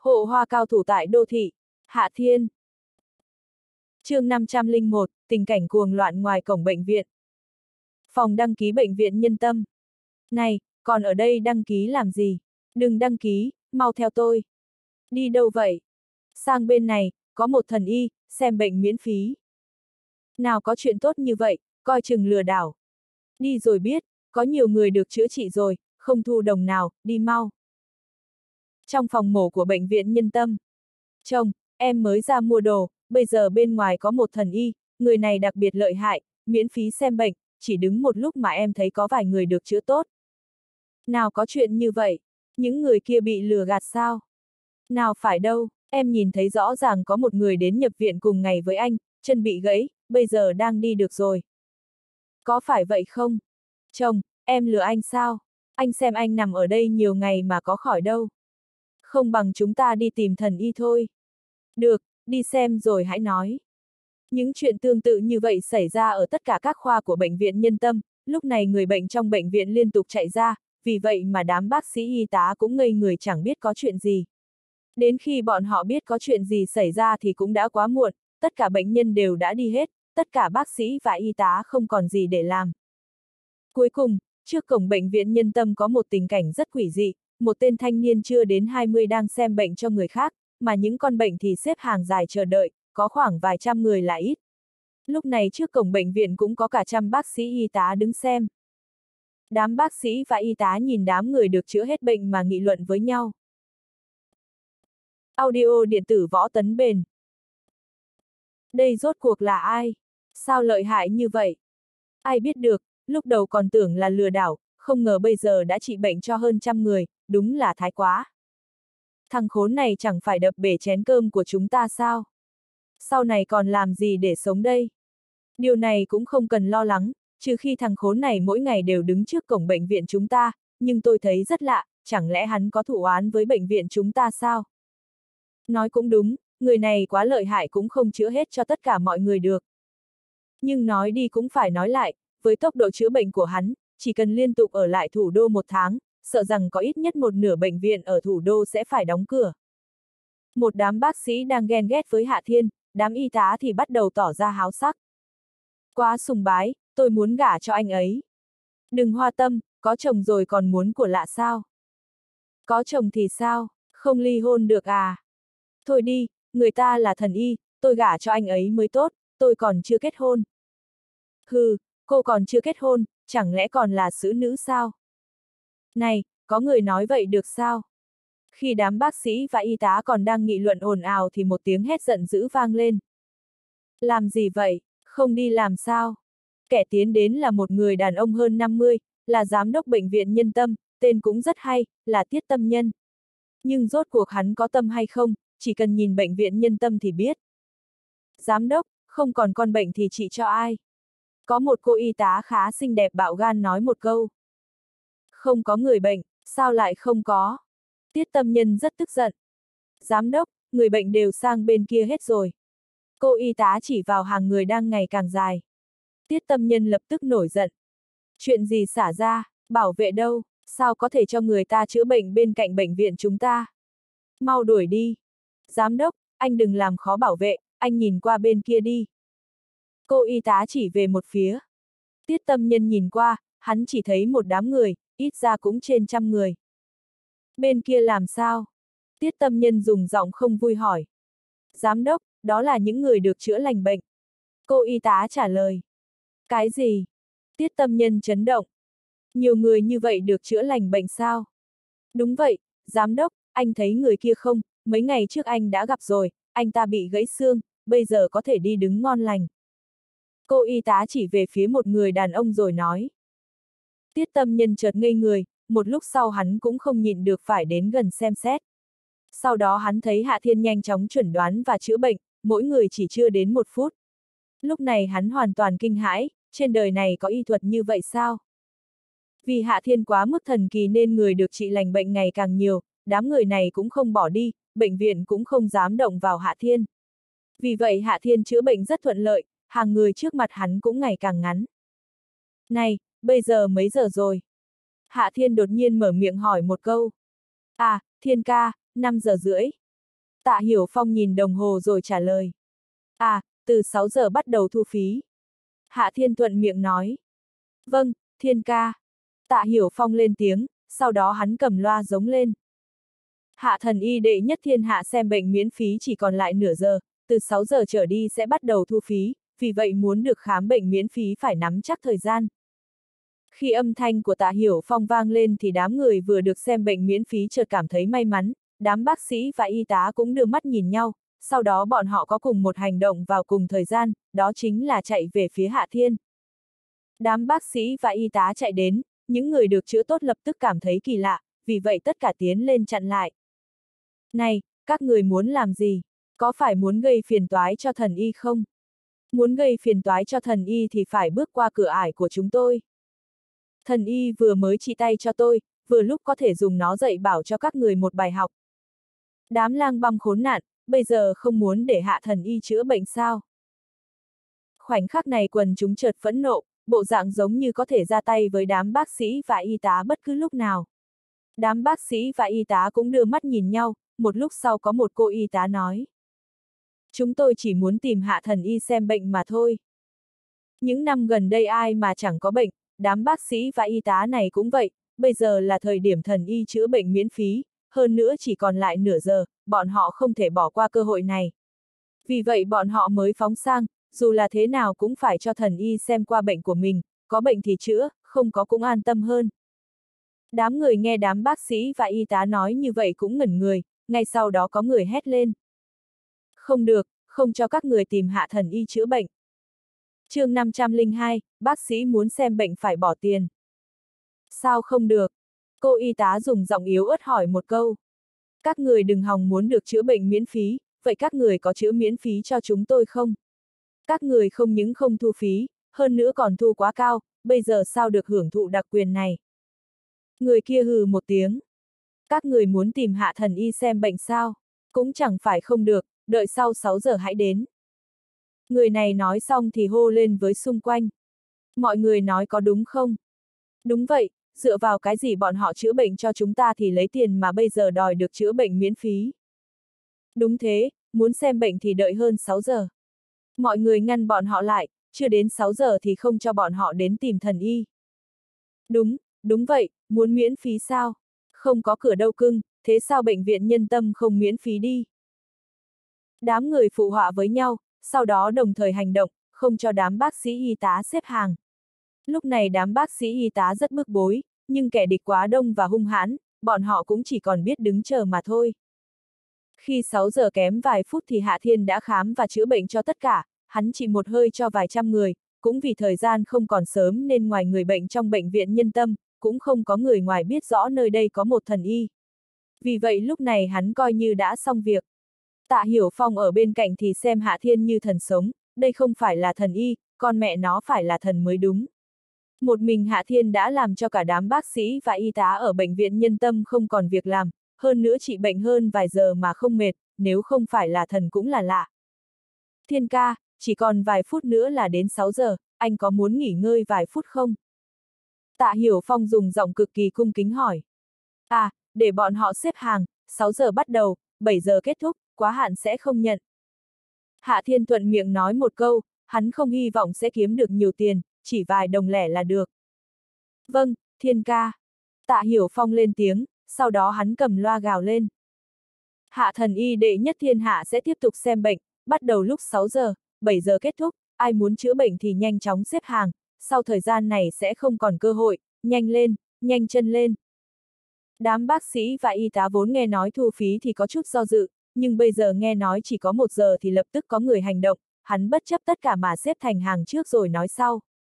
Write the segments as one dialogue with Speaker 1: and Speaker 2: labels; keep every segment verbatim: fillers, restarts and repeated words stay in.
Speaker 1: Hộ hoa cao thủ tại đô thị, Hạ Thiên. Chương năm trăm lẻ một, tình cảnh cuồng loạn ngoài cổng bệnh viện. Phòng đăng ký bệnh viện Nhân Tâm. Này, còn ở đây đăng ký làm gì? Đừng đăng ký, mau theo tôi. Đi đâu vậy? Sang bên này, có một thần y, xem bệnh miễn phí. Nào có chuyện tốt như vậy, coi chừng lừa đảo. Đi rồi biết, có nhiều người được chữa trị rồi, không thu đồng nào, đi mau. Trong phòng mổ của bệnh viện Nhân Tâm. Chồng, em mới ra mua đồ, bây giờ bên ngoài có một thần y, người này đặc biệt lợi hại, miễn phí xem bệnh, chỉ đứng một lúc mà em thấy có vài người được chữa tốt. Nào có chuyện như vậy, những người kia bị lừa gạt sao? Nào phải đâu, em nhìn thấy rõ ràng có một người đến nhập viện cùng ngày với anh, chân bị gãy, bây giờ đang đi được rồi. Có phải vậy không? Chồng, em lừa anh sao? Anh xem anh nằm ở đây nhiều ngày mà có khỏi đâu. Không bằng chúng ta đi tìm thần y thôi. Được, đi xem rồi hãy nói. Những chuyện tương tự như vậy xảy ra ở tất cả các khoa của bệnh viện Nhân Tâm, lúc này người bệnh trong bệnh viện liên tục chạy ra, vì vậy mà đám bác sĩ y tá cũng ngây người chẳng biết có chuyện gì. Đến khi bọn họ biết có chuyện gì xảy ra thì cũng đã quá muộn, tất cả bệnh nhân đều đã đi hết, tất cả bác sĩ và y tá không còn gì để làm. Cuối cùng, trước cổng bệnh viện Nhân Tâm có một tình cảnh rất quỷ dị, một tên thanh niên chưa đến hai mươi đang xem bệnh cho người khác, mà những con bệnh thì xếp hàng dài chờ đợi, có khoảng vài trăm người là ít. Lúc này trước cổng bệnh viện cũng có cả trăm bác sĩ y tá đứng xem. Đám bác sĩ và y tá nhìn đám người được chữa hết bệnh mà nghị luận với nhau. Audio điện tử Võ Tấn Bền. Đây rốt cuộc là ai? Sao lợi hại như vậy? Ai biết được, lúc đầu còn tưởng là lừa đảo, không ngờ bây giờ đã trị bệnh cho hơn trăm người, đúng là thái quá. Thằng khốn này chẳng phải đập bể chén cơm của chúng ta sao? Sau này còn làm gì để sống đây? Điều này cũng không cần lo lắng, trừ khi thằng khốn này mỗi ngày đều đứng trước cổng bệnh viện chúng ta, nhưng tôi thấy rất lạ, chẳng lẽ hắn có thù oán với bệnh viện chúng ta sao? Nói cũng đúng, người này quá lợi hại cũng không chữa hết cho tất cả mọi người được. Nhưng nói đi cũng phải nói lại, với tốc độ chữa bệnh của hắn, chỉ cần liên tục ở lại thủ đô một tháng, sợ rằng có ít nhất một nửa bệnh viện ở thủ đô sẽ phải đóng cửa. Một đám bác sĩ đang ghen ghét với Hạ Thiên, đám y tá thì bắt đầu tỏ ra háo sắc. Quá sùng bái, tôi muốn gả cho anh ấy. Đừng hoa tâm, có chồng rồi còn muốn của lạ sao? Có chồng thì sao, không ly hôn được à? Thôi đi, người ta là thần y, tôi gả cho anh ấy mới tốt, tôi còn chưa kết hôn. Hừ, cô còn chưa kết hôn, chẳng lẽ còn là xử nữ sao? Này, có người nói vậy được sao? Khi đám bác sĩ và y tá còn đang nghị luận ồn ào thì một tiếng hét giận dữ vang lên. Làm gì vậy, không đi làm sao? Kẻ tiến đến là một người đàn ông hơn năm mươi, là giám đốc bệnh viện Nhân Tâm, tên cũng rất hay, là Tiết Tâm Nhân. Nhưng rốt cuộc hắn có tâm hay không, chỉ cần nhìn bệnh viện Nhân Tâm thì biết. Giám đốc, không còn con bệnh thì trị cho ai? Có một cô y tá khá xinh đẹp bạo gan nói một câu. Không có người bệnh, sao lại không có? Tiết Tâm Nhân rất tức giận. Giám đốc, người bệnh đều sang bên kia hết rồi. Cô y tá chỉ vào hàng người đang ngày càng dài. Tiết Tâm Nhân lập tức nổi giận. Chuyện gì xả ra, bảo vệ đâu, sao có thể cho người ta chữa bệnh bên cạnh bệnh viện chúng ta? Mau đuổi đi. Giám đốc, anh đừng làm khó bảo vệ, anh nhìn qua bên kia đi. Cô y tá chỉ về một phía. Tiết Tâm Nhân nhìn qua, hắn chỉ thấy một đám người, ít ra cũng trên trăm người. Bên kia làm sao? Tiết Tâm Nhân dùng giọng không vui hỏi. Giám đốc, đó là những người được chữa lành bệnh. Cô y tá trả lời. Cái gì? Tiết Tâm Nhân chấn động. Nhiều người như vậy được chữa lành bệnh sao? Đúng vậy, giám đốc, anh thấy người kia không, mấy ngày trước anh đã gặp rồi, anh ta bị gãy xương, bây giờ có thể đi đứng ngon lành. Cô y tá chỉ về phía một người đàn ông rồi nói. Tiết Tâm Nhân chợt ngây người, một lúc sau hắn cũng không nhịn được phải đến gần xem xét. Sau đó hắn thấy Hạ Thiên nhanh chóng chuẩn đoán và chữa bệnh, mỗi người chỉ chưa đến một phút. Lúc này hắn hoàn toàn kinh hãi, trên đời này có y thuật như vậy sao? Vì Hạ Thiên quá mức thần kỳ nên người được trị lành bệnh ngày càng nhiều, đám người này cũng không bỏ đi, bệnh viện cũng không dám động vào Hạ Thiên. Vì vậy Hạ Thiên chữa bệnh rất thuận lợi, hàng người trước mặt hắn cũng ngày càng ngắn. Này, bây giờ mấy giờ rồi? Hạ Thiên đột nhiên mở miệng hỏi một câu. À, Thiên ca, năm giờ rưỡi. Tạ Hiểu Phong nhìn đồng hồ rồi trả lời. À, từ sáu giờ bắt đầu thu phí. Hạ Thiên thuận miệng nói. Vâng, Thiên ca. Tạ Hiểu Phong lên tiếng, sau đó hắn cầm loa giống lên. Hạ thần y đệ nhất thiên hạ xem bệnh miễn phí chỉ còn lại nửa giờ, từ sáu giờ trở đi sẽ bắt đầu thu phí, vì vậy muốn được khám bệnh miễn phí phải nắm chắc thời gian. Khi âm thanh của Tạ Hiểu Phong vang lên thì đám người vừa được xem bệnh miễn phí chợt cảm thấy may mắn, đám bác sĩ và y tá cũng đưa mắt nhìn nhau, sau đó bọn họ có cùng một hành động vào cùng thời gian, đó chính là chạy về phía Hạ Thiên. Đám bác sĩ và y tá chạy đến, những người được chữa tốt lập tức cảm thấy kỳ lạ, vì vậy tất cả tiến lên chặn lại. Này, các người muốn làm gì? Có phải muốn gây phiền toái cho thần y không? Muốn gây phiền toái cho thần y thì phải bước qua cửa ải của chúng tôi. Thần y vừa mới chỉ tay cho tôi, vừa lúc có thể dùng nó dạy bảo cho các người một bài học. Đám lang băm khốn nạn, bây giờ không muốn để hạ thần y chữa bệnh sao? Khoảnh khắc này quần chúng chợt phẫn nộ, bộ dạng giống như có thể ra tay với đám bác sĩ và y tá bất cứ lúc nào. Đám bác sĩ và y tá cũng đưa mắt nhìn nhau, một lúc sau có một cô y tá nói. Chúng tôi chỉ muốn tìm hạ thần y xem bệnh mà thôi. Những năm gần đây ai mà chẳng có bệnh, đám bác sĩ và y tá này cũng vậy, bây giờ là thời điểm thần y chữa bệnh miễn phí, hơn nữa chỉ còn lại nửa giờ, bọn họ không thể bỏ qua cơ hội này. Vì vậy bọn họ mới phóng sang, dù là thế nào cũng phải cho thần y xem qua bệnh của mình, có bệnh thì chữa, không có cũng an tâm hơn. Đám người nghe đám bác sĩ và y tá nói như vậy cũng ngẩn người, ngay sau đó có người hét lên. Không được, không cho các người tìm hạ thần y chữa bệnh. Chương năm trăm lẻ hai, bác sĩ muốn xem bệnh phải bỏ tiền. Sao không được? Cô y tá dùng giọng yếu ớt hỏi một câu. Các người đừng hòng muốn được chữa bệnh miễn phí, vậy các người có chữa miễn phí cho chúng tôi không? Các người không những không thu phí, hơn nữa còn thu quá cao, bây giờ sao được hưởng thụ đặc quyền này? Người kia hừ một tiếng. Các người muốn tìm hạ thần y xem bệnh sao? Cũng chẳng phải không được, đợi sau sáu giờ hãy đến. Người này nói xong thì hô lên với xung quanh. Mọi người nói có đúng không? Đúng vậy, dựa vào cái gì bọn họ chữa bệnh cho chúng ta thì lấy tiền mà bây giờ đòi được chữa bệnh miễn phí. Đúng thế, muốn xem bệnh thì đợi hơn sáu giờ. Mọi người ngăn bọn họ lại, chưa đến sáu giờ thì không cho bọn họ đến tìm thần y. Đúng, đúng vậy, muốn miễn phí sao? Không có cửa đâu cưng, thế sao bệnh viện Nhân Tâm không miễn phí đi? Đám người phụ họa với nhau, sau đó đồng thời hành động, không cho đám bác sĩ y tá xếp hàng. Lúc này đám bác sĩ y tá rất bức bối, nhưng kẻ địch quá đông và hung hãn, bọn họ cũng chỉ còn biết đứng chờ mà thôi. Khi sáu giờ kém vài phút thì Hạ Thiên đã khám và chữa bệnh cho tất cả, hắn chỉ một hơi cho vài trăm người, cũng vì thời gian không còn sớm nên ngoài người bệnh trong bệnh viện Nhân Tâm, cũng không có người ngoài biết rõ nơi đây có một thần y. Vì vậy lúc này hắn coi như đã xong việc. Tạ Hiểu Phong ở bên cạnh thì xem Hạ Thiên như thần sống, đây không phải là thần y, con mẹ nó phải là thần mới đúng. Một mình Hạ Thiên đã làm cho cả đám bác sĩ và y tá ở bệnh viện Nhân Tâm không còn việc làm, hơn nữa trị bệnh hơn vài giờ mà không mệt, nếu không phải là thần cũng là lạ. Thiên ca, chỉ còn vài phút nữa là đến sáu giờ, anh có muốn nghỉ ngơi vài phút không? Tạ Hiểu Phong dùng giọng cực kỳ cung kính hỏi. À, để bọn họ xếp hàng, sáu giờ bắt đầu, bảy giờ kết thúc, quá hạn sẽ không nhận. Hạ Thiên thuận miệng nói một câu, hắn không hy vọng sẽ kiếm được nhiều tiền, chỉ vài đồng lẻ là được. Vâng, Thiên ca. Tạ Hiểu Phong lên tiếng, sau đó hắn cầm loa gào lên. Hạ thần y đệ nhất thiên hạ sẽ tiếp tục xem bệnh, bắt đầu lúc sáu giờ, bảy giờ kết thúc, ai muốn chữa bệnh thì nhanh chóng xếp hàng, sau thời gian này sẽ không còn cơ hội, nhanh lên, nhanh chân lên. Đám bác sĩ và y tá vốn nghe nói thu phí thì có chút do dự, nhưng bây giờ nghe nói chỉ có một giờ thì lập tức có người hành động, hắn bất chấp tất cả mà xếp thành hàng trước rồi nói sau.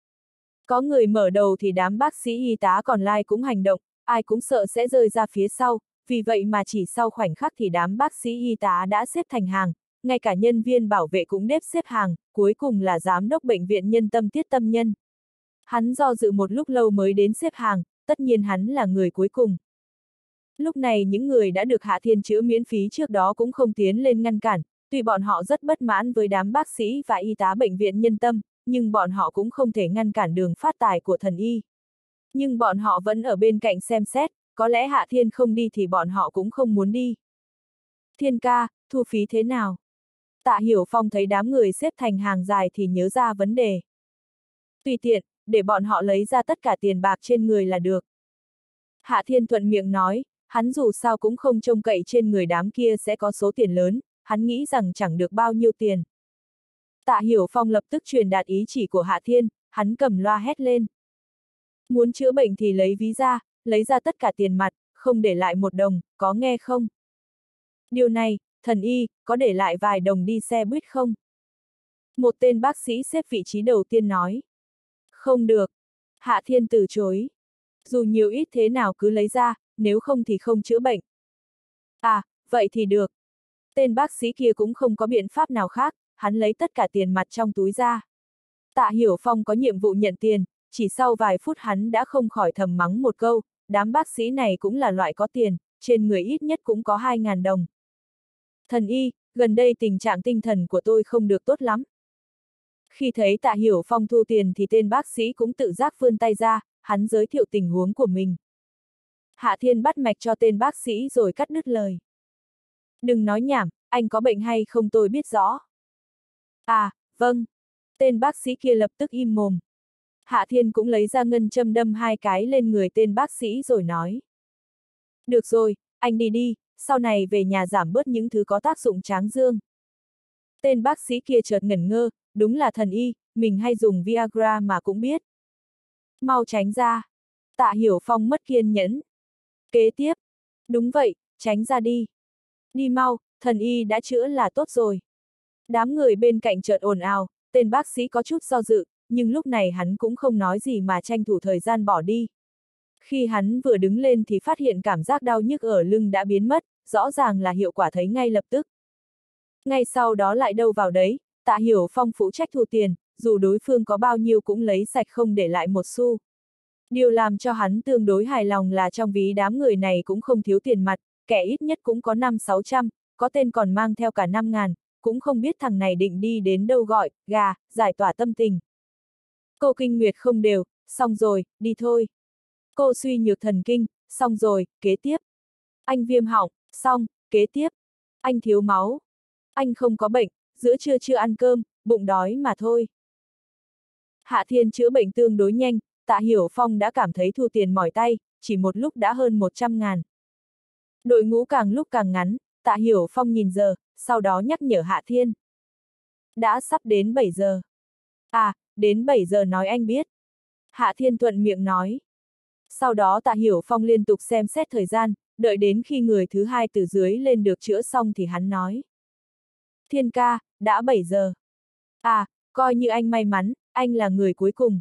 Speaker 1: Có người mở đầu thì đám bác sĩ y tá còn lại cũng hành động, ai cũng sợ sẽ rơi ra phía sau, vì vậy mà chỉ sau khoảnh khắc thì đám bác sĩ y tá đã xếp thành hàng, ngay cả nhân viên bảo vệ cũng đếp xếp hàng, cuối cùng là giám đốc bệnh viện Nhân Tâm Tiết Tâm Nhân. Hắn do dự một lúc lâu mới đến xếp hàng, tất nhiên hắn là người cuối cùng. Lúc này những người đã được Hạ Thiên chữa miễn phí trước đó cũng không tiến lên ngăn cản, tuy bọn họ rất bất mãn với đám bác sĩ và y tá bệnh viện Nhân Tâm, nhưng bọn họ cũng không thể ngăn cản đường phát tài của thần y. Nhưng bọn họ vẫn ở bên cạnh xem xét, có lẽ Hạ Thiên không đi thì bọn họ cũng không muốn đi. Thiên ca, thu phí thế nào? Tạ Hiểu Phong thấy đám người xếp thành hàng dài thì nhớ ra vấn đề. Tùy tiện, để bọn họ lấy ra tất cả tiền bạc trên người là được. Hạ Thiên thuận miệng nói, hắn dù sao cũng không trông cậy trên người đám kia sẽ có số tiền lớn, hắn nghĩ rằng chẳng được bao nhiêu tiền. Tạ Hiểu Phong lập tức truyền đạt ý chỉ của Hạ Thiên, hắn cầm loa hét lên. Muốn chữa bệnh thì lấy ví ra, lấy ra tất cả tiền mặt, không để lại một đồng, có nghe không? Điều này, thần y, có để lại vài đồng đi xe buýt không? Một tên bác sĩ xếp vị trí đầu tiên nói. Không được. Hạ Thiên từ chối. Dù nhiều ít thế nào cứ lấy ra, nếu không thì không chữa bệnh. À, vậy thì được. Tên bác sĩ kia cũng không có biện pháp nào khác, hắn lấy tất cả tiền mặt trong túi ra. Tạ Hiểu Phong có nhiệm vụ nhận tiền, chỉ sau vài phút hắn đã không khỏi thầm mắng một câu, đám bác sĩ này cũng là loại có tiền, trên người ít nhất cũng có hai ngàn đồng. Thần y, gần đây tình trạng tinh thần của tôi không được tốt lắm. Khi thấy Tạ Hiểu Phong thu tiền thì tên bác sĩ cũng tự giác vươn tay ra, hắn giới thiệu tình huống của mình. Hạ Thiên bắt mạch cho tên bác sĩ rồi cắt đứt lời. Đừng nói nhảm, anh có bệnh hay không tôi biết rõ. À, vâng. Tên bác sĩ kia lập tức im mồm. Hạ Thiên cũng lấy ra ngân châm đâm hai cái lên người tên bác sĩ rồi nói. Được rồi, anh đi đi, sau này về nhà giảm bớt những thứ có tác dụng tráng dương. Tên bác sĩ kia chợt ngẩn ngơ, đúng là thần y, mình hay dùng Viagra mà cũng biết. Mau tránh ra. Tạ Hiểu Phong mất kiên nhẫn. Kế tiếp. Đúng vậy, tránh ra đi. Đi mau, thần y đã chữa là tốt rồi. Đám người bên cạnh chợt ồn ào, tên bác sĩ có chút do dự, nhưng lúc này hắn cũng không nói gì mà tranh thủ thời gian bỏ đi. Khi hắn vừa đứng lên thì phát hiện cảm giác đau nhức ở lưng đã biến mất, rõ ràng là hiệu quả thấy ngay lập tức. Ngay sau đó lại đâu vào đấy, Tạ Hiểu Phong phụ trách thu tiền, dù đối phương có bao nhiêu cũng lấy sạch không để lại một xu. Điều làm cho hắn tương đối hài lòng là trong ví đám người này cũng không thiếu tiền mặt, kẻ ít nhất cũng có năm sáu trăm, có tên còn mang theo cả năm ngàn, cũng không biết thằng này định đi đến đâu gọi, gà, giải tỏa tâm tình. Cô kinh nguyệt không đều, xong rồi, đi thôi. Cô suy nhược thần kinh, xong rồi, kế tiếp. Anh viêm họng, xong, kế tiếp. Anh thiếu máu. Anh không có bệnh, giữa trưa chưa ăn cơm, bụng đói mà thôi. Hạ Thiên chữa bệnh tương đối nhanh, Tạ Hiểu Phong đã cảm thấy thu tiền mỏi tay, chỉ một lúc đã hơn một trăm ngàn. Đội ngũ càng lúc càng ngắn, Tạ Hiểu Phong nhìn giờ, sau đó nhắc nhở Hạ Thiên. Đã sắp đến bảy giờ. À, đến bảy giờ nói anh biết. Hạ Thiên thuận miệng nói. Sau đó Tạ Hiểu Phong liên tục xem xét thời gian, đợi đến khi người thứ hai từ dưới lên được chữa xong thì hắn nói. Thiên ca, đã bảy giờ. À, coi như anh may mắn, anh là người cuối cùng.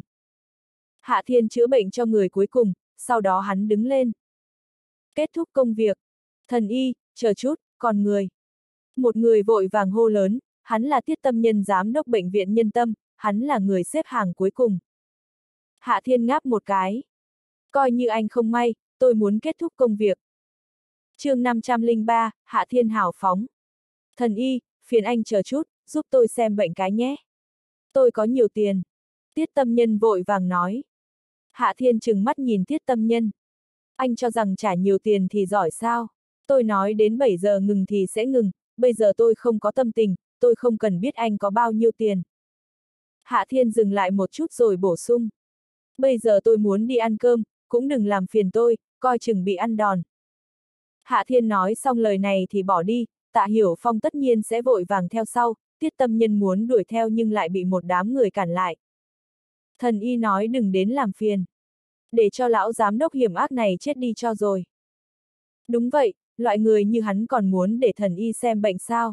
Speaker 1: Hạ Thiên chữa bệnh cho người cuối cùng, sau đó hắn đứng lên. Kết thúc công việc. Thần y, chờ chút, còn người. Một người vội vàng hô lớn, hắn là Tiết Tâm Nhân giám đốc bệnh viện Nhân Tâm, hắn là người xếp hàng cuối cùng. Hạ Thiên ngáp một cái. Coi như anh không may, tôi muốn kết thúc công việc. chương năm trăm lẻ ba, Hạ Thiên hào phóng. Thần y, phiền anh chờ chút, giúp tôi xem bệnh cái nhé. Tôi có nhiều tiền. Tiết Tâm Nhân vội vàng nói. Hạ Thiên trừng mắt nhìn Tiết Tâm Nhân. Anh cho rằng trả nhiều tiền thì giỏi sao? Tôi nói đến bảy giờ ngừng thì sẽ ngừng, bây giờ tôi không có tâm tình, tôi không cần biết anh có bao nhiêu tiền. Hạ Thiên dừng lại một chút rồi bổ sung. Bây giờ tôi muốn đi ăn cơm, cũng đừng làm phiền tôi, coi chừng bị ăn đòn. Hạ Thiên nói xong lời này thì bỏ đi, Tạ Hiểu Phong tất nhiên sẽ vội vàng theo sau, Tiết Tâm Nhân muốn đuổi theo nhưng lại bị một đám người cản lại. Thần y nói đừng đến làm phiền. Để cho lão giám đốc hiểm ác này chết đi cho rồi. Đúng vậy, loại người như hắn còn muốn để thần y xem bệnh sao.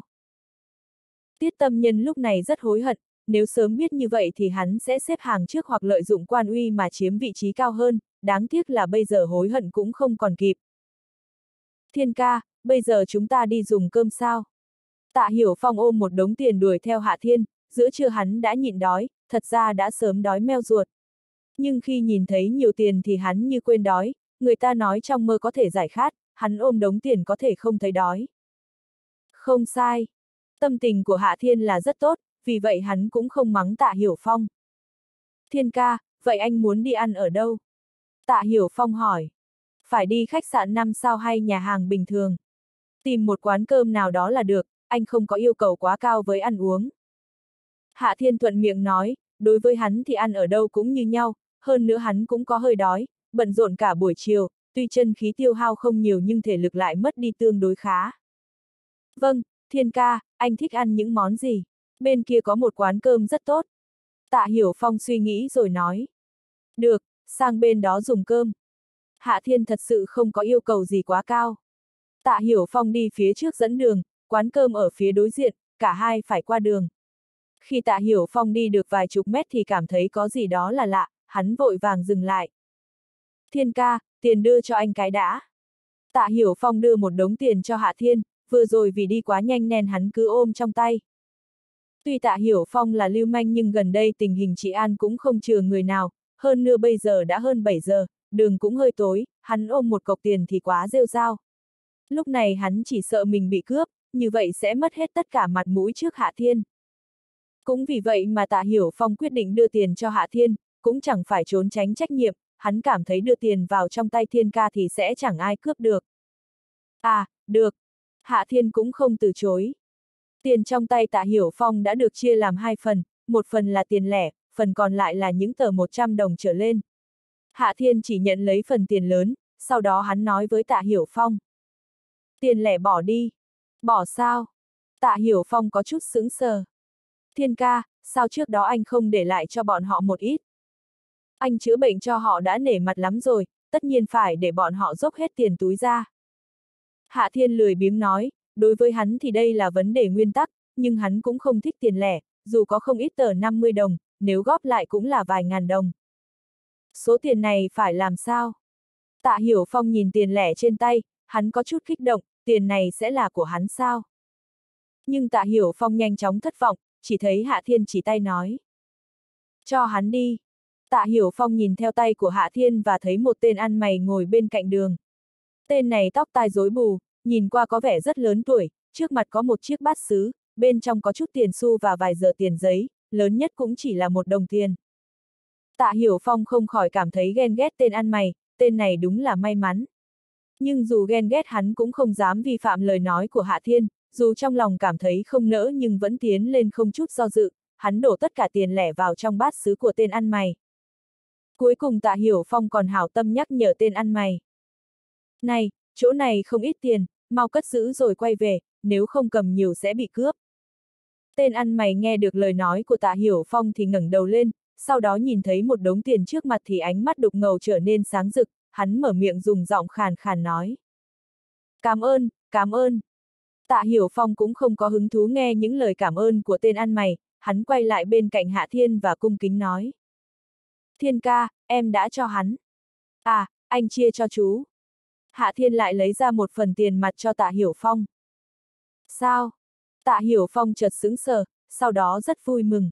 Speaker 1: Tiết Tâm Nhân lúc này rất hối hận, nếu sớm biết như vậy thì hắn sẽ xếp hàng trước hoặc lợi dụng quan uy mà chiếm vị trí cao hơn, đáng tiếc là bây giờ hối hận cũng không còn kịp. Thiên ca, bây giờ chúng ta đi dùng cơm sao? Tạ Hiểu Phong ôm một đống tiền đuổi theo Hạ Thiên, giữa trưa hắn đã nhịn đói, thật ra đã sớm đói meo ruột. Nhưng khi nhìn thấy nhiều tiền thì hắn như quên đói, người ta nói trong mơ có thể giải khát, hắn ôm đống tiền có thể không thấy đói. Không sai. Tâm tình của Hạ Thiên là rất tốt, vì vậy hắn cũng không mắng Tạ Hiểu Phong. Thiên ca, vậy anh muốn đi ăn ở đâu? Tạ Hiểu Phong hỏi. Phải đi khách sạn năm sao hay nhà hàng bình thường? Tìm một quán cơm nào đó là được, anh không có yêu cầu quá cao với ăn uống. Hạ Thiên thuận miệng nói, đối với hắn thì ăn ở đâu cũng như nhau, hơn nữa hắn cũng có hơi đói, bận rộn cả buổi chiều, tuy chân khí tiêu hao không nhiều nhưng thể lực lại mất đi tương đối khá. Vâng, Thiên ca, anh thích ăn những món gì? Bên kia có một quán cơm rất tốt. Tạ Hiểu Phong suy nghĩ rồi nói. Được, sang bên đó dùng cơm. Hạ Thiên thật sự không có yêu cầu gì quá cao. Tạ Hiểu Phong đi phía trước dẫn đường, quán cơm ở phía đối diện, cả hai phải qua đường. Khi Tạ Hiểu Phong đi được vài chục mét thì cảm thấy có gì đó là lạ, hắn vội vàng dừng lại. Thiên ca, tiền đưa cho anh cái đã. Tạ Hiểu Phong đưa một đống tiền cho Hạ Thiên, vừa rồi vì đi quá nhanh nên hắn cứ ôm trong tay. Tuy Tạ Hiểu Phong là lưu manh nhưng gần đây tình hình trị an cũng không chừa người nào, hơn nữa bây giờ đã hơn bảy giờ, đường cũng hơi tối, hắn ôm một cọc tiền thì quá rêu rao. Lúc này hắn chỉ sợ mình bị cướp, như vậy sẽ mất hết tất cả mặt mũi trước Hạ Thiên. Cũng vì vậy mà Tạ Hiểu Phong quyết định đưa tiền cho Hạ Thiên, cũng chẳng phải trốn tránh trách nhiệm, hắn cảm thấy đưa tiền vào trong tay Thiên ca thì sẽ chẳng ai cướp được. À, được. Hạ Thiên cũng không từ chối. Tiền trong tay Tạ Hiểu Phong đã được chia làm hai phần, một phần là tiền lẻ, phần còn lại là những tờ một trăm đồng trở lên. Hạ Thiên chỉ nhận lấy phần tiền lớn, sau đó hắn nói với Tạ Hiểu Phong. Tiền lẻ bỏ đi. Bỏ sao? Tạ Hiểu Phong có chút sững sờ. Thiên ca, sao trước đó anh không để lại cho bọn họ một ít? Anh chữa bệnh cho họ đã nể mặt lắm rồi, tất nhiên phải để bọn họ dốc hết tiền túi ra. Hạ Thiên lười biếng nói, đối với hắn thì đây là vấn đề nguyên tắc, nhưng hắn cũng không thích tiền lẻ, dù có không ít tờ năm mươi đồng, nếu góp lại cũng là vài ngàn đồng. Số tiền này phải làm sao? Tạ Hiểu Phong nhìn tiền lẻ trên tay, hắn có chút kích động, tiền này sẽ là của hắn sao? Nhưng Tạ Hiểu Phong nhanh chóng thất vọng, chỉ thấy Hạ Thiên chỉ tay nói. Cho hắn đi. Tạ Hiểu Phong nhìn theo tay của Hạ Thiên và thấy một tên ăn mày ngồi bên cạnh đường. Tên này tóc tai rối bù, nhìn qua có vẻ rất lớn tuổi, trước mặt có một chiếc bát sứ, bên trong có chút tiền xu và vài giờ tiền giấy, lớn nhất cũng chỉ là một đồng tiền. Tạ Hiểu Phong không khỏi cảm thấy ghen ghét tên ăn mày, tên này đúng là may mắn. Nhưng dù ghen ghét hắn cũng không dám vi phạm lời nói của Hạ Thiên, dù trong lòng cảm thấy không nỡ nhưng vẫn tiến lên không chút do dự, hắn đổ tất cả tiền lẻ vào trong bát sứ của tên ăn mày. Cuối cùng Tạ Hiểu Phong còn hảo tâm nhắc nhở tên ăn mày. Này, chỗ này không ít tiền, mau cất giữ rồi quay về, nếu không cầm nhiều sẽ bị cướp. Tên ăn mày nghe được lời nói của Tạ Hiểu Phong thì ngẩng đầu lên, sau đó nhìn thấy một đống tiền trước mặt thì ánh mắt đục ngầu trở nên sáng rực, hắn mở miệng dùng giọng khàn khàn nói. Cảm ơn, cảm ơn. Tạ Hiểu Phong cũng không có hứng thú nghe những lời cảm ơn của tên ăn mày, hắn quay lại bên cạnh Hạ Thiên và cung kính nói. Thiên ca, em đã cho hắn. À, anh chia cho chú. Hạ Thiên lại lấy ra một phần tiền mặt cho Tạ Hiểu Phong. Sao? Tạ Hiểu Phong chợt sững sờ, sau đó rất vui mừng.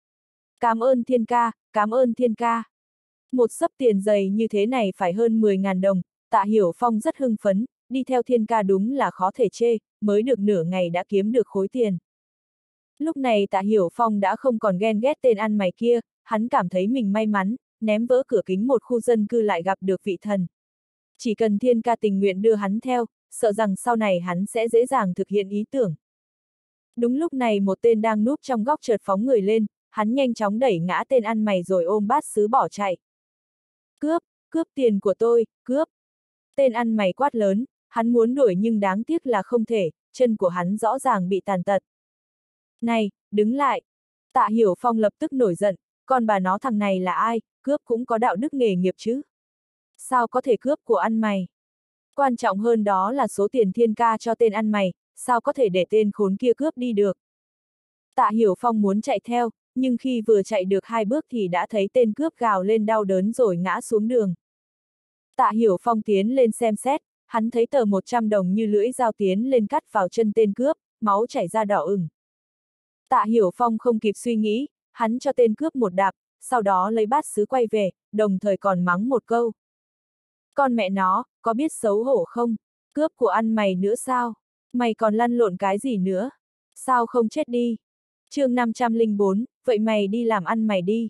Speaker 1: Cảm ơn Thiên ca, cảm ơn Thiên ca. Một xấp tiền dày như thế này phải hơn mười ngàn đồng, Tạ Hiểu Phong rất hưng phấn, đi theo Thiên ca đúng là khó thể chê, mới được nửa ngày đã kiếm được khối tiền. Lúc này Tạ Hiểu Phong đã không còn ghen ghét tên ăn mày kia, hắn cảm thấy mình may mắn, ném vỡ cửa kính một khu dân cư lại gặp được vị thần. Chỉ cần Thiên ca tình nguyện đưa hắn theo, sợ rằng sau này hắn sẽ dễ dàng thực hiện ý tưởng. Đúng lúc này một tên đang núp trong góc chợt phóng người lên, hắn nhanh chóng đẩy ngã tên ăn mày rồi ôm bát sứ bỏ chạy. Cướp, cướp tiền của tôi, cướp. Tên ăn mày quát lớn, hắn muốn đuổi nhưng đáng tiếc là không thể, chân của hắn rõ ràng bị tàn tật. Này, đứng lại. Tạ Hiểu Phong lập tức nổi giận, còn bà nó thằng này là ai, cướp cũng có đạo đức nghề nghiệp chứ. Sao có thể cướp của ăn mày? Quan trọng hơn đó là số tiền Thiên ca cho tên ăn mày, sao có thể để tên khốn kia cướp đi được? Tạ Hiểu Phong muốn chạy theo, nhưng khi vừa chạy được hai bước thì đã thấy tên cướp gào lên đau đớn rồi ngã xuống đường. Tạ Hiểu Phong tiến lên xem xét, hắn thấy tờ một trăm đồng như lưỡi dao tiến lên cắt vào chân tên cướp, máu chảy ra đỏ ửng. Tạ Hiểu Phong không kịp suy nghĩ, hắn cho tên cướp một đạp, sau đó lấy bát sứ quay về, đồng thời còn mắng một câu. Con mẹ nó, có biết xấu hổ không? Cướp của ăn mày nữa sao? Mày còn lăn lộn cái gì nữa? Sao không chết đi? Chương năm trăm lẻ bốn, vậy mày đi làm ăn mày đi.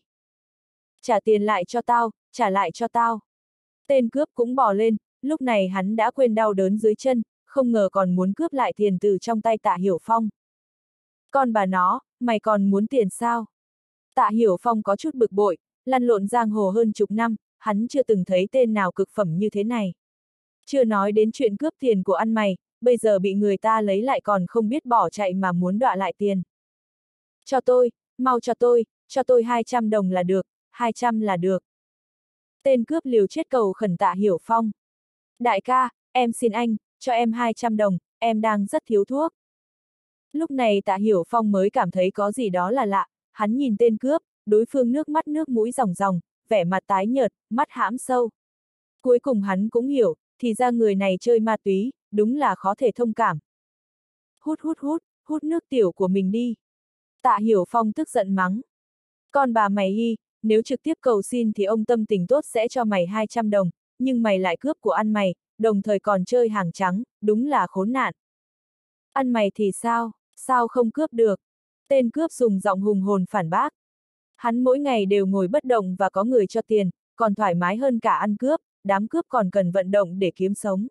Speaker 1: Trả tiền lại cho tao, trả lại cho tao. Tên cướp cũng bò lên, lúc này hắn đã quên đau đớn dưới chân, không ngờ còn muốn cướp lại tiền từ trong tay Tạ Hiểu Phong. Con bà nó, mày còn muốn tiền sao? Tạ Hiểu Phong có chút bực bội, lăn lộn giang hồ hơn chục năm, hắn chưa từng thấy tên nào cực phẩm như thế này. Chưa nói đến chuyện cướp tiền của ăn mày, bây giờ bị người ta lấy lại còn không biết bỏ chạy mà muốn đọa lại tiền. Cho tôi, mau cho tôi, cho tôi hai trăm đồng là được, hai trăm là được. Tên cướp liều chết cầu khẩn Tạ Hiểu Phong. Đại ca, em xin anh, cho em hai trăm đồng, em đang rất thiếu thuốc. Lúc này Tạ Hiểu Phong mới cảm thấy có gì đó là lạ, hắn nhìn tên cướp, đối phương nước mắt nước mũi ròng ròng, vẻ mặt tái nhợt, mắt hãm sâu. Cuối cùng hắn cũng hiểu, thì ra người này chơi ma túy, đúng là khó thể thông cảm. Hút hút hút, hút nước tiểu của mình đi. Tạ Hiểu Phong tức giận mắng. Con bà mày hi, nếu trực tiếp cầu xin thì ông tâm tình tốt sẽ cho mày hai trăm đồng, nhưng mày lại cướp của ăn mày, đồng thời còn chơi hàng trắng, đúng là khốn nạn. Ăn mày thì sao, sao không cướp được? Tên cướp dùng giọng hùng hồn phản bác. Hắn mỗi ngày đều ngồi bất động và có người cho tiền, còn thoải mái hơn cả ăn cướp, đám cướp còn cần vận động để kiếm sống.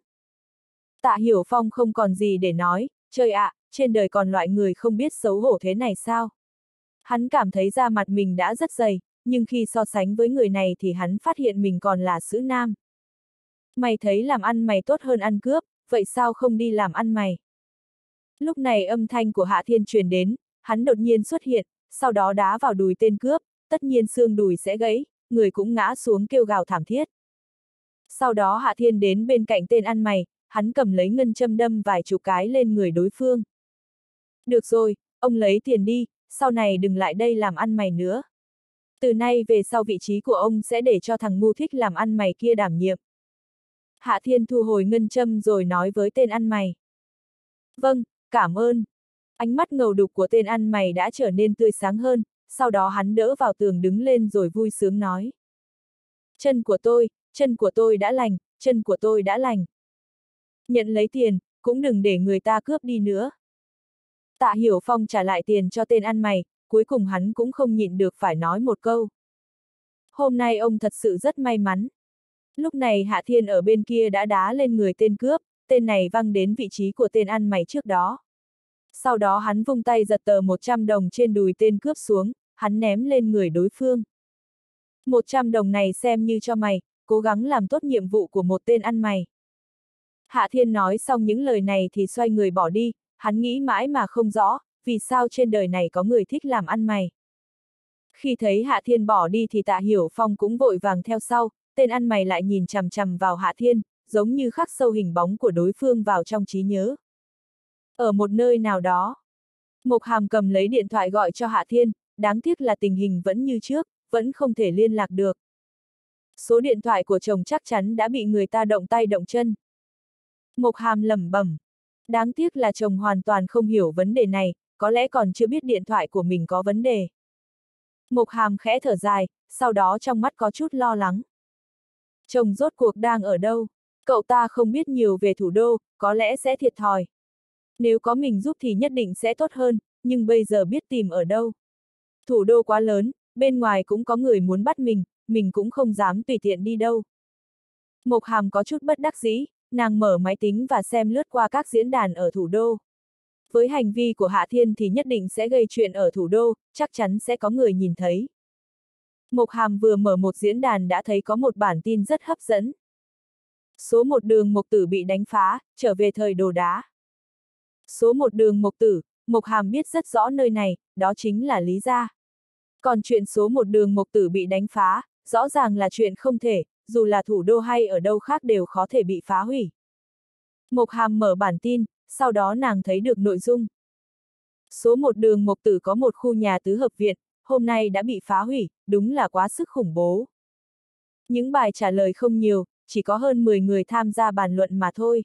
Speaker 1: Tạ Hiểu Phong không còn gì để nói, trời ạ, à, trên đời còn loại người không biết xấu hổ thế này sao? Hắn cảm thấy da mặt mình đã rất dày, nhưng khi so sánh với người này thì hắn phát hiện mình còn là sữ nam. Mày thấy làm ăn mày tốt hơn ăn cướp, vậy sao không đi làm ăn mày? Lúc này âm thanh của Hạ Thiên truyền đến, hắn đột nhiên xuất hiện, sau đó đá vào đùi tên cướp, tất nhiên xương đùi sẽ gãy, người cũng ngã xuống kêu gào thảm thiết. Sau đó Hạ Thiên đến bên cạnh tên ăn mày, hắn cầm lấy ngân châm đâm vài chục cái lên người đối phương. Được rồi, ông lấy tiền đi, sau này đừng lại đây làm ăn mày nữa. Từ nay về sau vị trí của ông sẽ để cho thằng ngu thích làm ăn mày kia đảm nhiệm. Hạ Thiên thu hồi ngân châm rồi nói với tên ăn mày. Vâng, cảm ơn. Ánh mắt ngầu đục của tên ăn mày đã trở nên tươi sáng hơn, sau đó hắn đỡ vào tường đứng lên rồi vui sướng nói. Chân của tôi, chân của tôi đã lành, chân của tôi đã lành. Nhận lấy tiền, cũng đừng để người ta cướp đi nữa. Tạ Hiểu Phong trả lại tiền cho tên ăn mày, cuối cùng hắn cũng không nhịn được phải nói một câu. Hôm nay ông thật sự rất may mắn. Lúc này Hạ Thiên ở bên kia đã đá lên người tên cướp, tên này văng đến vị trí của tên ăn mày trước đó. Sau đó hắn vung tay giật tờ một trăm đồng trên đùi tên cướp xuống, hắn ném lên người đối phương. một trăm đồng này xem như cho mày, cố gắng làm tốt nhiệm vụ của một tên ăn mày. Hạ Thiên nói xong những lời này thì xoay người bỏ đi, hắn nghĩ mãi mà không rõ, vì sao trên đời này có người thích làm ăn mày. Khi thấy Hạ Thiên bỏ đi thì Tạ Hiểu Phong cũng vội vàng theo sau, tên ăn mày lại nhìn chằm chằm vào Hạ Thiên, giống như khắc sâu hình bóng của đối phương vào trong trí nhớ. Ở một nơi nào đó, Mộc Hàm cầm lấy điện thoại gọi cho Hạ Thiên, đáng tiếc là tình hình vẫn như trước, vẫn không thể liên lạc được. Số điện thoại của chồng chắc chắn đã bị người ta động tay động chân. Mộc Hàm lẩm bẩm, đáng tiếc là chồng hoàn toàn không hiểu vấn đề này, có lẽ còn chưa biết điện thoại của mình có vấn đề. Mộc Hàm khẽ thở dài, sau đó trong mắt có chút lo lắng. Chồng rốt cuộc đang ở đâu? Cậu ta không biết nhiều về thủ đô, có lẽ sẽ thiệt thòi. Nếu có mình giúp thì nhất định sẽ tốt hơn, nhưng bây giờ biết tìm ở đâu. Thủ đô quá lớn, bên ngoài cũng có người muốn bắt mình, mình cũng không dám tùy tiện đi đâu. Mộc Hàm có chút bất đắc dĩ, nàng mở máy tính và xem lướt qua các diễn đàn ở thủ đô. Với hành vi của Hạ Thiên thì nhất định sẽ gây chuyện ở thủ đô, chắc chắn sẽ có người nhìn thấy. Mộc Hàm vừa mở một diễn đàn đã thấy có một bản tin rất hấp dẫn. Số một đường Mộc Tử bị đánh phá, trở về thời Đồ Đá. Số một đường Mộc Tử, Mộc Hàm biết rất rõ nơi này, đó chính là Lý Gia. Còn chuyện số một đường Mộc Tử bị đánh phá, rõ ràng là chuyện không thể, dù là thủ đô hay ở đâu khác đều khó thể bị phá hủy. Mộc Hàm mở bản tin, sau đó nàng thấy được nội dung. Số một đường Mộc Tử có một khu nhà tứ hợp viện, hôm nay đã bị phá hủy, đúng là quá sức khủng bố. Những bài trả lời không nhiều, chỉ có hơn mười người tham gia bàn luận mà thôi.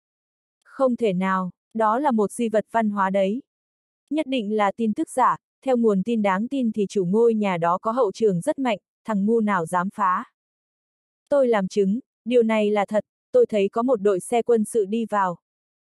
Speaker 1: Không thể nào, đó là một di vật văn hóa đấy. Nhất định là tin tức giả, theo nguồn tin đáng tin thì chủ ngôi nhà đó có hậu trường rất mạnh, thằng ngu nào dám phá. Tôi làm chứng, điều này là thật, tôi thấy có một đội xe quân sự đi vào.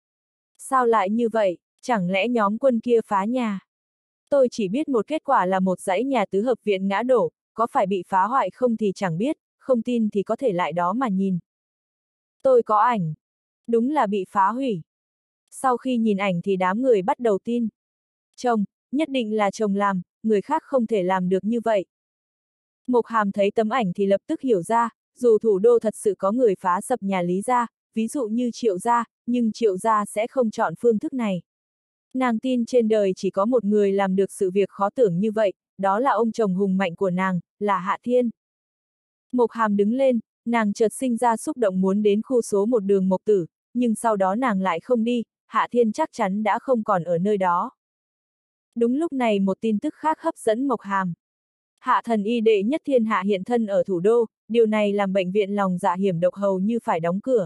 Speaker 1: Sao lại như vậy, chẳng lẽ nhóm quân kia phá nhà? Tôi chỉ biết một kết quả là một dãy nhà tứ hợp viện ngã đổ, có phải bị phá hoại không thì chẳng biết, không tin thì có thể lại đó mà nhìn. Tôi có ảnh. Đúng là bị phá hủy. Sau khi nhìn ảnh thì đám người bắt đầu tin. Chồng, nhất định là chồng làm, người khác không thể làm được như vậy. Mộc Hàm thấy tấm ảnh thì lập tức hiểu ra, dù thủ đô thật sự có người phá sập nhà Lý gia, ví dụ như Triệu gia, nhưng Triệu gia sẽ không chọn phương thức này. Nàng tin trên đời chỉ có một người làm được sự việc khó tưởng như vậy, đó là ông chồng hùng mạnh của nàng, là Hạ Thiên. Mộc Hàm đứng lên, nàng chợt sinh ra xúc động muốn đến khu số một đường Mộc Tử, nhưng sau đó nàng lại không đi, Hạ Thiên chắc chắn đã không còn ở nơi đó. Đúng lúc này một tin tức khác hấp dẫn Mộc Hàm. Hạ thần y đệ nhất thiên hạ hiện thân ở thủ đô, điều này làm bệnh viện lòng dạ hiểm độc hầu như phải đóng cửa.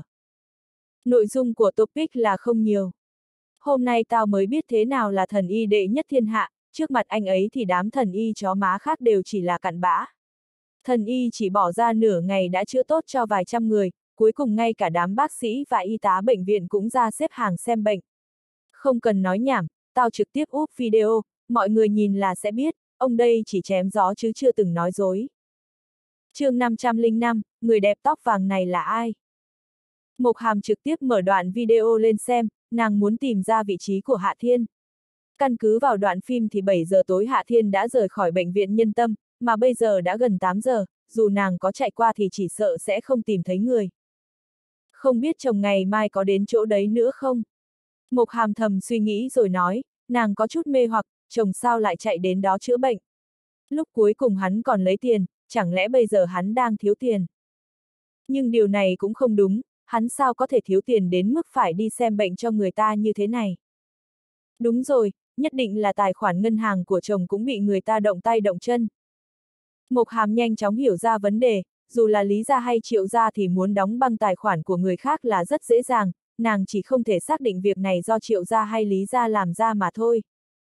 Speaker 1: Nội dung của topic là không nhiều. Hôm nay tao mới biết thế nào là thần y đệ nhất thiên hạ, trước mặt anh ấy thì đám thần y chó má khác đều chỉ là cặn bã. Thần y chỉ bỏ ra nửa ngày đã chữa tốt cho vài trăm người, cuối cùng ngay cả đám bác sĩ và y tá bệnh viện cũng ra xếp hàng xem bệnh. Không cần nói nhảm, tao trực tiếp úp video, mọi người nhìn là sẽ biết, ông đây chỉ chém gió chứ chưa từng nói dối. chương năm trăm lẻ năm, người đẹp tóc vàng này là ai? Mộc Hàm trực tiếp mở đoạn video lên xem, nàng muốn tìm ra vị trí của Hạ Thiên. Căn cứ vào đoạn phim thì bảy giờ tối Hạ Thiên đã rời khỏi bệnh viện Nhân Tâm, mà bây giờ đã gần tám giờ, dù nàng có chạy qua thì chỉ sợ sẽ không tìm thấy người. Không biết chồng ngày mai có đến chỗ đấy nữa không? Mộc Hàm thầm suy nghĩ rồi nói, nàng có chút mê hoặc, chồng sao lại chạy đến đó chữa bệnh. Lúc cuối cùng hắn còn lấy tiền, chẳng lẽ bây giờ hắn đang thiếu tiền? Nhưng điều này cũng không đúng, hắn sao có thể thiếu tiền đến mức phải đi xem bệnh cho người ta như thế này? Đúng rồi, nhất định là tài khoản ngân hàng của chồng cũng bị người ta động tay động chân. Mộc Hàm nhanh chóng hiểu ra vấn đề, dù là Lý gia hay Triệu gia thì muốn đóng băng tài khoản của người khác là rất dễ dàng, nàng chỉ không thể xác định việc này do Triệu gia hay Lý gia làm ra mà thôi.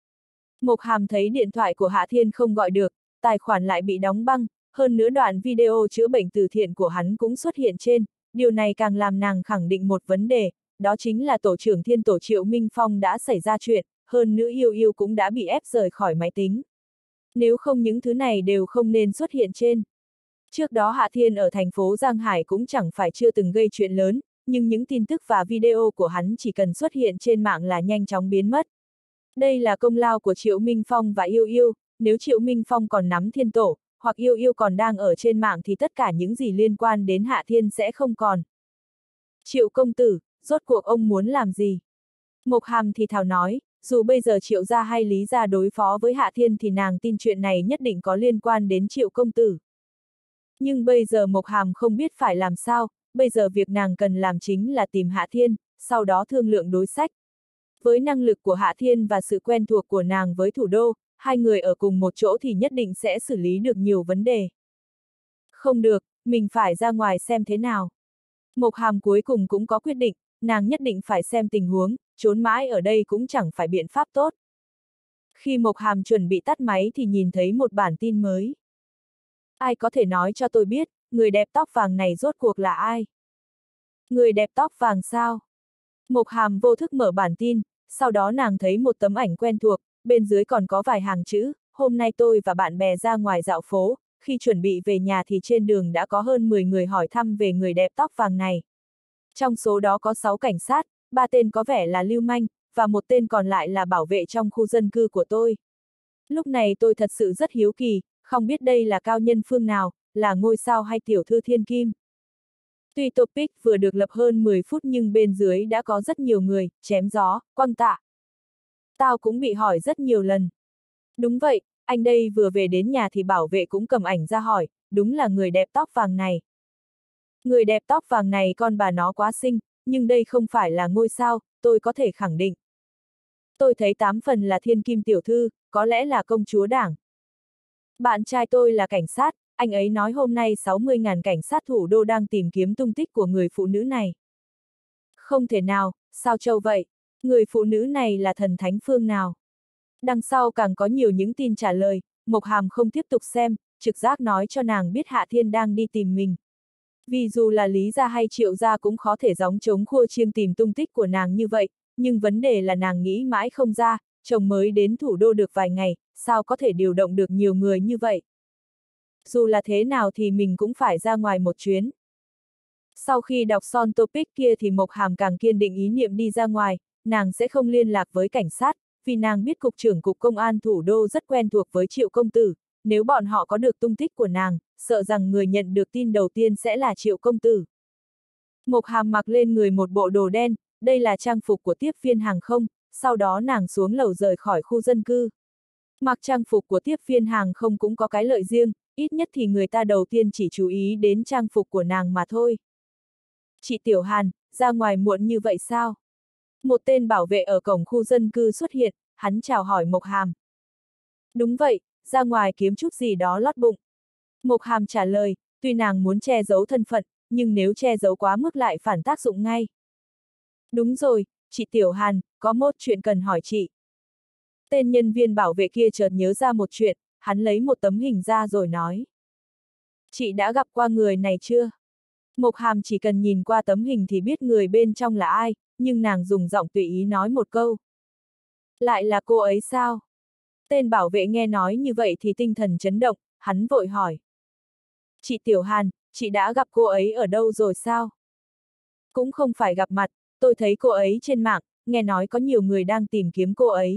Speaker 1: Mộc Hàm thấy điện thoại của Hạ Thiên không gọi được, tài khoản lại bị đóng băng, hơn nữa đoạn video chữa bệnh từ thiện của hắn cũng xuất hiện trên, điều này càng làm nàng khẳng định một vấn đề, đó chính là tổ trưởng Thiên tổ Triệu Minh Phong đã xảy ra chuyện, hơn nữa Yêu Yêu cũng đã bị ép rời khỏi máy tính. Nếu không những thứ này đều không nên xuất hiện trên. Trước đó Hạ Thiên ở thành phố Giang Hải cũng chẳng phải chưa từng gây chuyện lớn, nhưng những tin tức và video của hắn chỉ cần xuất hiện trên mạng là nhanh chóng biến mất. Đây là công lao của Triệu Minh Phong và Yêu Yêu, nếu Triệu Minh Phong còn nắm Thiên tổ, hoặc Yêu Yêu còn đang ở trên mạng thì tất cả những gì liên quan đến Hạ Thiên sẽ không còn. Triệu công tử, rốt cuộc ông muốn làm gì? Mộc Hàm thì thào nói, dù bây giờ Triệu gia hay Lý gia đối phó với Hạ Thiên thì nàng tin chuyện này nhất định có liên quan đến Triệu công tử. Nhưng bây giờ Mộc Hàm không biết phải làm sao, bây giờ việc nàng cần làm chính là tìm Hạ Thiên, sau đó thương lượng đối sách. Với năng lực của Hạ Thiên và sự quen thuộc của nàng với thủ đô, hai người ở cùng một chỗ thì nhất định sẽ xử lý được nhiều vấn đề. Không được, mình phải ra ngoài xem thế nào. Mộc Hàm cuối cùng cũng có quyết định, nàng nhất định phải xem tình huống, trốn mãi ở đây cũng chẳng phải biện pháp tốt. Khi Mộc Hàm chuẩn bị tắt máy thì nhìn thấy một bản tin mới. Ai có thể nói cho tôi biết, người đẹp tóc vàng này rốt cuộc là ai? Người đẹp tóc vàng sao? Mộc Hàm vô thức mở bản tin, sau đó nàng thấy một tấm ảnh quen thuộc, bên dưới còn có vài hàng chữ, hôm nay tôi và bạn bè ra ngoài dạo phố, khi chuẩn bị về nhà thì trên đường đã có hơn mười người hỏi thăm về người đẹp tóc vàng này. Trong số đó có sáu cảnh sát, ba tên có vẻ là lưu manh, và một tên còn lại là bảo vệ trong khu dân cư của tôi. Lúc này tôi thật sự rất hiếu kỳ, không biết đây là cao nhân phương nào, là ngôi sao hay tiểu thư thiên kim. Tuy topic vừa được lập hơn mười phút nhưng bên dưới đã có rất nhiều người, chém gió, quăng tạ. Tao cũng bị hỏi rất nhiều lần. Đúng vậy, anh đây vừa về đến nhà thì bảo vệ cũng cầm ảnh ra hỏi, đúng là người đẹp tóc vàng này. Người đẹp tóc vàng này con bà nó quá xinh, nhưng đây không phải là ngôi sao, tôi có thể khẳng định. Tôi thấy tám phần là thiên kim tiểu thư, có lẽ là công chúa đảng. Bạn trai tôi là cảnh sát, anh ấy nói hôm nay sáu mươi nghìn cảnh sát thủ đô đang tìm kiếm tung tích của người phụ nữ này. Không thể nào, sao trâu vậy? Người phụ nữ này là thần thánh phương nào? Đằng sau càng có nhiều những tin trả lời, Mộc Hàm không tiếp tục xem, trực giác nói cho nàng biết Hạ Thiên đang đi tìm mình. Vì dù là Lý gia hay Triệu gia cũng khó thể gióng trống khua chiêng tìm tung tích của nàng như vậy, nhưng vấn đề là nàng nghĩ mãi không ra, chồng mới đến thủ đô được vài ngày, sao có thể điều động được nhiều người như vậy? Dù là thế nào thì mình cũng phải ra ngoài một chuyến. Sau khi đọc xong topic kia thì Mộc Hàm càng kiên định ý niệm đi ra ngoài, nàng sẽ không liên lạc với cảnh sát, vì nàng biết cục trưởng cục công an thủ đô rất quen thuộc với Triệu công tử, nếu bọn họ có được tung tích của nàng, sợ rằng người nhận được tin đầu tiên sẽ là Triệu công tử. Mộc Hàm mặc lên người một bộ đồ đen, đây là trang phục của tiếp viên hàng không, sau đó nàng xuống lầu rời khỏi khu dân cư. Mặc trang phục của tiếp viên hàng không cũng có cái lợi riêng, ít nhất thì người ta đầu tiên chỉ chú ý đến trang phục của nàng mà thôi. Chị Tiểu Hàn, ra ngoài muộn như vậy sao? Một tên bảo vệ ở cổng khu dân cư xuất hiện, hắn chào hỏi Mộc Hàm. Đúng vậy, ra ngoài kiếm chút gì đó lót bụng. Mộc Hàm trả lời, tuy nàng muốn che giấu thân phận, nhưng nếu che giấu quá mức lại phản tác dụng ngay. Đúng rồi, chị Tiểu Hàn, có một chuyện cần hỏi chị. Tên nhân viên bảo vệ kia chợt nhớ ra một chuyện, hắn lấy một tấm hình ra rồi nói. Chị đã gặp qua người này chưa? Mộc Hàm chỉ cần nhìn qua tấm hình thì biết người bên trong là ai, nhưng nàng dùng giọng tùy ý nói một câu. Lại là cô ấy sao? Tên bảo vệ nghe nói như vậy thì tinh thần chấn động, hắn vội hỏi. Chị Tiểu Hàn, chị đã gặp cô ấy ở đâu rồi sao? Cũng không phải gặp mặt, tôi thấy cô ấy trên mạng, nghe nói có nhiều người đang tìm kiếm cô ấy.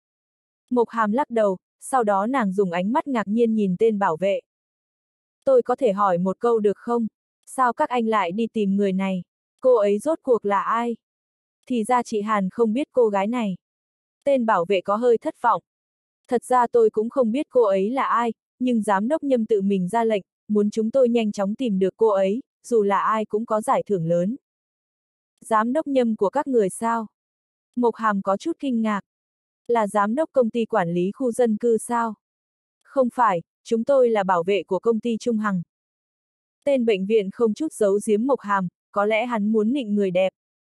Speaker 1: Mộc Hàm lắc đầu, sau đó nàng dùng ánh mắt ngạc nhiên nhìn tên bảo vệ. Tôi có thể hỏi một câu được không? Sao các anh lại đi tìm người này? Cô ấy rốt cuộc là ai? Thì ra chị Hàn không biết cô gái này. Tên bảo vệ có hơi thất vọng. Thật ra tôi cũng không biết cô ấy là ai, nhưng giám đốc Nhâm tự mình ra lệnh, muốn chúng tôi nhanh chóng tìm được cô ấy, dù là ai cũng có giải thưởng lớn. Giám đốc Nhâm của các người sao? Mộc Hàm có chút kinh ngạc. Là giám đốc công ty quản lý khu dân cư sao? Không phải, chúng tôi là bảo vệ của công ty Trung Hằng. Tên bệnh viện không chút giấu giếm Mộc Hàm, có lẽ hắn muốn nịnh người đẹp.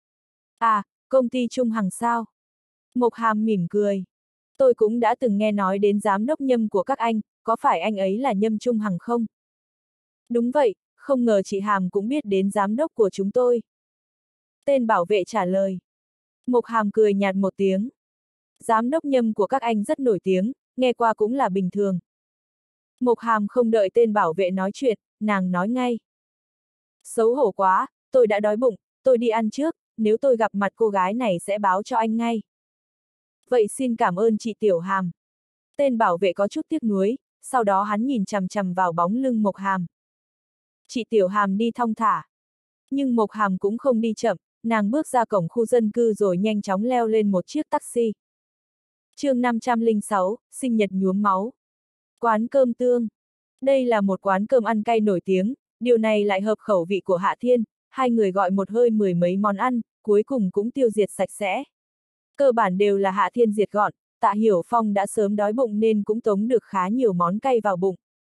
Speaker 1: À, công ty Trung Hằng sao? Mộc Hàm mỉm cười. Tôi cũng đã từng nghe nói đến giám đốc Nhâm của các anh, có phải anh ấy là Nhâm Trung Hằng không? Đúng vậy, không ngờ chị Hàm cũng biết đến giám đốc của chúng tôi. Tên bảo vệ trả lời. Mộc Hàm cười nhạt một tiếng. Giám đốc Nhâm của các anh rất nổi tiếng, nghe qua cũng là bình thường. Mộc Hàm không đợi tên bảo vệ nói chuyện, nàng nói ngay. Xấu hổ quá, tôi đã đói bụng, tôi đi ăn trước, nếu tôi gặp mặt cô gái này sẽ báo cho anh ngay. Vậy xin cảm ơn chị Tiểu Hàm. Tên bảo vệ có chút tiếc nuối, sau đó hắn nhìn chằm chằm vào bóng lưng Mộc Hàm. Chị Tiểu Hàm đi thong thả. Nhưng Mộc Hàm cũng không đi chậm, nàng bước ra cổng khu dân cư rồi nhanh chóng leo lên một chiếc taxi. Chương năm trăm lẻ sáu, sinh nhật nhuốm máu. Quán cơm tương. Đây là một quán cơm ăn cay nổi tiếng, điều này lại hợp khẩu vị của Hạ Thiên, hai người gọi một hơi mười mấy món ăn, cuối cùng cũng tiêu diệt sạch sẽ. Cơ bản đều là Hạ Thiên diệt gọn, Tạ Hiểu Phong đã sớm đói bụng nên cũng tống được khá nhiều món cay vào bụng.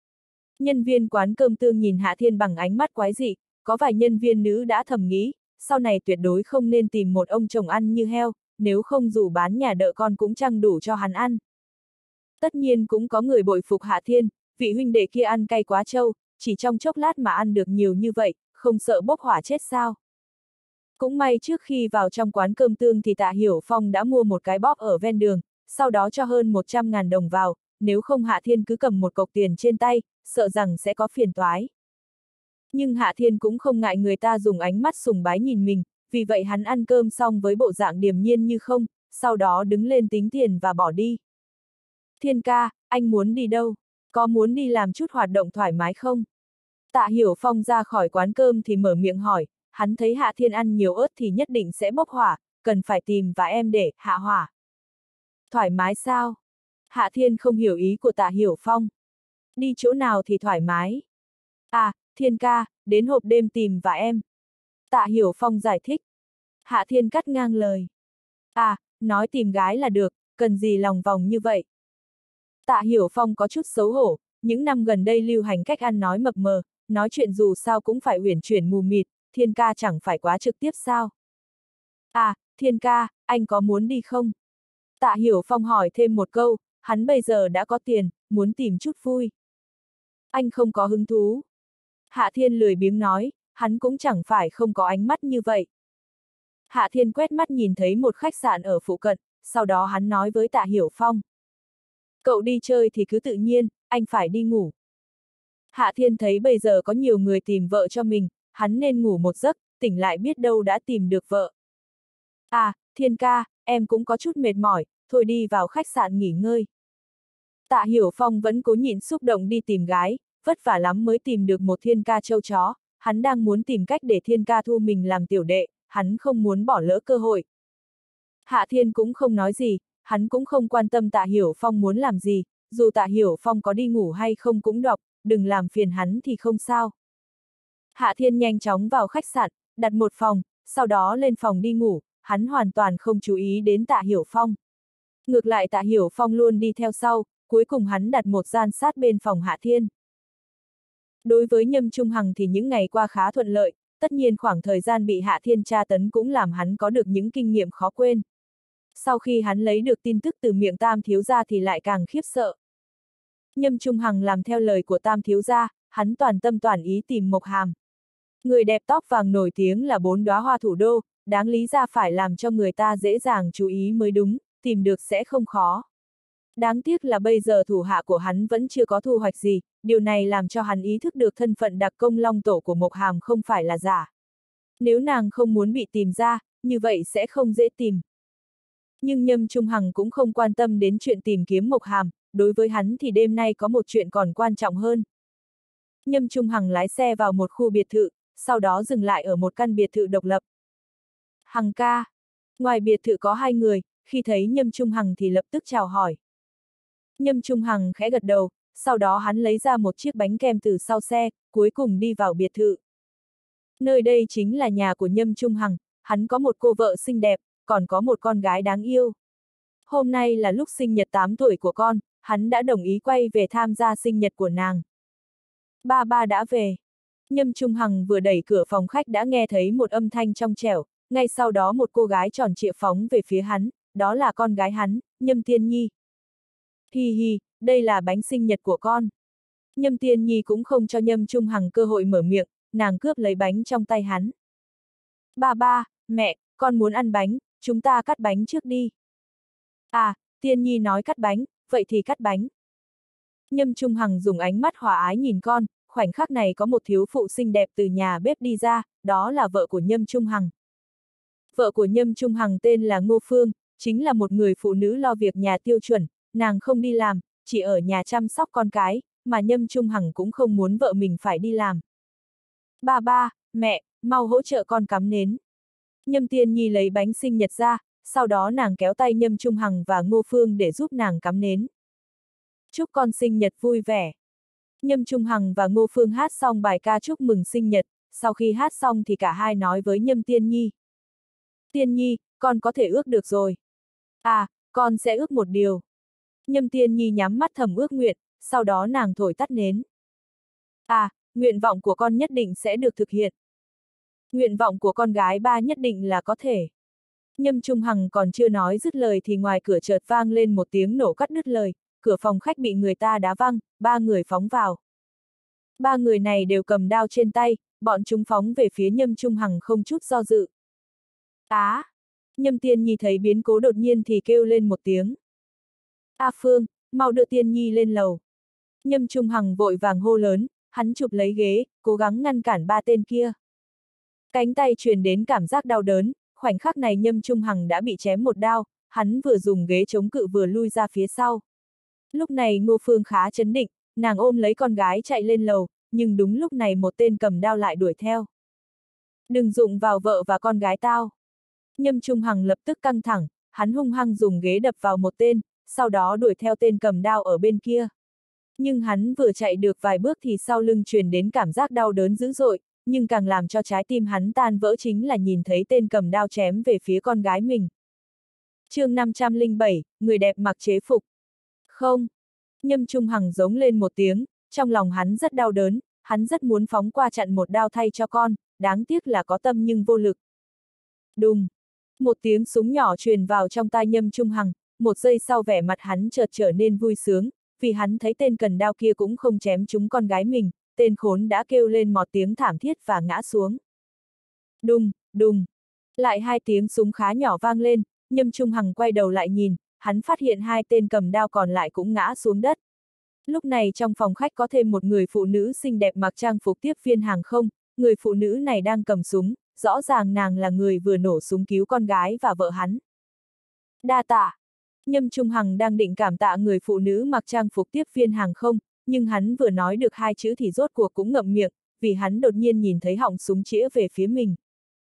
Speaker 1: Nhân viên quán cơm tương nhìn Hạ Thiên bằng ánh mắt quái dị, có vài nhân viên nữ đã thầm nghĩ, sau này tuyệt đối không nên tìm một ông chồng ăn như heo, nếu không dù bán nhà đỡ con cũng chẳng đủ cho hắn ăn. Tất nhiên cũng có người bội phục Hạ Thiên, vị huynh đệ kia ăn cay quá trâu, chỉ trong chốc lát mà ăn được nhiều như vậy, không sợ bốc hỏa chết sao. Cũng may trước khi vào trong quán cơm tương thì Tạ Hiểu Phong đã mua một cái bóp ở ven đường, sau đó cho hơn một trăm ngàn đồng vào, nếu không Hạ Thiên cứ cầm một cọc tiền trên tay, sợ rằng sẽ có phiền toái. Nhưng Hạ Thiên cũng không ngại người ta dùng ánh mắt sùng bái nhìn mình, vì vậy hắn ăn cơm xong với bộ dạng điềm nhiên như không, sau đó đứng lên tính tiền và bỏ đi. Thiên ca, anh muốn đi đâu? Có muốn đi làm chút hoạt động thoải mái không? Tạ Hiểu Phong ra khỏi quán cơm thì mở miệng hỏi, hắn thấy Hạ Thiên ăn nhiều ớt thì nhất định sẽ bốc hỏa, cần phải tìm và em để hạ hỏa. Thoải mái sao? Hạ Thiên không hiểu ý của Tạ Hiểu Phong. Đi chỗ nào thì thoải mái? À, Thiên ca, đến hộp đêm tìm và em. Tạ Hiểu Phong giải thích. Hạ Thiên cắt ngang lời. À, nói tìm gái là được, cần gì lòng vòng như vậy? Tạ Hiểu Phong có chút xấu hổ, những năm gần đây lưu hành cách ăn nói mập mờ, nói chuyện dù sao cũng phải uyển chuyển mù mịt, Thiên ca chẳng phải quá trực tiếp sao? À, Thiên ca, anh có muốn đi không? Tạ Hiểu Phong hỏi thêm một câu, hắn bây giờ đã có tiền, muốn tìm chút vui. Anh không có hứng thú. Hạ Thiên lười biếng nói, hắn cũng chẳng phải không có ánh mắt như vậy. Hạ Thiên quét mắt nhìn thấy một khách sạn ở phụ cận, sau đó hắn nói với Tạ Hiểu Phong. Cậu đi chơi thì cứ tự nhiên, anh phải đi ngủ. Hạ Thiên thấy bây giờ có nhiều người tìm vợ cho mình, hắn nên ngủ một giấc, tỉnh lại biết đâu đã tìm được vợ. À, Thiên ca, em cũng có chút mệt mỏi, thôi đi vào khách sạn nghỉ ngơi. Tạ Hiểu Phong vẫn cố nhịn xúc động đi tìm gái, vất vả lắm mới tìm được một Thiên ca trâu chó, hắn đang muốn tìm cách để Thiên ca thu mình làm tiểu đệ, hắn không muốn bỏ lỡ cơ hội. Hạ Thiên cũng không nói gì, hắn cũng không quan tâm Tạ Hiểu Phong muốn làm gì, dù Tạ Hiểu Phong có đi ngủ hay không cũng đọc, đừng làm phiền hắn thì không sao. Hạ Thiên nhanh chóng vào khách sạn, đặt một phòng, sau đó lên phòng đi ngủ, hắn hoàn toàn không chú ý đến Tạ Hiểu Phong. Ngược lại Tạ Hiểu Phong luôn đi theo sau, cuối cùng hắn đặt một gian sát bên phòng Hạ Thiên. Đối với Nhâm Trung Hằng thì những ngày qua khá thuận lợi, tất nhiên khoảng thời gian bị Hạ Thiên tra tấn cũng làm hắn có được những kinh nghiệm khó quên. Sau khi hắn lấy được tin tức từ miệng Tam thiếu gia thì lại càng khiếp sợ. Nhâm Trung Hằng làm theo lời của Tam thiếu gia, hắn toàn tâm toàn ý tìm Mộc Hàm. Người đẹp tóc vàng nổi tiếng là bốn đóa hoa thủ đô, đáng lý ra phải làm cho người ta dễ dàng chú ý mới đúng, tìm được sẽ không khó. Đáng tiếc là bây giờ thủ hạ của hắn vẫn chưa có thu hoạch gì, điều này làm cho hắn ý thức được thân phận đặc công long tổ của Mộc Hàm không phải là giả. Nếu nàng không muốn bị tìm ra, như vậy sẽ không dễ tìm. Nhưng Nhâm Trung Hằng cũng không quan tâm đến chuyện tìm kiếm Mộc Hàm, đối với hắn thì đêm nay có một chuyện còn quan trọng hơn. Nhâm Trung Hằng lái xe vào một khu biệt thự, sau đó dừng lại ở một căn biệt thự độc lập. Hằng ca. Ngoài biệt thự có hai người, khi thấy Nhâm Trung Hằng thì lập tức chào hỏi. Nhâm Trung Hằng khẽ gật đầu, sau đó hắn lấy ra một chiếc bánh kem từ sau xe, cuối cùng đi vào biệt thự. Nơi đây chính là nhà của Nhâm Trung Hằng, hắn có một cô vợ xinh đẹp, còn có một con gái đáng yêu. Hôm nay là lúc sinh nhật tám tuổi của con, hắn đã đồng ý quay về tham gia sinh nhật của nàng. Ba ba đã về. Nhâm Trung Hằng vừa đẩy cửa phòng khách đã nghe thấy một âm thanh trong trẻo, ngay sau đó một cô gái tròn trịa phóng về phía hắn, đó là con gái hắn, Nhâm Tiên Nhi. Hi hi, đây là bánh sinh nhật của con. Nhâm Tiên Nhi cũng không cho Nhâm Trung Hằng cơ hội mở miệng, nàng cướp lấy bánh trong tay hắn. Ba ba, mẹ, con muốn ăn bánh, chúng ta cắt bánh trước đi. À, Tiên Nhi nói cắt bánh, vậy thì cắt bánh. Nhâm Trung Hằng dùng ánh mắt hòa ái nhìn con, khoảnh khắc này có một thiếu phụ xinh đẹp từ nhà bếp đi ra, đó là vợ của Nhâm Trung Hằng. Vợ của Nhâm Trung Hằng tên là Ngô Phương, chính là một người phụ nữ lo việc nhà tiêu chuẩn, nàng không đi làm, chỉ ở nhà chăm sóc con cái, mà Nhâm Trung Hằng cũng không muốn vợ mình phải đi làm. Ba ba, mẹ, mau hỗ trợ con cắm nến. Nhâm Tiên Nhi lấy bánh sinh nhật ra, sau đó nàng kéo tay Nhâm Trung Hằng và Ngô Phương để giúp nàng cắm nến. Chúc con sinh nhật vui vẻ. Nhâm Trung Hằng và Ngô Phương hát xong bài ca chúc mừng sinh nhật, sau khi hát xong thì cả hai nói với Nhâm Tiên Nhi. Tiên Nhi, con có thể ước được rồi. À, con sẽ ước một điều. Nhâm Tiên Nhi nhắm mắt thầm ước nguyện, sau đó nàng thổi tắt nến. À, nguyện vọng của con nhất định sẽ được thực hiện. Nguyện vọng của con gái ba nhất định là có thể. Nhâm Trung Hằng còn chưa nói dứt lời thì ngoài cửa chợt vang lên một tiếng nổ cắt đứt lời, cửa phòng khách bị người ta đá văng, ba người phóng vào. Ba người này đều cầm đao trên tay, bọn chúng phóng về phía Nhâm Trung Hằng không chút do dự. Á! Nhâm Tiên Nhi thấy biến cố đột nhiên thì kêu lên một tiếng. A Phương, mau đưa Tiên Nhi lên lầu. Nhâm Trung Hằng vội vàng hô lớn, hắn chụp lấy ghế, cố gắng ngăn cản ba tên kia. Cánh tay truyền đến cảm giác đau đớn, khoảnh khắc này Nhâm Trung Hằng đã bị chém một đao, hắn vừa dùng ghế chống cự vừa lui ra phía sau. Lúc này Ngô Phương khá chấn định, nàng ôm lấy con gái chạy lên lầu, nhưng đúng lúc này một tên cầm đao lại đuổi theo. Đừng dụng vào vợ và con gái tao. Nhâm Trung Hằng lập tức căng thẳng, hắn hung hăng dùng ghế đập vào một tên, sau đó đuổi theo tên cầm đao ở bên kia. Nhưng hắn vừa chạy được vài bước thì sau lưng truyền đến cảm giác đau đớn dữ dội, nhưng càng làm cho trái tim hắn tan vỡ chính là nhìn thấy tên cầm đao chém về phía con gái mình. Chương năm trăm lẻ bảy, người đẹp mặc chế phục. Không! Nhâm Trung Hằng giống lên một tiếng, trong lòng hắn rất đau đớn, hắn rất muốn phóng qua chặn một đao thay cho con, đáng tiếc là có tâm nhưng vô lực. Đùng! Một tiếng súng nhỏ truyền vào trong tai Nhâm Trung Hằng, một giây sau vẻ mặt hắn chợt trở nên vui sướng, vì hắn thấy tên cần đao kia cũng không chém trúng con gái mình, tên khốn đã kêu lên một tiếng thảm thiết và ngã xuống. Đùng, đùng! Lại hai tiếng súng khá nhỏ vang lên, Nhâm Trung Hằng quay đầu lại nhìn, hắn phát hiện hai tên cầm đao còn lại cũng ngã xuống đất. Lúc này trong phòng khách có thêm một người phụ nữ xinh đẹp mặc trang phục tiếp viên hàng không, người phụ nữ này đang cầm súng, rõ ràng nàng là người vừa nổ súng cứu con gái và vợ hắn. Đa tạ. Nhâm Trung Hằng đang định cảm tạ người phụ nữ mặc trang phục tiếp viên hàng không, nhưng hắn vừa nói được hai chữ thì rốt cuộc cũng ngậm miệng, vì hắn đột nhiên nhìn thấy họng súng chĩa về phía mình.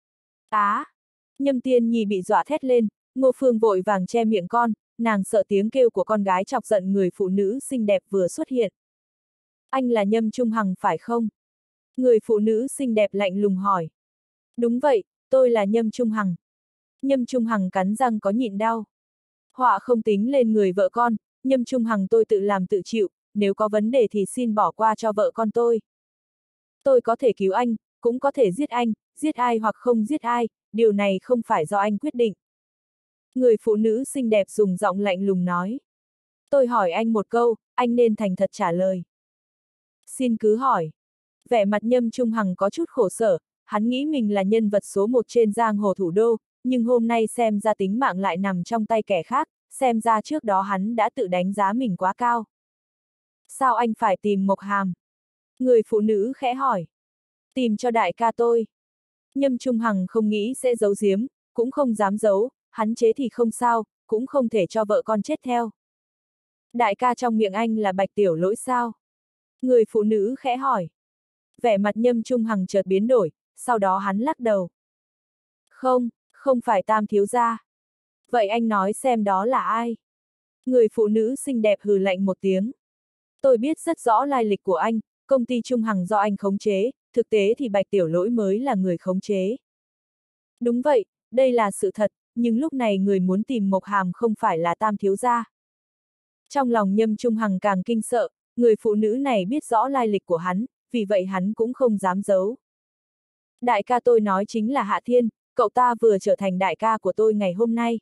Speaker 1: Á! À, Nhâm Tiên Nhi bị dọa thét lên, Ngô Phương vội vàng che miệng con, nàng sợ tiếng kêu của con gái chọc giận người phụ nữ xinh đẹp vừa xuất hiện. Anh là Nhâm Trung Hằng phải không? Người phụ nữ xinh đẹp lạnh lùng hỏi. Đúng vậy, tôi là Nhâm Trung Hằng. Nhâm Trung Hằng cắn răng có nhịn đau. Họa không tính lên người vợ con, Nhâm Trung Hằng tôi tự làm tự chịu, nếu có vấn đề thì xin bỏ qua cho vợ con tôi. Tôi có thể cứu anh, cũng có thể giết anh, giết ai hoặc không giết ai, điều này không phải do anh quyết định. Người phụ nữ xinh đẹp dùng giọng lạnh lùng nói. Tôi hỏi anh một câu, anh nên thành thật trả lời. Xin cứ hỏi. Vẻ mặt Nhâm Trung Hằng có chút khổ sở, hắn nghĩ mình là nhân vật số một trên giang hồ thủ đô, nhưng hôm nay xem ra tính mạng lại nằm trong tay kẻ khác, xem ra trước đó hắn đã tự đánh giá mình quá cao. Sao anh phải tìm Mộc Hàm? Người phụ nữ khẽ hỏi. Tìm cho đại ca tôi. Nhâm Trung Hằng không nghĩ sẽ giấu giếm, cũng không dám giấu, hắn chế thì không sao, cũng không thể cho vợ con chết theo. Đại ca trong miệng anh là Bạch Tiểu Lỗi sao? Người phụ nữ khẽ hỏi. Vẻ mặt Nhâm Trung Hằng chợt biến đổi, sau đó hắn lắc đầu. Không, không phải Tam thiếu gia. Vậy anh nói xem đó là ai? Người phụ nữ xinh đẹp hừ lạnh một tiếng. Tôi biết rất rõ lai lịch của anh, công ty Trung Hằng do anh khống chế, thực tế thì Bạch Tiểu Lỗi mới là người khống chế. Đúng vậy, đây là sự thật, nhưng lúc này người muốn tìm Mộc Hàm không phải là Tam thiếu gia. Trong lòng Nhâm Trung Hằng càng kinh sợ, người phụ nữ này biết rõ lai lịch của hắn, vì vậy hắn cũng không dám giấu. Đại ca tôi nói chính là Hạ Thiên, cậu ta vừa trở thành đại ca của tôi ngày hôm nay.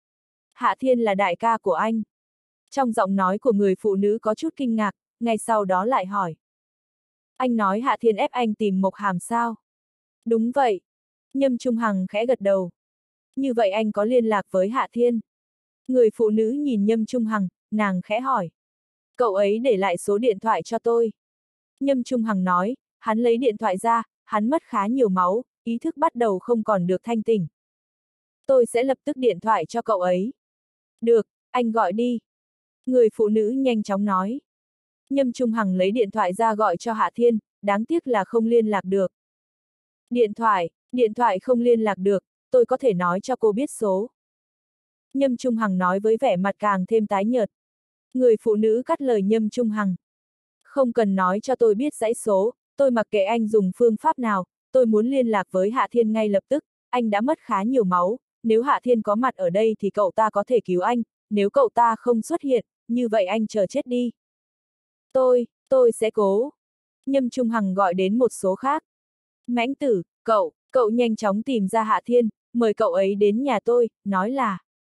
Speaker 1: Hạ Thiên là đại ca của anh. Trong giọng nói của người phụ nữ có chút kinh ngạc, ngay sau đó lại hỏi. Anh nói Hạ Thiên ép anh tìm Mộc Hàm sao? Đúng vậy. Nhâm Trung Hằng khẽ gật đầu. Như vậy anh có liên lạc với Hạ Thiên? Người phụ nữ nhìn Nhâm Trung Hằng, nàng khẽ hỏi. Cậu ấy để lại số điện thoại cho tôi. Nhâm Trung Hằng nói, hắn lấy điện thoại ra, hắn mất khá nhiều máu, ý thức bắt đầu không còn được thanh tỉnh. Tôi sẽ lập tức điện thoại cho cậu ấy. Được, anh gọi đi. Người phụ nữ nhanh chóng nói. Nhâm Trung Hằng lấy điện thoại ra gọi cho Hạ Thiên, đáng tiếc là không liên lạc được. Điện thoại, điện thoại không liên lạc được, tôi có thể nói cho cô biết số. Nhâm Trung Hằng nói với vẻ mặt càng thêm tái nhợt. Người phụ nữ cắt lời Nhâm Trung Hằng. Không cần nói cho tôi biết dãy số, tôi mặc kệ anh dùng phương pháp nào, tôi muốn liên lạc với Hạ Thiên ngay lập tức, anh đã mất khá nhiều máu, nếu Hạ Thiên có mặt ở đây thì cậu ta có thể cứu anh, nếu cậu ta không xuất hiện, như vậy anh chờ chết đi. Tôi, tôi sẽ cố. Nhâm Trung Hằng gọi đến một số khác. Mãnh Tử, cậu, cậu nhanh chóng tìm ra Hạ Thiên, mời cậu ấy đến nhà tôi, nói là.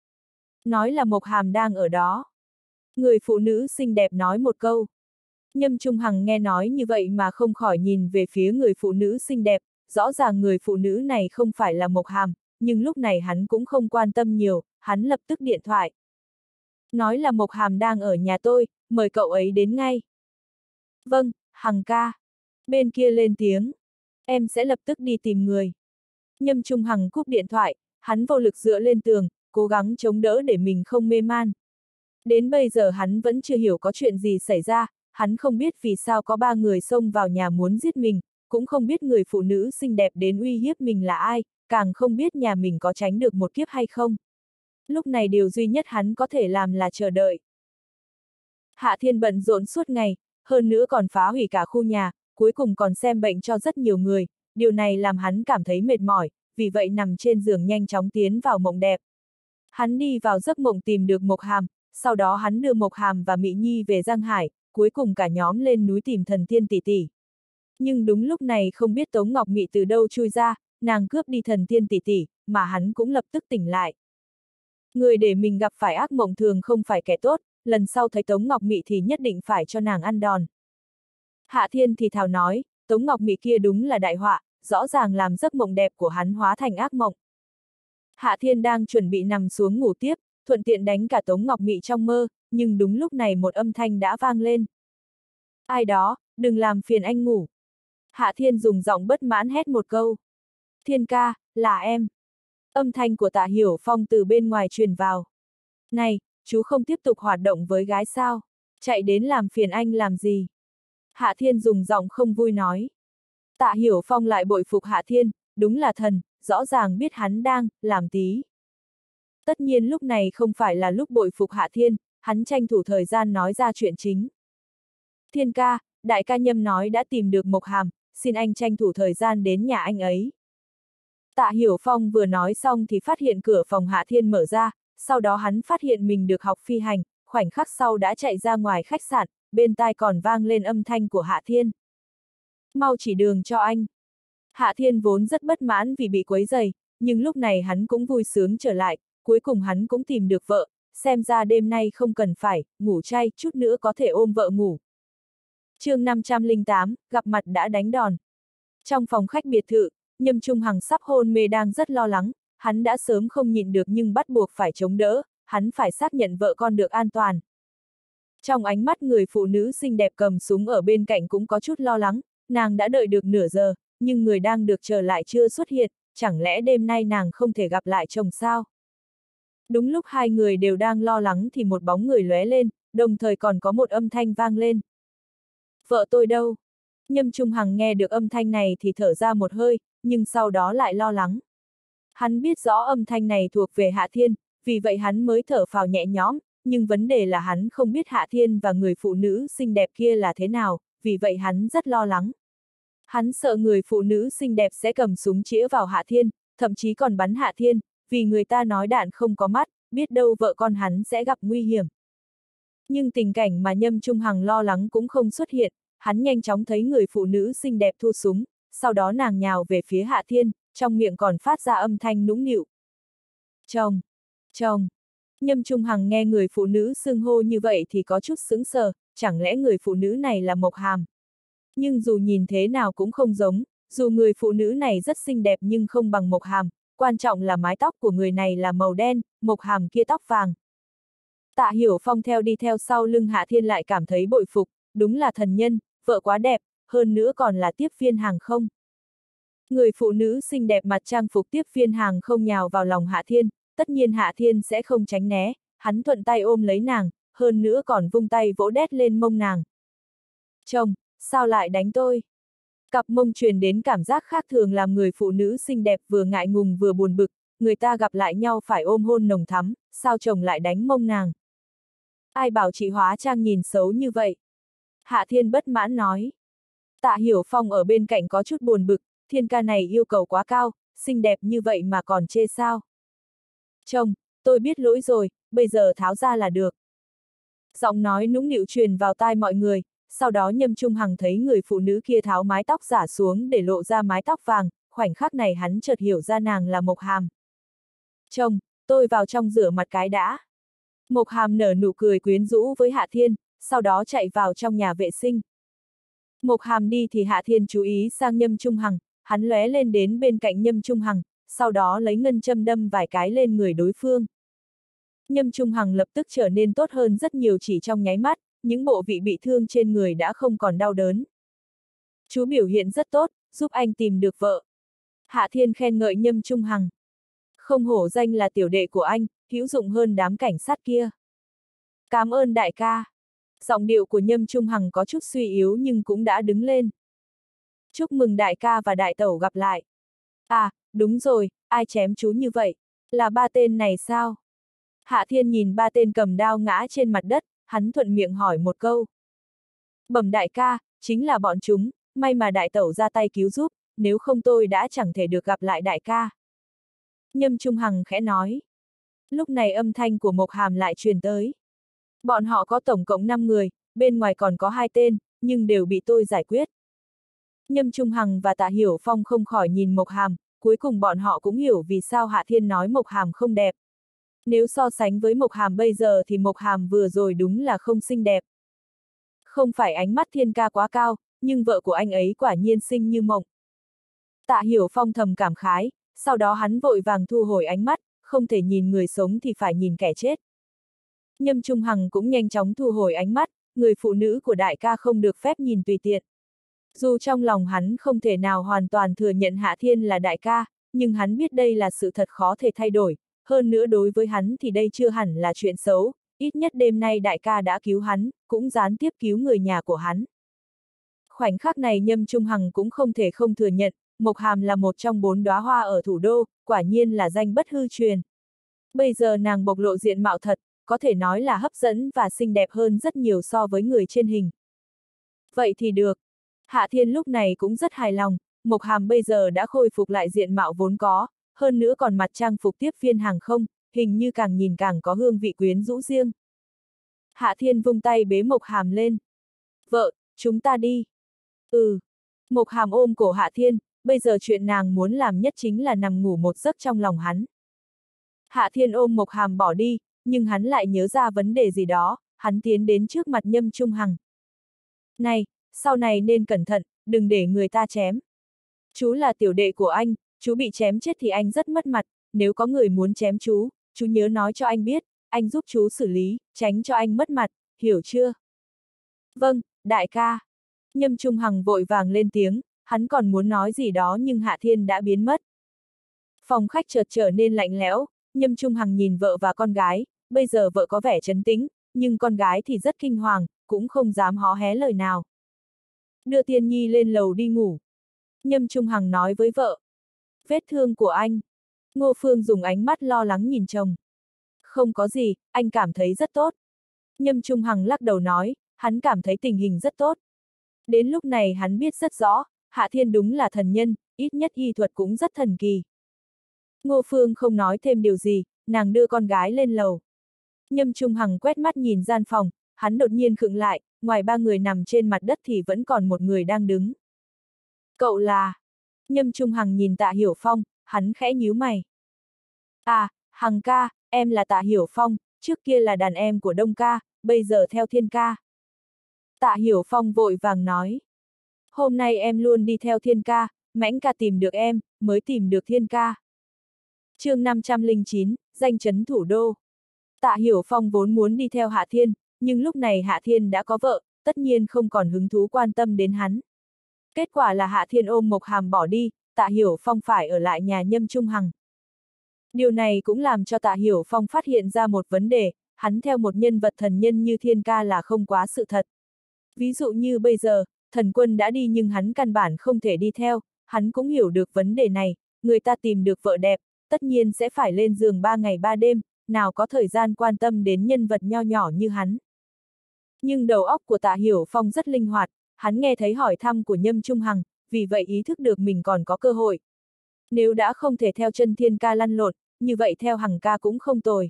Speaker 1: Nói là Mộc Hàm đang ở đó. Người phụ nữ xinh đẹp nói một câu. Nhâm Trung Hằng nghe nói như vậy mà không khỏi nhìn về phía người phụ nữ xinh đẹp, rõ ràng người phụ nữ này không phải là Mộc Hàm, nhưng lúc này hắn cũng không quan tâm nhiều, hắn lập tức điện thoại. Nói là Mộc Hàm đang ở nhà tôi, mời cậu ấy đến ngay. Vâng, Hằng ca. Bên kia lên tiếng. Em sẽ lập tức đi tìm người. Nhâm Trung Hằng cúp điện thoại, hắn vô lực dựa lên tường, cố gắng chống đỡ để mình không mê man. Đến bây giờ hắn vẫn chưa hiểu có chuyện gì xảy ra, hắn không biết vì sao có ba người xông vào nhà muốn giết mình, cũng không biết người phụ nữ xinh đẹp đến uy hiếp mình là ai, càng không biết nhà mình có tránh được một kiếp hay không. Lúc này điều duy nhất hắn có thể làm là chờ đợi. Hạ Thiên bận rộn suốt ngày, hơn nữa còn phá hủy cả khu nhà, cuối cùng còn xem bệnh cho rất nhiều người, điều này làm hắn cảm thấy mệt mỏi, vì vậy nằm trên giường nhanh chóng tiến vào mộng đẹp. Hắn đi vào giấc mộng tìm được Mộc Hàm, sau đó hắn đưa Mộc Hàm và Mị Nhi về Giang Hải, cuối cùng cả nhóm lên núi tìm thần tiên tỷ tỷ. Nhưng đúng lúc này không biết Tống Ngọc Mị từ đâu chui ra, nàng cướp đi thần tiên tỷ tỷ, mà hắn cũng lập tức tỉnh lại. Người để mình gặp phải ác mộng thường không phải kẻ tốt, lần sau thấy Tống Ngọc Mị thì nhất định phải cho nàng ăn đòn. Hạ Thiên thì thào nói, Tống Ngọc Mị kia đúng là đại họa, rõ ràng làm giấc mộng đẹp của hắn hóa thành ác mộng. Hạ Thiên đang chuẩn bị nằm xuống ngủ tiếp, thuận tiện đánh cả Tống Ngọc Mị trong mơ, nhưng đúng lúc này một âm thanh đã vang lên. Ai đó, đừng làm phiền anh ngủ. Hạ Thiên dùng giọng bất mãn hét một câu. Thiên ca, là em. Âm thanh của Tạ Hiểu Phong từ bên ngoài truyền vào. Này, chú không tiếp tục hoạt động với gái sao? Chạy đến làm phiền anh làm gì? Hạ Thiên dùng giọng không vui nói. Tạ Hiểu Phong lại bội phục Hạ Thiên, đúng là thần, rõ ràng biết hắn đang làm tí. Tất nhiên lúc này không phải là lúc bội phục Hạ Thiên, hắn tranh thủ thời gian nói ra chuyện chính. Thiên ca, đại ca Nhâm nói đã tìm được Mộc Hàm, xin anh tranh thủ thời gian đến nhà anh ấy. Tạ Hiểu Phong vừa nói xong thì phát hiện cửa phòng Hạ Thiên mở ra, sau đó hắn phát hiện mình được học phi hành, khoảnh khắc sau đã chạy ra ngoài khách sạn, bên tai còn vang lên âm thanh của Hạ Thiên. Mau chỉ đường cho anh. Hạ Thiên vốn rất bất mãn vì bị quấy rầy, nhưng lúc này hắn cũng vui sướng trở lại, cuối cùng hắn cũng tìm được vợ, xem ra đêm nay không cần phải ngủ chay, chút nữa có thể ôm vợ ngủ. Chương năm trăm lẻ tám, gặp mặt đã đánh đòn. Trong phòng khách biệt thự, Nhâm Trung Hằng sắp hôn mê đang rất lo lắng, hắn đã sớm không nhịn được nhưng bắt buộc phải chống đỡ, hắn phải xác nhận vợ con được an toàn. Trong ánh mắt người phụ nữ xinh đẹp cầm súng ở bên cạnh cũng có chút lo lắng, nàng đã đợi được nửa giờ, nhưng người đang được chờ lại chưa xuất hiện, chẳng lẽ đêm nay nàng không thể gặp lại chồng sao? Đúng lúc hai người đều đang lo lắng thì một bóng người lóe lên, đồng thời còn có một âm thanh vang lên. Vợ tôi đâu? Nhâm Trung Hằng nghe được âm thanh này thì thở ra một hơi, nhưng sau đó lại lo lắng. Hắn biết rõ âm thanh này thuộc về Hạ Thiên, vì vậy hắn mới thở phào nhẹ nhõm, nhưng vấn đề là hắn không biết Hạ Thiên và người phụ nữ xinh đẹp kia là thế nào, vì vậy hắn rất lo lắng. Hắn sợ người phụ nữ xinh đẹp sẽ cầm súng chĩa vào Hạ Thiên, thậm chí còn bắn Hạ Thiên, vì người ta nói đạn không có mắt, biết đâu vợ con hắn sẽ gặp nguy hiểm. Nhưng tình cảnh mà Nhâm Trung Hằng lo lắng cũng không xuất hiện, hắn nhanh chóng thấy người phụ nữ xinh đẹp thu súng, sau đó nàng nhào về phía Hạ Thiên, trong miệng còn phát ra âm thanh nũng nịu. Chồng! Chồng! Nhâm Trung Hằng nghe người phụ nữ xưng hô như vậy thì có chút sững sờ, chẳng lẽ người phụ nữ này là Mộc Hàm? Nhưng dù nhìn thế nào cũng không giống, dù người phụ nữ này rất xinh đẹp nhưng không bằng Mộc Hàm, quan trọng là mái tóc của người này là màu đen, Mộc Hàm kia tóc vàng. Tạ Hiểu Phong theo đi theo sau lưng Hạ Thiên lại cảm thấy bội phục, đúng là thần nhân, vợ quá đẹp, hơn nữa còn là tiếp viên hàng không. Người phụ nữ xinh đẹp mặt trang phục tiếp viên hàng không nhào vào lòng Hạ Thiên, tất nhiên Hạ Thiên sẽ không tránh né, hắn thuận tay ôm lấy nàng, hơn nữa còn vung tay vỗ đét lên mông nàng. Chồng, sao lại đánh tôi? Cặp mông truyền đến cảm giác khác thường làm người phụ nữ xinh đẹp vừa ngại ngùng vừa buồn bực, người ta gặp lại nhau phải ôm hôn nồng thắm, sao chồng lại đánh mông nàng? Ai bảo chị hóa trang nhìn xấu như vậy? Hạ Thiên bất mãn nói. Tạ Hiểu Phong ở bên cạnh có chút buồn bực, Thiên ca này yêu cầu quá cao, xinh đẹp như vậy mà còn chê sao? Chồng, tôi biết lỗi rồi, bây giờ tháo ra là được. Giọng nói nũng nịu truyền vào tai mọi người, sau đó Nhâm Trung Hằng thấy người phụ nữ kia tháo mái tóc giả xuống để lộ ra mái tóc vàng, khoảnh khắc này hắn chợt hiểu ra nàng là Mộc Hàm. Chồng, tôi vào trong rửa mặt cái đã. Mộc Hàm nở nụ cười quyến rũ với Hạ Thiên, sau đó chạy vào trong nhà vệ sinh. Mộc Hàm đi thì Hạ Thiên chú ý sang Nhâm Trung Hằng, hắn lóe lên đến bên cạnh Nhâm Trung Hằng, sau đó lấy ngân châm đâm vài cái lên người đối phương. Nhâm Trung Hằng lập tức trở nên tốt hơn rất nhiều chỉ trong nháy mắt, những bộ vị bị thương trên người đã không còn đau đớn. Chú biểu hiện rất tốt, giúp anh tìm được vợ. Hạ Thiên khen ngợi Nhâm Trung Hằng. Không hổ danh là tiểu đệ của anh, hữu dụng hơn đám cảnh sát kia. Cảm ơn đại ca. Giọng điệu của Nhâm Trung Hằng có chút suy yếu nhưng cũng đã đứng lên. Chúc mừng đại ca và đại tẩu gặp lại. À, đúng rồi, ai chém chú như vậy? Là ba tên này sao? Hạ Thiên nhìn ba tên cầm đao ngã trên mặt đất, hắn thuận miệng hỏi một câu. Bẩm đại ca, chính là bọn chúng, may mà đại tẩu ra tay cứu giúp, nếu không tôi đã chẳng thể được gặp lại đại ca. Nhâm Trung Hằng khẽ nói. Lúc này âm thanh của Mộc Hàm lại truyền tới. Bọn họ có tổng cộng năm người, bên ngoài còn có hai tên, nhưng đều bị tôi giải quyết. Nhâm Trung Hằng và Tạ Hiểu Phong không khỏi nhìn Mộc Hàm, cuối cùng bọn họ cũng hiểu vì sao Hạ Thiên nói Mộc Hàm không đẹp. Nếu so sánh với Mộc Hàm bây giờ thì Mộc Hàm vừa rồi đúng là không xinh đẹp. Không phải ánh mắt Thiên ca quá cao, nhưng vợ của anh ấy quả nhiên xinh như mộng. Tạ Hiểu Phong thầm cảm khái, sau đó hắn vội vàng thu hồi ánh mắt, không thể nhìn người sống thì phải nhìn kẻ chết. Nhâm Trung Hằng cũng nhanh chóng thu hồi ánh mắt, người phụ nữ của đại ca không được phép nhìn tùy tiện. Dù trong lòng hắn không thể nào hoàn toàn thừa nhận Hạ Thiên là đại ca, nhưng hắn biết đây là sự thật khó thể thay đổi, hơn nữa đối với hắn thì đây chưa hẳn là chuyện xấu, ít nhất đêm nay đại ca đã cứu hắn, cũng gián tiếp cứu người nhà của hắn. Khoảnh khắc này Nhâm Trung Hằng cũng không thể không thừa nhận, Mộc Hàm là một trong bốn đóa hoa ở thủ đô, quả nhiên là danh bất hư truyền. Bây giờ nàng bộc lộ diện mạo thật, có thể nói là hấp dẫn và xinh đẹp hơn rất nhiều so với người trên hình. Vậy thì được. Hạ Thiên lúc này cũng rất hài lòng, Mộc Hàm bây giờ đã khôi phục lại diện mạo vốn có, hơn nữa còn mặt trang phục tiếp viên hàng không, hình như càng nhìn càng có hương vị quyến rũ riêng. Hạ Thiên vung tay bế Mộc Hàm lên. Vợ, chúng ta đi. Ừ. Mộc Hàm ôm cổ Hạ Thiên, bây giờ chuyện nàng muốn làm nhất chính là nằm ngủ một giấc trong lòng hắn. Hạ Thiên ôm Mộc Hàm bỏ đi, nhưng hắn lại nhớ ra vấn đề gì đó, hắn tiến đến trước mặt Nhâm Trung Hằng. Này, sau này nên cẩn thận, đừng để người ta chém. Chú là tiểu đệ của anh, chú bị chém chết thì anh rất mất mặt, nếu có người muốn chém chú, chú nhớ nói cho anh biết, anh giúp chú xử lý, tránh cho anh mất mặt, hiểu chưa? Vâng, đại ca. Nhâm Trung Hằng vội vàng lên tiếng, hắn còn muốn nói gì đó nhưng Hạ Thiên đã biến mất. Phòng khách chợt trở nên lạnh lẽo, Nhâm Trung Hằng nhìn vợ và con gái, bây giờ vợ có vẻ trấn tĩnh, nhưng con gái thì rất kinh hoàng, cũng không dám hó hé lời nào. Đưa Tiên Nhi lên lầu đi ngủ. Nhâm Trung Hằng nói với vợ. Vết thương của anh. Ngô Phương dùng ánh mắt lo lắng nhìn chồng. Không có gì, anh cảm thấy rất tốt. Nhâm Trung Hằng lắc đầu nói, hắn cảm thấy tình hình rất tốt. Đến lúc này hắn biết rất rõ, Hạ Thiên đúng là thần nhân, ít nhất y thuật cũng rất thần kỳ. Ngô Phương không nói thêm điều gì, nàng đưa con gái lên lầu. Nhâm Trung Hằng quét mắt nhìn gian phòng, hắn đột nhiên khựng lại, ngoài ba người nằm trên mặt đất thì vẫn còn một người đang đứng. Cậu là... Nhâm Trung Hằng nhìn Tạ Hiểu Phong, hắn khẽ nhíu mày. À, Hằng ca, em là Tạ Hiểu Phong, trước kia là đàn em của Đông ca, bây giờ theo Thiên ca. Tạ Hiểu Phong vội vàng nói. Hôm nay em luôn đi theo Thiên ca, Mãnh ca tìm được em, mới tìm được Thiên ca. Chương năm trăm lẻ chín, danh chấn thủ đô. Tạ Hiểu Phong vốn muốn đi theo Hạ Thiên, nhưng lúc này Hạ Thiên đã có vợ, tất nhiên không còn hứng thú quan tâm đến hắn. Kết quả là Hạ Thiên ôm Mộc Hàm bỏ đi, Tạ Hiểu Phong phải ở lại nhà Nhâm Trung Hằng. Điều này cũng làm cho Tạ Hiểu Phong phát hiện ra một vấn đề, hắn theo một nhân vật thần nhân như Thiên ca là không quá sự thật. Ví dụ như bây giờ, thần quân đã đi nhưng hắn căn bản không thể đi theo, hắn cũng hiểu được vấn đề này, người ta tìm được vợ đẹp, tất nhiên sẽ phải lên giường ba ngày ba đêm, nào có thời gian quan tâm đến nhân vật nho nhỏ như hắn. Nhưng đầu óc của Tạ Hiểu Phong rất linh hoạt, hắn nghe thấy hỏi thăm của Nhâm Trung Hằng, vì vậy ý thức được mình còn có cơ hội. Nếu đã không thể theo chân Thiên ca lăn lộn, như vậy theo Hằng ca cũng không tồi.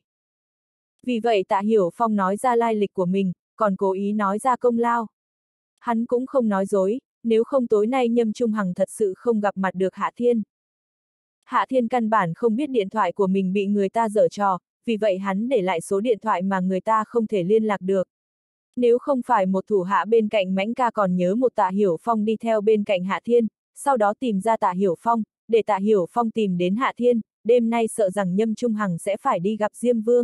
Speaker 1: Vì vậy Tạ Hiểu Phong nói ra lai lịch của mình, còn cố ý nói ra công lao. Hắn cũng không nói dối, nếu không tối nay Nhâm Trung Hằng thật sự không gặp mặt được Hạ Thiên. Hạ Thiên căn bản không biết điện thoại của mình bị người ta giở trò, vì vậy hắn để lại số điện thoại mà người ta không thể liên lạc được. Nếu không phải một thủ hạ bên cạnh Mãnh ca còn nhớ một Tạ Hiểu Phong đi theo bên cạnh Hạ Thiên, sau đó tìm ra Tạ Hiểu Phong, để Tạ Hiểu Phong tìm đến Hạ Thiên, đêm nay sợ rằng Nhâm Trung Hằng sẽ phải đi gặp Diêm Vương.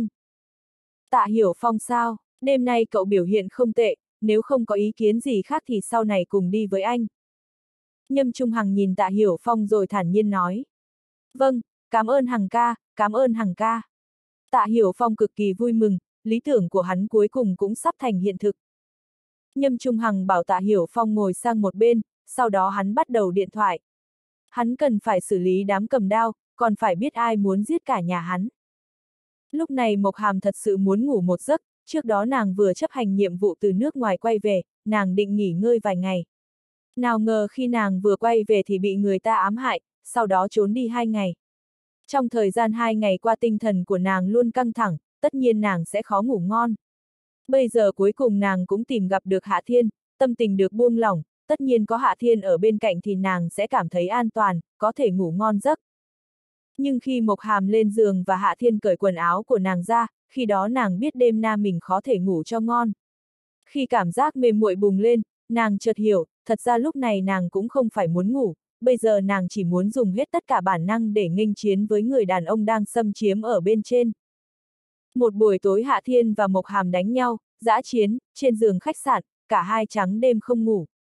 Speaker 1: Tạ Hiểu Phong sao, đêm nay cậu biểu hiện không tệ, nếu không có ý kiến gì khác thì sau này cùng đi với anh. Nhâm Trung Hằng nhìn Tạ Hiểu Phong rồi thản nhiên nói. Vâng, cảm ơn Hằng ca, cảm ơn Hằng ca. Tạ Hiểu Phong cực kỳ vui mừng, lý tưởng của hắn cuối cùng cũng sắp thành hiện thực. Nhâm Trung Hằng bảo Tạ Hiểu Phong ngồi sang một bên, sau đó hắn bắt đầu điện thoại. Hắn cần phải xử lý đám cầm đao, còn phải biết ai muốn giết cả nhà hắn. Lúc này Mộc Hàm thật sự muốn ngủ một giấc, trước đó nàng vừa chấp hành nhiệm vụ từ nước ngoài quay về, nàng định nghỉ ngơi vài ngày. Nào ngờ khi nàng vừa quay về thì bị người ta ám hại, sau đó trốn đi hai ngày. Trong thời gian hai ngày qua tinh thần của nàng luôn căng thẳng, tất nhiên nàng sẽ khó ngủ ngon. Bây giờ cuối cùng nàng cũng tìm gặp được Hạ Thiên, tâm tình được buông lỏng, tất nhiên có Hạ Thiên ở bên cạnh thì nàng sẽ cảm thấy an toàn, có thể ngủ ngon giấc. Nhưng khi Mộc Hàm lên giường và Hạ Thiên cởi quần áo của nàng ra, khi đó nàng biết đêm na mình khó thể ngủ cho ngon. Khi cảm giác mê muội bùng lên, nàng chợt hiểu, thật ra lúc này nàng cũng không phải muốn ngủ, bây giờ nàng chỉ muốn dùng hết tất cả bản năng để nghênh chiến với người đàn ông đang xâm chiếm ở bên trên. Một buổi tối Hạ Thiên và Mộc Hàm đánh nhau, dã chiến, trên giường khách sạn, cả hai trắng đêm không ngủ.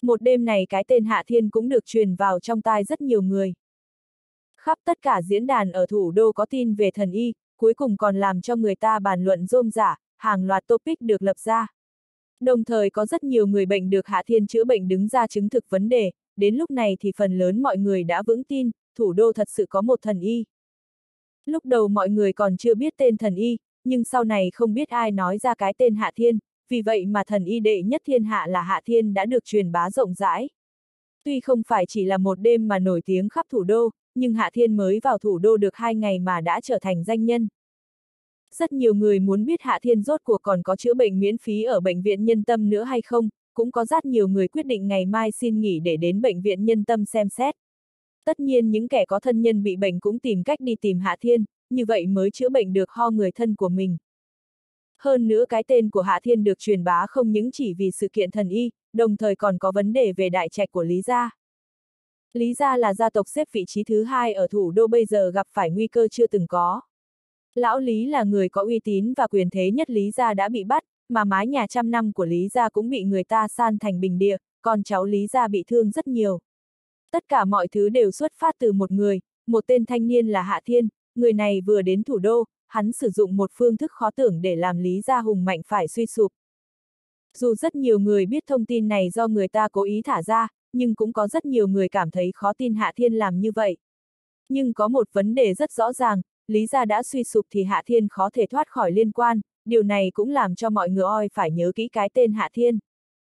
Speaker 1: Một đêm này cái tên Hạ Thiên cũng được truyền vào trong tai rất nhiều người. Khắp tất cả diễn đàn ở thủ đô có tin về thần y, cuối cùng còn làm cho người ta bàn luận rôm rả, hàng loạt topic được lập ra. Đồng thời có rất nhiều người bệnh được Hạ Thiên chữa bệnh đứng ra chứng thực vấn đề, đến lúc này thì phần lớn mọi người đã vững tin, thủ đô thật sự có một thần y. Lúc đầu mọi người còn chưa biết tên thần y, nhưng sau này không biết ai nói ra cái tên Hạ Thiên, vì vậy mà thần y đệ nhất thiên hạ là Hạ Thiên đã được truyền bá rộng rãi. Tuy không phải chỉ là một đêm mà nổi tiếng khắp thủ đô, nhưng Hạ Thiên mới vào thủ đô được hai ngày mà đã trở thành danh nhân. Rất nhiều người muốn biết Hạ Thiên rốt cuộc còn có chữa bệnh miễn phí ở Bệnh viện Nhân Tâm nữa hay không, cũng có rất nhiều người quyết định ngày mai xin nghỉ để đến Bệnh viện Nhân Tâm xem xét. Tất nhiên những kẻ có thân nhân bị bệnh cũng tìm cách đi tìm Hạ Thiên, như vậy mới chữa bệnh được ho người thân của mình. Hơn nữa cái tên của Hạ Thiên được truyền bá không những chỉ vì sự kiện thần y, đồng thời còn có vấn đề về đại trạch của Lý gia. Lý gia là gia tộc xếp vị trí thứ hai ở thủ đô bây giờ gặp phải nguy cơ chưa từng có. Lão Lý là người có uy tín và quyền thế nhất Lý gia đã bị bắt, mà mái nhà trăm năm của Lý gia cũng bị người ta san thành bình địa, con cháu Lý gia bị thương rất nhiều. Tất cả mọi thứ đều xuất phát từ một người, một tên thanh niên là Hạ Thiên, người này vừa đến thủ đô, hắn sử dụng một phương thức khó tưởng để làm Lý gia hùng mạnh phải suy sụp. Dù rất nhiều người biết thông tin này do người ta cố ý thả ra, nhưng cũng có rất nhiều người cảm thấy khó tin Hạ Thiên làm như vậy. Nhưng có một vấn đề rất rõ ràng, Lý gia đã suy sụp thì Hạ Thiên khó thể thoát khỏi liên quan, điều này cũng làm cho mọi người oi phải nhớ kỹ cái tên Hạ Thiên.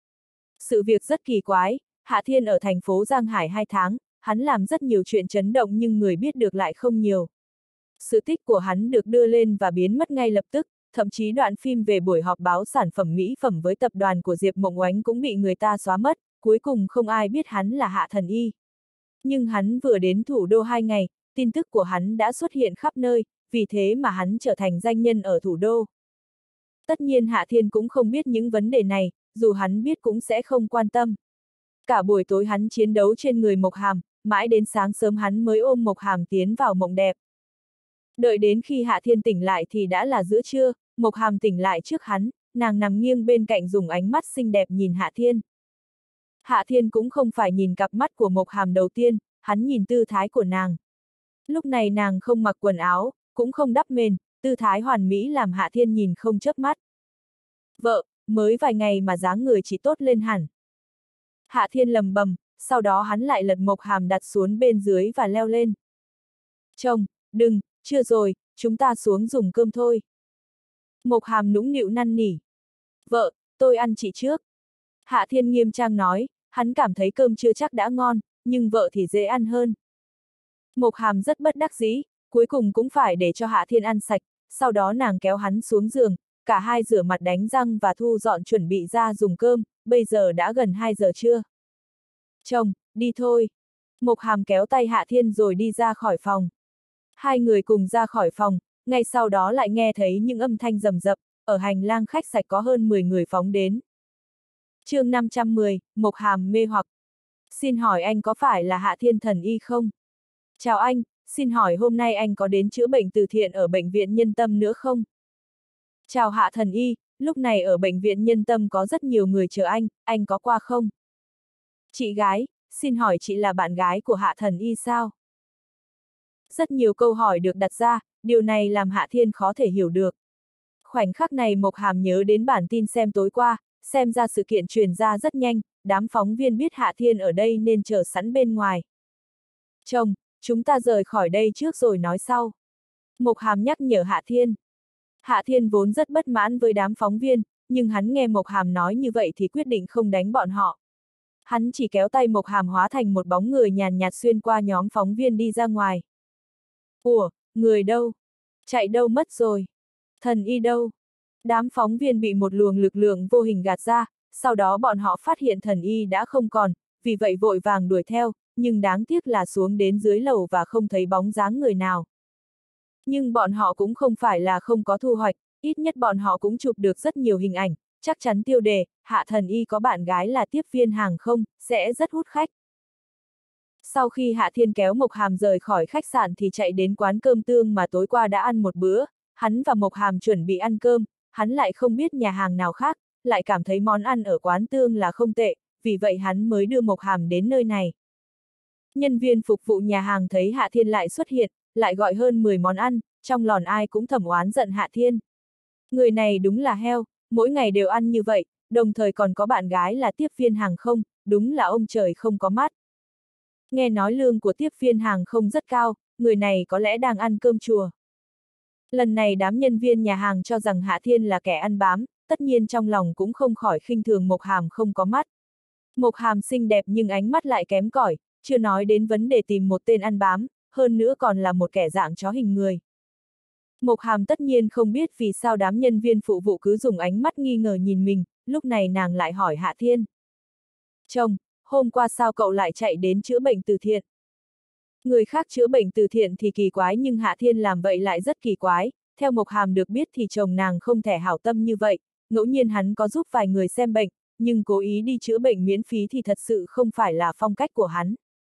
Speaker 1: Sự việc rất kỳ quái, Hạ Thiên ở thành phố Giang Hải hai tháng, hắn làm rất nhiều chuyện chấn động nhưng người biết được lại không nhiều. Sự tích của hắn được đưa lên và biến mất ngay lập tức, thậm chí đoạn phim về buổi họp báo sản phẩm mỹ phẩm với tập đoàn của Diệp Mộng Oánh cũng bị người ta xóa mất, cuối cùng không ai biết hắn là Hạ thần y. Nhưng hắn vừa đến thủ đô hai ngày, tin tức của hắn đã xuất hiện khắp nơi, vì thế mà hắn trở thành danh nhân ở thủ đô. Tất nhiên Hạ Thiên cũng không biết những vấn đề này, dù hắn biết cũng sẽ không quan tâm. Cả buổi tối hắn chiến đấu trên người Mộc Hàm, mãi đến sáng sớm hắn mới ôm Mộc Hàm tiến vào mộng đẹp. Đợi đến khi Hạ Thiên tỉnh lại thì đã là giữa trưa, Mộc Hàm tỉnh lại trước hắn, nàng nằm nghiêng bên cạnh dùng ánh mắt xinh đẹp nhìn Hạ Thiên. Hạ Thiên cũng không phải nhìn cặp mắt của Mộc Hàm đầu tiên, hắn nhìn tư thái của nàng. Lúc này nàng không mặc quần áo, cũng không đắp mền, tư thái hoàn mỹ làm Hạ Thiên nhìn không chớp mắt. Vợ, mới vài ngày mà dáng người chỉ tốt lên hẳn. Hạ Thiên lầm bầm, sau đó hắn lại lật Mộc Hàm đặt xuống bên dưới và leo lên. Chồng, đừng, chưa rồi, chúng ta xuống dùng cơm thôi. Mộc Hàm nũng nịu năn nỉ. Vợ, tôi ăn chị trước. Hạ Thiên nghiêm trang nói, hắn cảm thấy cơm chưa chắc đã ngon, nhưng vợ thì dễ ăn hơn. Mộc Hàm rất bất đắc dĩ, cuối cùng cũng phải để cho Hạ Thiên ăn sạch, sau đó nàng kéo hắn xuống giường, cả hai rửa mặt đánh răng và thu dọn chuẩn bị ra dùng cơm, bây giờ đã gần hai giờ trưa. Chồng, đi thôi. Mộc Hàm kéo tay Hạ Thiên rồi đi ra khỏi phòng. Hai người cùng ra khỏi phòng, ngay sau đó lại nghe thấy những âm thanh rầm rập, ở hành lang khách sạch có hơn mười người phóng đến. Chương năm trăm mười, Mộc Hàm mê hoặc. Xin hỏi anh có phải là Hạ Thiên thần y không? Chào anh, xin hỏi hôm nay anh có đến chữa bệnh từ thiện ở Bệnh viện Nhân Tâm nữa không? Chào Hạ thần y, lúc này ở Bệnh viện Nhân Tâm có rất nhiều người chờ anh, anh có qua không? Chị gái, xin hỏi chị là bạn gái của Hạ thần y sao? Rất nhiều câu hỏi được đặt ra, điều này làm Hạ Thiên khó thể hiểu được. Khoảnh khắc này Mộc Hàm nhớ đến bản tin xem tối qua, xem ra sự kiện truyền ra rất nhanh, đám phóng viên biết Hạ Thiên ở đây nên chờ sẵn bên ngoài. Chồng, chúng ta rời khỏi đây trước rồi nói sau. Mộc Hàm nhắc nhở Hạ Thiên. Hạ Thiên vốn rất bất mãn với đám phóng viên, nhưng hắn nghe Mộc Hàm nói như vậy thì quyết định không đánh bọn họ. Hắn chỉ kéo tay Mộc Hàm hóa thành một bóng người nhàn nhạt xuyên qua nhóm phóng viên đi ra ngoài. Ủa, người đâu? Chạy đâu mất rồi? Thần y đâu? Đám phóng viên bị một luồng lực lượng vô hình gạt ra, sau đó bọn họ phát hiện thần y đã không còn, vì vậy vội vàng đuổi theo, nhưng đáng tiếc là xuống đến dưới lầu và không thấy bóng dáng người nào. Nhưng bọn họ cũng không phải là không có thu hoạch, ít nhất bọn họ cũng chụp được rất nhiều hình ảnh, chắc chắn tiêu đề, Hạ thần y có bạn gái là tiếp viên hàng không, sẽ rất hút khách. Sau khi Hạ Thiên kéo Mộc Hàm rời khỏi khách sạn thì chạy đến quán cơm tương mà tối qua đã ăn một bữa, hắn và Mộc Hàm chuẩn bị ăn cơm, hắn lại không biết nhà hàng nào khác, lại cảm thấy món ăn ở quán tương là không tệ, vì vậy hắn mới đưa Mộc Hàm đến nơi này. Nhân viên phục vụ nhà hàng thấy Hạ Thiên lại xuất hiện, lại gọi hơn mười món ăn, trong lòng ai cũng thầm oán giận Hạ Thiên. Người này đúng là heo, mỗi ngày đều ăn như vậy, đồng thời còn có bạn gái là tiếp viên hàng không, đúng là ông trời không có mắt. Nghe nói lương của tiếp viên hàng không rất cao, người này có lẽ đang ăn cơm chùa. Lần này đám nhân viên nhà hàng cho rằng Hạ Thiên là kẻ ăn bám, tất nhiên trong lòng cũng không khỏi khinh thường Mộc Hàm không có mắt. Mộc Hàm xinh đẹp nhưng ánh mắt lại kém cỏi, chưa nói đến vấn đề tìm một tên ăn bám, hơn nữa còn là một kẻ dạng chó hình người. Mộc Hàm tất nhiên không biết vì sao đám nhân viên phụ vụ cứ dùng ánh mắt nghi ngờ nhìn mình, lúc này nàng lại hỏi Hạ Thiên. Chồng, hôm qua sao cậu lại chạy đến chữa bệnh từ thiện? Người khác chữa bệnh từ thiện thì kỳ quái nhưng Hạ Thiên làm vậy lại rất kỳ quái, theo Mộc Hàm được biết thì chồng nàng không thể hảo tâm như vậy, ngẫu nhiên hắn có giúp vài người xem bệnh, nhưng cố ý đi chữa bệnh miễn phí thì thật sự không phải là phong cách của hắn.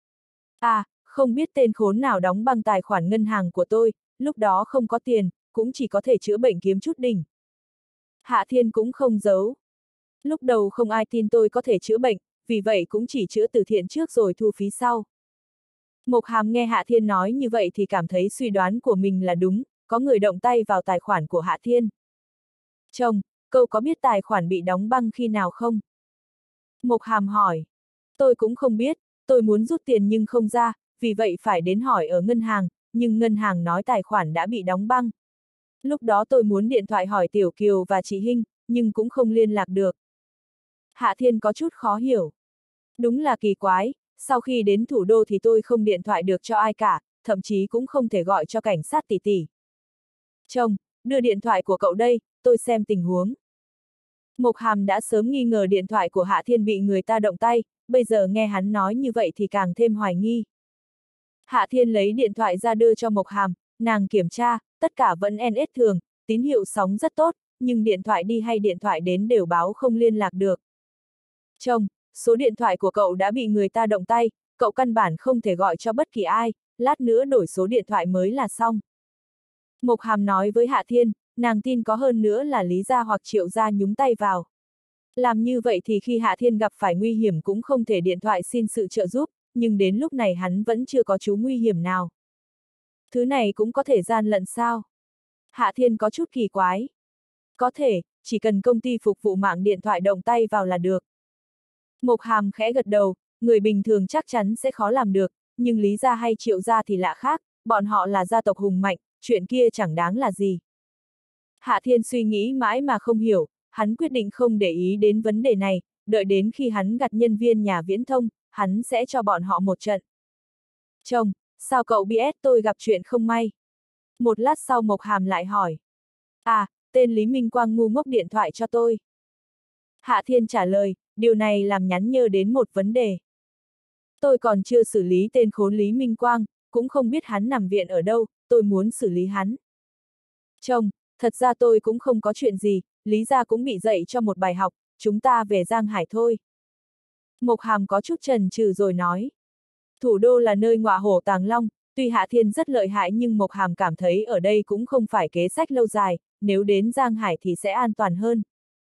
Speaker 1: À, không biết tên khốn nào đóng băng tài khoản ngân hàng của tôi, lúc đó không có tiền, cũng chỉ có thể chữa bệnh kiếm chút đỉnh. Hạ Thiên cũng không giấu. Lúc đầu không ai tin tôi có thể chữa bệnh, vì vậy cũng chỉ chữa từ thiện trước rồi thu phí sau. Mộc Hàm nghe Hạ Thiên nói như vậy thì cảm thấy suy đoán của mình là đúng, có người động tay vào tài khoản của Hạ Thiên. Chồng, cậu có biết tài khoản bị đóng băng khi nào không? Mộc Hàm hỏi. Tôi cũng không biết, tôi muốn rút tiền nhưng không ra, vì vậy phải đến hỏi ở ngân hàng, nhưng ngân hàng nói tài khoản đã bị đóng băng. Lúc đó tôi muốn điện thoại hỏi Tiểu Kiều và chị Hinh, nhưng cũng không liên lạc được. Hạ Thiên có chút khó hiểu. Đúng là kỳ quái, sau khi đến thủ đô thì tôi không điện thoại được cho ai cả, thậm chí cũng không thể gọi cho cảnh sát tỷ tỷ. Chồng, đưa điện thoại của cậu đây, tôi xem tình huống. Mộc Hàm đã sớm nghi ngờ điện thoại của Hạ Thiên bị người ta động tay, bây giờ nghe hắn nói như vậy thì càng thêm hoài nghi. Hạ Thiên lấy điện thoại ra đưa cho Mộc Hàm, nàng kiểm tra, tất cả vẫn en ét thường, tín hiệu sóng rất tốt, nhưng điện thoại đi hay điện thoại đến đều báo không liên lạc được. Chồng, số điện thoại của cậu đã bị người ta động tay, cậu căn bản không thể gọi cho bất kỳ ai, lát nữa đổi số điện thoại mới là xong. Mộc Hàm nói với Hạ Thiên, nàng tin có hơn nữa là Lý Gia hoặc Triệu Gia nhúng tay vào. Làm như vậy thì khi Hạ Thiên gặp phải nguy hiểm cũng không thể điện thoại xin sự trợ giúp, nhưng đến lúc này hắn vẫn chưa có chú nguy hiểm nào. Thứ này cũng có thể gian lận sao? Hạ Thiên có chút kỳ quái. Có thể, chỉ cần công ty phục vụ mạng điện thoại động tay vào là được. Mộc Hàm khẽ gật đầu, người bình thường chắc chắn sẽ khó làm được, nhưng Lý Gia hay Triệu Gia thì lạ khác, bọn họ là gia tộc hùng mạnh, chuyện kia chẳng đáng là gì. Hạ Thiên suy nghĩ mãi mà không hiểu, hắn quyết định không để ý đến vấn đề này, đợi đến khi hắn gặt nhân viên nhà viễn thông, hắn sẽ cho bọn họ một trận. Chồng, sao cậu biết tôi gặp chuyện không may? Một lát sau Mộc Hàm lại hỏi. À, tên Lý Minh Quang ngu ngốc điện thoại cho tôi. Hạ Thiên trả lời, điều này làm nhắn nhớ đến một vấn đề. Tôi còn chưa xử lý tên khốn Lý Minh Quang, cũng không biết hắn nằm viện ở đâu, tôi muốn xử lý hắn. Chồng, thật ra tôi cũng không có chuyện gì, Lý Gia cũng bị dạy cho một bài học, chúng ta về Giang Hải thôi. Mộc Hàm có chút chần chừ rồi nói. Thủ đô là nơi ngọa hổ tàng long, tuy Hạ Thiên rất lợi hại nhưng Mộc Hàm cảm thấy ở đây cũng không phải kế sách lâu dài, nếu đến Giang Hải thì sẽ an toàn hơn.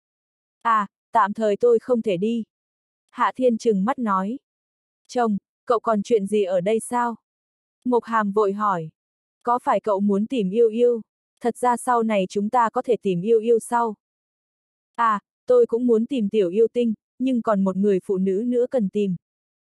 Speaker 1: À, tạm thời tôi không thể đi. Hạ Thiên trừng mắt nói. Chồng, cậu còn chuyện gì ở đây sao? Mộc Hàm vội hỏi. Có phải cậu muốn tìm yêu yêu? Thật ra sau này chúng ta có thể tìm yêu yêu sau. À, tôi cũng muốn tìm tiểu yêu tinh, nhưng còn một người phụ nữ nữa cần tìm.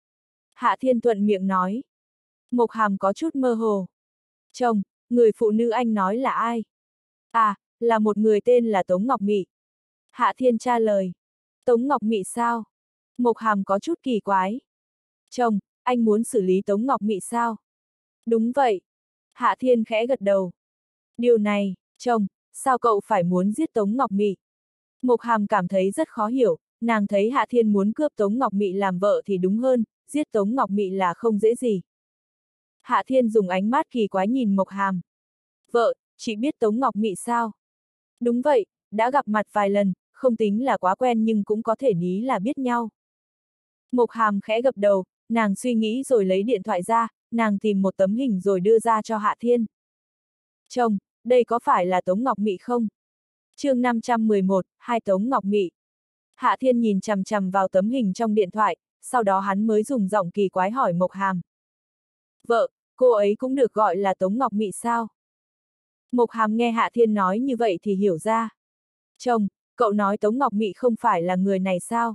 Speaker 1: Hạ Thiên thuận miệng nói. Mộc Hàm có chút mơ hồ. Chồng, người phụ nữ anh nói là ai? À, là một người tên là Tống Ngọc Mị. Hạ Thiên trả lời. Tống Ngọc Mị sao? Mộc Hàm có chút kỳ quái. Chồng, anh muốn xử lý Tống Ngọc Mị sao? Đúng vậy. Hạ Thiên khẽ gật đầu. Điều này, chồng, sao cậu phải muốn giết Tống Ngọc Mị? Mộc Hàm cảm thấy rất khó hiểu, nàng thấy Hạ Thiên muốn cướp Tống Ngọc Mị làm vợ thì đúng hơn, giết Tống Ngọc Mị là không dễ gì. Hạ Thiên dùng ánh mắt kỳ quái nhìn Mộc Hàm. Vợ, chị biết Tống Ngọc Mị sao? Đúng vậy, đã gặp mặt vài lần, không tính là quá quen nhưng cũng có thể ní là biết nhau. Mộc Hàm khẽ gật đầu, nàng suy nghĩ rồi lấy điện thoại ra, nàng tìm một tấm hình rồi đưa ra cho Hạ Thiên. Chồng, đây có phải là Tống Ngọc Mị không? Chương năm trăm mười một, hai Tống Ngọc Mị. Hạ Thiên nhìn chằm chằm vào tấm hình trong điện thoại, sau đó hắn mới dùng giọng kỳ quái hỏi Mộc Hàm. Vợ, cô ấy cũng được gọi là Tống Ngọc Mị sao? Mộc Hàm nghe Hạ Thiên nói như vậy thì hiểu ra. Chồng, cậu nói Tống Ngọc Mị không phải là người này sao?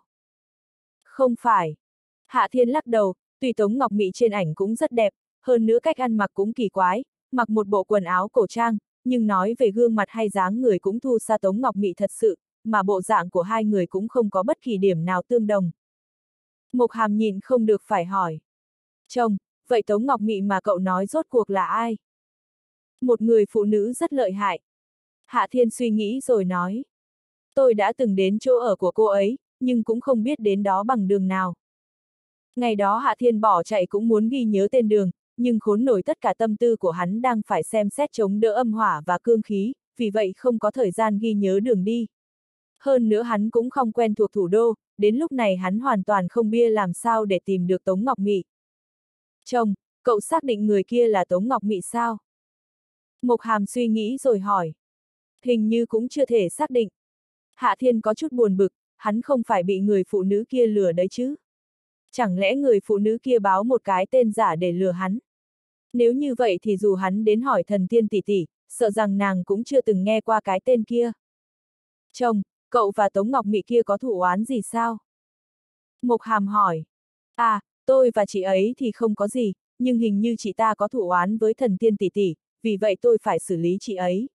Speaker 1: Không phải. Hạ Thiên lắc đầu, tuy Tống Ngọc Mị trên ảnh cũng rất đẹp, hơn nữa cách ăn mặc cũng kỳ quái, mặc một bộ quần áo cổ trang, nhưng nói về gương mặt hay dáng người cũng thu xa Tống Ngọc Mị thật sự, mà bộ dạng của hai người cũng không có bất kỳ điểm nào tương đồng. Mộc Hàm nhịn không được phải hỏi. Chồng, vậy Tống Ngọc Mị mà cậu nói rốt cuộc là ai? Một người phụ nữ rất lợi hại. Hạ Thiên suy nghĩ rồi nói. Tôi đã từng đến chỗ ở của cô ấy, nhưng cũng không biết đến đó bằng đường nào. Ngày đó Hạ Thiên bỏ chạy cũng muốn ghi nhớ tên đường, nhưng khốn nổi tất cả tâm tư của hắn đang phải xem xét chống đỡ âm hỏa và cương khí, vì vậy không có thời gian ghi nhớ đường đi. Hơn nữa hắn cũng không quen thuộc thủ đô, đến lúc này hắn hoàn toàn không biết làm sao để tìm được Tống Ngọc Mị. Chồng, cậu xác định người kia là Tống Ngọc Mị sao? Mộc Hàm suy nghĩ rồi hỏi. Hình như cũng chưa thể xác định. Hạ Thiên có chút buồn bực, hắn không phải bị người phụ nữ kia lừa đấy chứ? Chẳng lẽ người phụ nữ kia báo một cái tên giả để lừa hắn? Nếu như vậy thì dù hắn đến hỏi Thần Tiên tỷ tỷ, sợ rằng nàng cũng chưa từng nghe qua cái tên kia. Chồng, cậu và Tống Ngọc Mị kia có thù oán gì sao? Mộc Hàm hỏi. À, tôi và chị ấy thì không có gì, nhưng hình như chị ta có thù oán với Thần Tiên tỷ tỷ, vì vậy tôi phải xử lý chị ấy.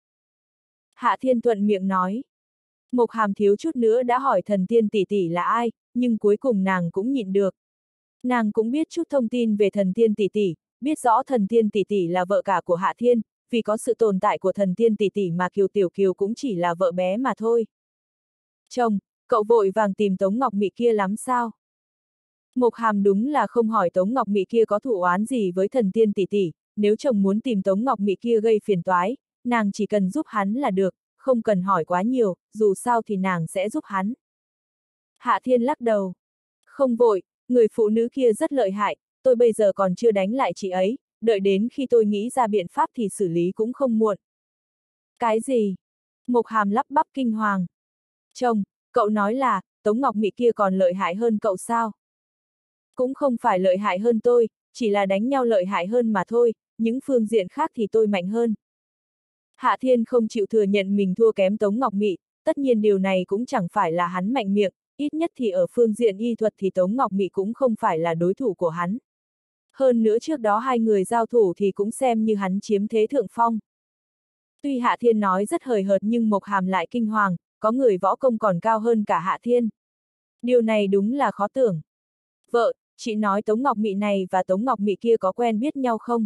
Speaker 1: Hạ Thiên thuận miệng nói. Mộc Hàm thiếu chút nữa đã hỏi Thần Tiên tỷ tỷ là ai, nhưng cuối cùng nàng cũng nhịn được. Nàng cũng biết chút thông tin về Thần Tiên tỷ tỷ, biết rõ Thần Tiên tỷ tỷ là vợ cả của Hạ Thiên, vì có sự tồn tại của Thần Tiên tỷ tỷ mà Kiều Tiểu Kiều cũng chỉ là vợ bé mà thôi. Chồng, cậu vội vàng tìm Tống Ngọc Mị kia lắm sao? Mộc Hàm đúng là không hỏi Tống Ngọc Mị kia có thù oán gì với Thần Tiên tỷ tỷ, nếu chồng muốn tìm Tống Ngọc Mị kia gây phiền toái, nàng chỉ cần giúp hắn là được, không cần hỏi quá nhiều, dù sao thì nàng sẽ giúp hắn. Hạ Thiên lắc đầu. Không vội, người phụ nữ kia rất lợi hại, tôi bây giờ còn chưa đánh lại chị ấy, đợi đến khi tôi nghĩ ra biện pháp thì xử lý cũng không muộn. Cái gì? Mộc Hàm lắp bắp kinh hoàng. Chồng, cậu nói là, Tống Ngọc Mị kia còn lợi hại hơn cậu sao? Cũng không phải lợi hại hơn tôi, chỉ là đánh nhau lợi hại hơn mà thôi, những phương diện khác thì tôi mạnh hơn. Hạ Thiên không chịu thừa nhận mình thua kém Tống Ngọc Mị, tất nhiên điều này cũng chẳng phải là hắn mạnh miệng, ít nhất thì ở phương diện y thuật thì Tống Ngọc Mị cũng không phải là đối thủ của hắn. Hơn nữa trước đó hai người giao thủ thì cũng xem như hắn chiếm thế thượng phong. Tuy Hạ Thiên nói rất hời hợt nhưng Mộc Hàm lại kinh hoàng, có người võ công còn cao hơn cả Hạ Thiên. Điều này đúng là khó tưởng. Vợ, chị nói Tống Ngọc Mị này và Tống Ngọc Mị kia có quen biết nhau không?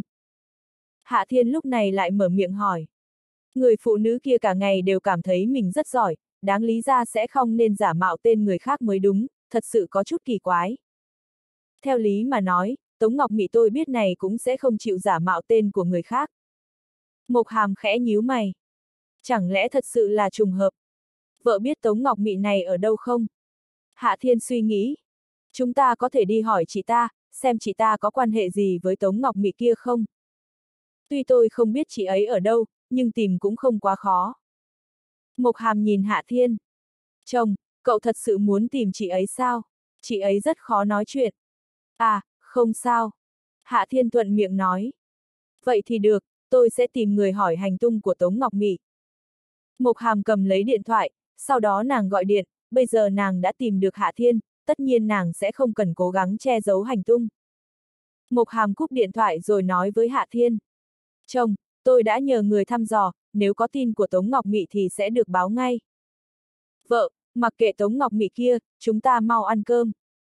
Speaker 1: Hạ Thiên lúc này lại mở miệng hỏi. Người phụ nữ kia cả ngày đều cảm thấy mình rất giỏi, đáng lý ra sẽ không nên giả mạo tên người khác mới đúng, thật sự có chút kỳ quái. Theo lý mà nói, Tống Ngọc Mị tôi biết này cũng sẽ không chịu giả mạo tên của người khác. Mộc Hàm khẽ nhíu mày. Chẳng lẽ thật sự là trùng hợp? Vợ biết Tống Ngọc Mị này ở đâu không? Hạ Thiên suy nghĩ. Chúng ta có thể đi hỏi chị ta, xem chị ta có quan hệ gì với Tống Ngọc Mị kia không? Tuy tôi không biết chị ấy ở đâu, nhưng tìm cũng không quá khó. Mộc Hàm nhìn Hạ Thiên. Chồng, cậu thật sự muốn tìm chị ấy sao? Chị ấy rất khó nói chuyện. À, không sao. Hạ Thiên thuận miệng nói. Vậy thì được, tôi sẽ tìm người hỏi hành tung của Tống Ngọc Mị. Mộc Hàm cầm lấy điện thoại, sau đó nàng gọi điện, bây giờ nàng đã tìm được Hạ Thiên, tất nhiên nàng sẽ không cần cố gắng che giấu hành tung. Mộc Hàm cúp điện thoại rồi nói với Hạ Thiên. Chồng, tôi đã nhờ người thăm dò, nếu có tin của Tống Ngọc Mị thì sẽ được báo ngay. Vợ, mặc kệ Tống Ngọc Mị kia, chúng ta mau ăn cơm.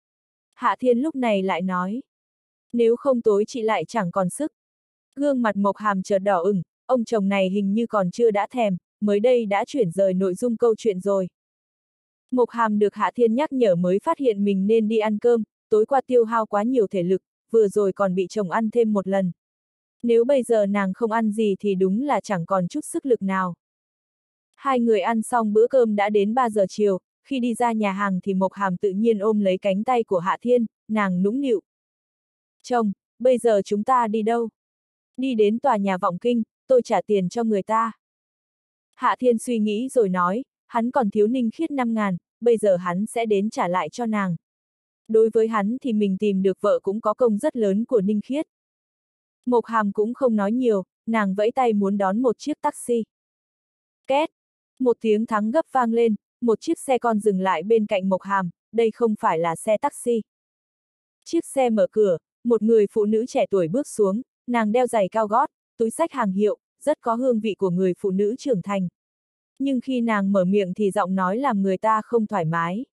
Speaker 1: Hạ Thiên lúc này lại nói. Nếu không tối chị lại chẳng còn sức. Gương mặt Mộc Hàm chợt đỏ ửng, ông chồng này hình như còn chưa đã thèm, mới đây đã chuyển rời nội dung câu chuyện rồi. Mộc Hàm được Hạ Thiên nhắc nhở mới phát hiện mình nên đi ăn cơm, tối qua tiêu hao quá nhiều thể lực, vừa rồi còn bị chồng ăn thêm một lần. Nếu bây giờ nàng không ăn gì thì đúng là chẳng còn chút sức lực nào. Hai người ăn xong bữa cơm đã đến ba giờ chiều, khi đi ra nhà hàng thì Mộc Hàm tự nhiên ôm lấy cánh tay của Hạ Thiên, nàng nũng nịu. Chồng, bây giờ chúng ta đi đâu? Đi đến tòa nhà Vọng Kinh, tôi trả tiền cho người ta. Hạ Thiên suy nghĩ rồi nói, hắn còn thiếu Ninh Khiết năm ngàn, bây giờ hắn sẽ đến trả lại cho nàng. Đối với hắn thì mình tìm được vợ cũng có công rất lớn của Ninh Khiết. Mộc Hàm cũng không nói nhiều, nàng vẫy tay muốn đón một chiếc taxi. Két! Một tiếng thắng gấp vang lên, một chiếc xe con dừng lại bên cạnh Mộc Hàm, đây không phải là xe taxi. Chiếc xe mở cửa, một người phụ nữ trẻ tuổi bước xuống, nàng đeo giày cao gót, túi xách hàng hiệu, rất có hương vị của người phụ nữ trưởng thành. Nhưng khi nàng mở miệng thì giọng nói làm người ta không thoải mái.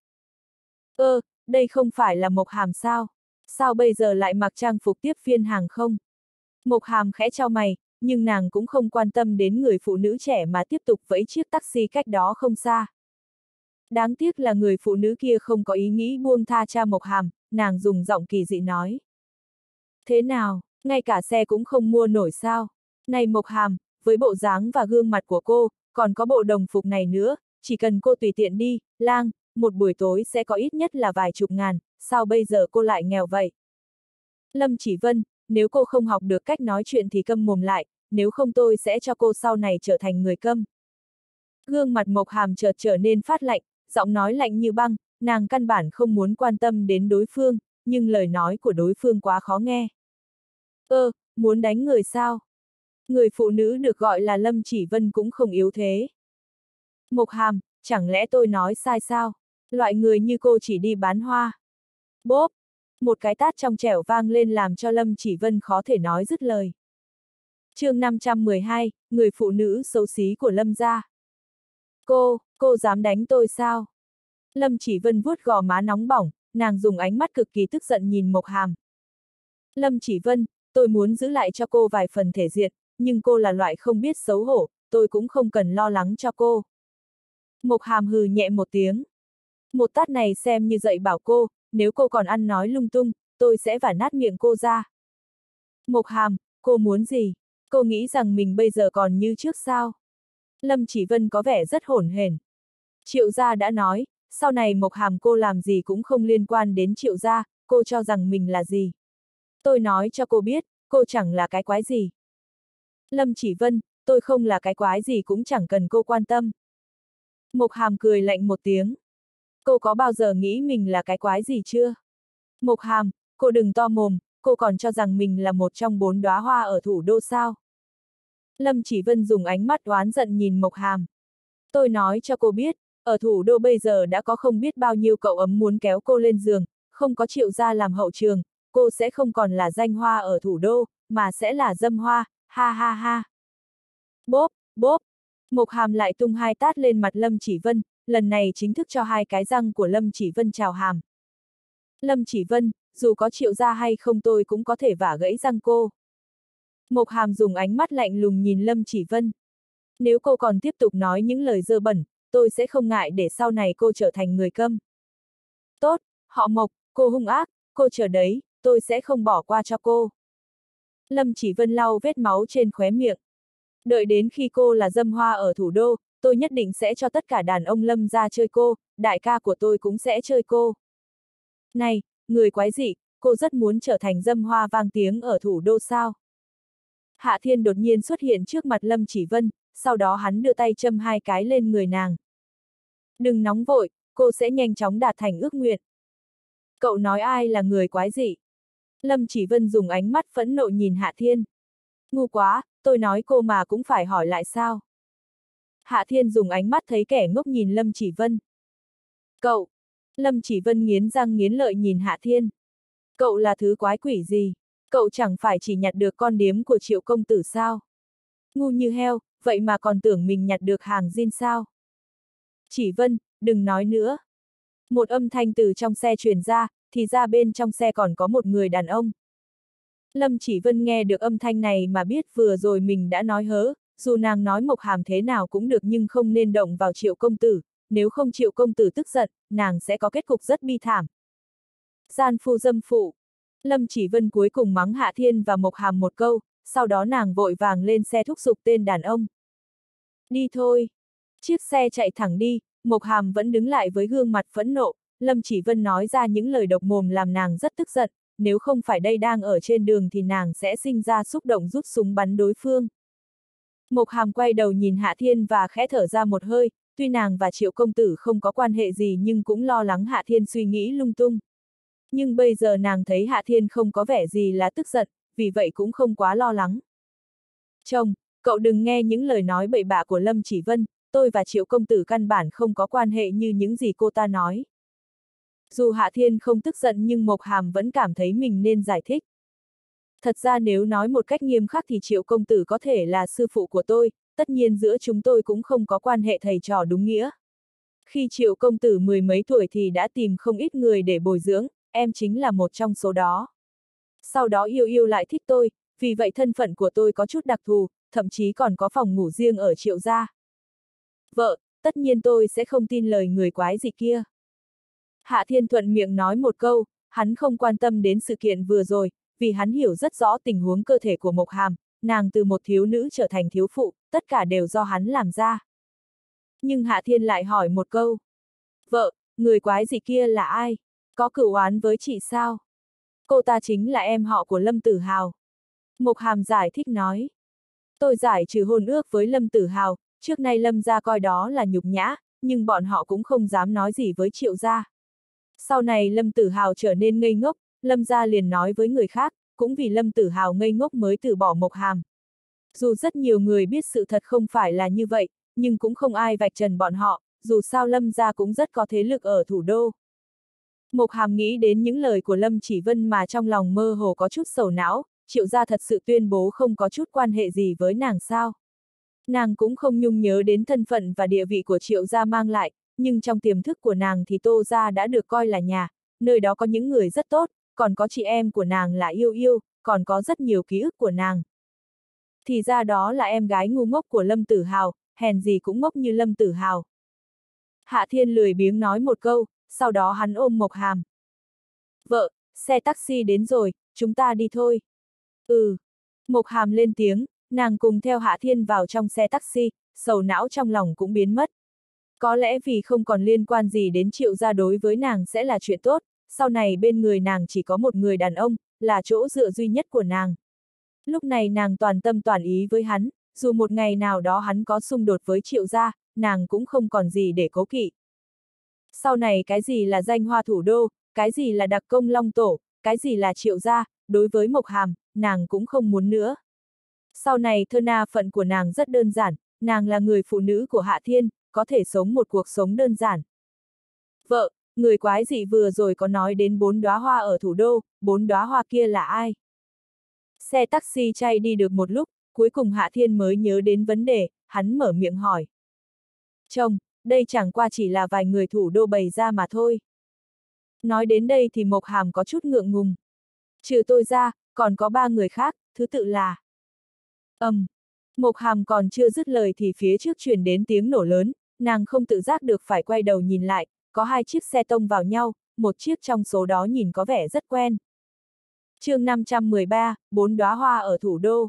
Speaker 1: Ơ, đây không phải là Mộc Hàm sao? Sao bây giờ lại mặc trang phục tiếp viên hàng không? Mộc Hàm khẽ chau mày, nhưng nàng cũng không quan tâm đến người phụ nữ trẻ mà tiếp tục vẫy chiếc taxi cách đó không xa. Đáng tiếc là người phụ nữ kia không có ý nghĩ buông tha cha Mộc Hàm, nàng dùng giọng kỳ dị nói. Thế nào, ngay cả xe cũng không mua nổi sao? Này Mộc Hàm, với bộ dáng và gương mặt của cô, còn có bộ đồng phục này nữa, chỉ cần cô tùy tiện đi, lang, một buổi tối sẽ có ít nhất là vài chục ngàn, sao bây giờ cô lại nghèo vậy? Lâm Chỉ Vân, nếu cô không học được cách nói chuyện thì câm mồm lại, nếu không tôi sẽ cho cô sau này trở thành người câm. Gương mặt Mộc Hàm chợt trở nên phát lạnh, giọng nói lạnh như băng, nàng căn bản không muốn quan tâm đến đối phương, nhưng lời nói của đối phương quá khó nghe. Ơ, muốn đánh người sao? Người phụ nữ được gọi là Lâm Chỉ Vân cũng không yếu thế. Mộc Hàm, chẳng lẽ tôi nói sai sao? Loại người như cô chỉ đi bán hoa. Bốp! Một cái tát trong trẻo vang lên làm cho Lâm Chỉ Vân khó thể nói dứt lời. chương năm trăm mười hai, người phụ nữ xấu xí của Lâm gia. Cô, cô dám đánh tôi sao? Lâm Chỉ Vân vuốt gò má nóng bỏng, nàng dùng ánh mắt cực kỳ tức giận nhìn Mộc Hàm. Lâm Chỉ Vân, tôi muốn giữ lại cho cô vài phần thể diện, nhưng cô là loại không biết xấu hổ, tôi cũng không cần lo lắng cho cô. Mộc Hàm hừ nhẹ một tiếng. Một tát này xem như dạy bảo cô, nếu cô còn ăn nói lung tung, tôi sẽ vả nát miệng cô ra. Mộc Hàm, cô muốn gì? Cô nghĩ rằng mình bây giờ còn như trước sao? Lâm Chỉ Vân có vẻ rất hỗn hển. Triệu gia đã nói, sau này Mộc Hàm cô làm gì cũng không liên quan đến Triệu gia, cô cho rằng mình là gì? Tôi nói cho cô biết, cô chẳng là cái quái gì. Lâm Chỉ Vân, tôi không là cái quái gì cũng chẳng cần cô quan tâm. Mộc Hàm cười lạnh một tiếng. Cô có bao giờ nghĩ mình là cái quái gì chưa? Mộc Hàm, cô đừng to mồm, cô còn cho rằng mình là một trong bốn đóa hoa ở thủ đô sao? Lâm Chỉ Vân dùng ánh mắt oán giận nhìn Mộc Hàm. Tôi nói cho cô biết, ở thủ đô bây giờ đã có không biết bao nhiêu cậu ấm muốn kéo cô lên giường, không có Triệu gia làm hậu trường, cô sẽ không còn là danh hoa ở thủ đô, mà sẽ là dâm hoa, ha ha ha. Bốp, bốp, Mộc Hàm lại tung hai tát lên mặt Lâm Chỉ Vân, lần này chính thức cho hai cái răng của Lâm Chỉ Vân trào hàm. Lâm Chỉ Vân, dù có Triệu gia hay không tôi cũng có thể vả gãy răng cô. Mộc Hàm dùng ánh mắt lạnh lùng nhìn Lâm Chỉ Vân. Nếu cô còn tiếp tục nói những lời dơ bẩn, tôi sẽ không ngại để sau này cô trở thành người câm. Tốt, họ Mộc, cô hung ác, cô chờ đấy, tôi sẽ không bỏ qua cho cô. Lâm Chỉ Vân lau vết máu trên khóe miệng. Đợi đến khi cô là dâm hoa ở thủ đô, tôi nhất định sẽ cho tất cả đàn ông Lâm ra chơi cô, đại ca của tôi cũng sẽ chơi cô. Này, người quái dị, cô rất muốn trở thành dâm hoa vang tiếng ở thủ đô sao? Hạ Thiên đột nhiên xuất hiện trước mặt Lâm Chỉ Vân, sau đó hắn đưa tay châm hai cái lên người nàng. Đừng nóng vội, cô sẽ nhanh chóng đạt thành ước nguyện. Cậu nói ai là người quái dị? Lâm Chỉ Vân dùng ánh mắt phẫn nộ nhìn Hạ Thiên. Ngu quá, tôi nói cô mà cũng phải hỏi lại sao? Hạ Thiên dùng ánh mắt thấy kẻ ngốc nhìn Lâm Chỉ Vân. Cậu! Lâm Chỉ Vân nghiến răng nghiến lợi nhìn Hạ Thiên. Cậu là thứ quái quỷ gì? Cậu chẳng phải chỉ nhặt được con điếm của Triệu công tử sao? Ngu như heo, vậy mà còn tưởng mình nhặt được hàng zin sao? Chỉ Vân, đừng nói nữa. Một âm thanh từ trong xe truyền ra, thì ra bên trong xe còn có một người đàn ông. Lâm Chỉ Vân nghe được âm thanh này mà biết vừa rồi mình đã nói hớ, dù nàng nói Mộc Hàm thế nào cũng được nhưng không nên động vào Triệu công tử, nếu không Triệu công tử tức giận, nàng sẽ có kết cục rất bi thảm. Gian phu dâm phụ. Lâm Chỉ Vân cuối cùng mắng Hạ Thiên và Mộc Hàm một câu, sau đó nàng vội vàng lên xe thúc giục tên đàn ông. Đi thôi. Chiếc xe chạy thẳng đi, Mộc Hàm vẫn đứng lại với gương mặt phẫn nộ, Lâm Chỉ Vân nói ra những lời độc mồm làm nàng rất tức giận, nếu không phải đây đang ở trên đường thì nàng sẽ sinh ra xúc động rút súng bắn đối phương. Mộc Hàm quay đầu nhìn Hạ Thiên và khẽ thở ra một hơi, tuy nàng và Triệu công tử không có quan hệ gì nhưng cũng lo lắng Hạ Thiên suy nghĩ lung tung. Nhưng bây giờ nàng thấy Hạ Thiên không có vẻ gì là tức giận, vì vậy cũng không quá lo lắng. Chồng, cậu đừng nghe những lời nói bậy bạ của Lâm Chỉ Vân, tôi và Triệu công tử căn bản không có quan hệ như những gì cô ta nói. Dù Hạ Thiên không tức giận nhưng Mộc Hàm vẫn cảm thấy mình nên giải thích. Thật ra nếu nói một cách nghiêm khắc thì Triệu công tử có thể là sư phụ của tôi, tất nhiên giữa chúng tôi cũng không có quan hệ thầy trò đúng nghĩa. Khi Triệu công tử mười mấy tuổi thì đã tìm không ít người để bồi dưỡng, em chính là một trong số đó. Sau đó yêu yêu lại thích tôi, vì vậy thân phận của tôi có chút đặc thù, thậm chí còn có phòng ngủ riêng ở Triệu gia. Vợ, tất nhiên tôi sẽ không tin lời người quái gì kia. Hạ Thiên thuận miệng nói một câu, hắn không quan tâm đến sự kiện vừa rồi, vì hắn hiểu rất rõ tình huống cơ thể của Mộc Hàm, nàng từ một thiếu nữ trở thành thiếu phụ, tất cả đều do hắn làm ra. Nhưng Hạ Thiên lại hỏi một câu. Vợ, người quái gì kia là ai? Có cửu oán với chị sao? Cô ta chính là em họ của Lâm Tử Hào. Mộc Hàm giải thích nói. Tôi giải trừ hôn ước với Lâm Tử Hào, trước nay Lâm gia coi đó là nhục nhã, nhưng bọn họ cũng không dám nói gì với Triệu gia. Sau này Lâm Tử Hào trở nên ngây ngốc, Lâm gia liền nói với người khác, cũng vì Lâm Tử Hào ngây ngốc mới từ bỏ Mộc Hàm. Dù rất nhiều người biết sự thật không phải là như vậy, nhưng cũng không ai vạch trần bọn họ, dù sao Lâm gia cũng rất có thế lực ở thủ đô. Mộc Hàm nghĩ đến những lời của Lâm Chỉ Vân mà trong lòng mơ hồ có chút sầu não, Triệu gia thật sự tuyên bố không có chút quan hệ gì với nàng sao. Nàng cũng không nhung nhớ đến thân phận và địa vị của Triệu gia mang lại, nhưng trong tiềm thức của nàng thì Tô gia đã được coi là nhà, nơi đó có những người rất tốt, còn có chị em của nàng là Yêu Yêu, còn có rất nhiều ký ức của nàng. Thì ra đó là em gái ngu ngốc của Lâm Tử Hào, hèn gì cũng ngốc như Lâm Tử Hào. Hạ Thiên lười biếng nói một câu, sau đó hắn ôm Mộc Hàm. Vợ, xe taxi đến rồi, chúng ta đi thôi. Ừ. Mộc Hàm lên tiếng, nàng cùng theo Hạ Thiên vào trong xe taxi, sầu não trong lòng cũng biến mất. Có lẽ vì không còn liên quan gì đến Triệu gia đối với nàng sẽ là chuyện tốt, sau này bên người nàng chỉ có một người đàn ông, là chỗ dựa duy nhất của nàng. Lúc này nàng toàn tâm toàn ý với hắn, dù một ngày nào đó hắn có xung đột với Triệu gia, nàng cũng không còn gì để cố kỵ. Sau này cái gì là danh hoa thủ đô, cái gì là đặc công Long Tổ, cái gì là Triệu gia, đối với Mộc Hàm, nàng cũng không muốn nữa. Sau này thân na phận của nàng rất đơn giản, nàng là người phụ nữ của Hạ Thiên, có thể sống một cuộc sống đơn giản. Vợ, người quái dị vừa rồi có nói đến bốn đóa hoa ở thủ đô, bốn đóa hoa kia là ai? Xe taxi chạy đi được một lúc, cuối cùng Hạ Thiên mới nhớ đến vấn đề, hắn mở miệng hỏi. Chồng, đây chẳng qua chỉ là vài người thủ đô bày ra mà thôi. Nói đến đây thì Mộc Hàm có chút ngượng ngùng. Trừ tôi ra, còn có ba người khác, thứ tự là... ầm, um, Mộc Hàm còn chưa dứt lời thì phía trước truyền đến tiếng nổ lớn, nàng không tự giác được phải quay đầu nhìn lại, có hai chiếc xe tông vào nhau, một chiếc trong số đó nhìn có vẻ rất quen. Chương năm trăm mười ba, bốn đóa hoa ở thủ đô.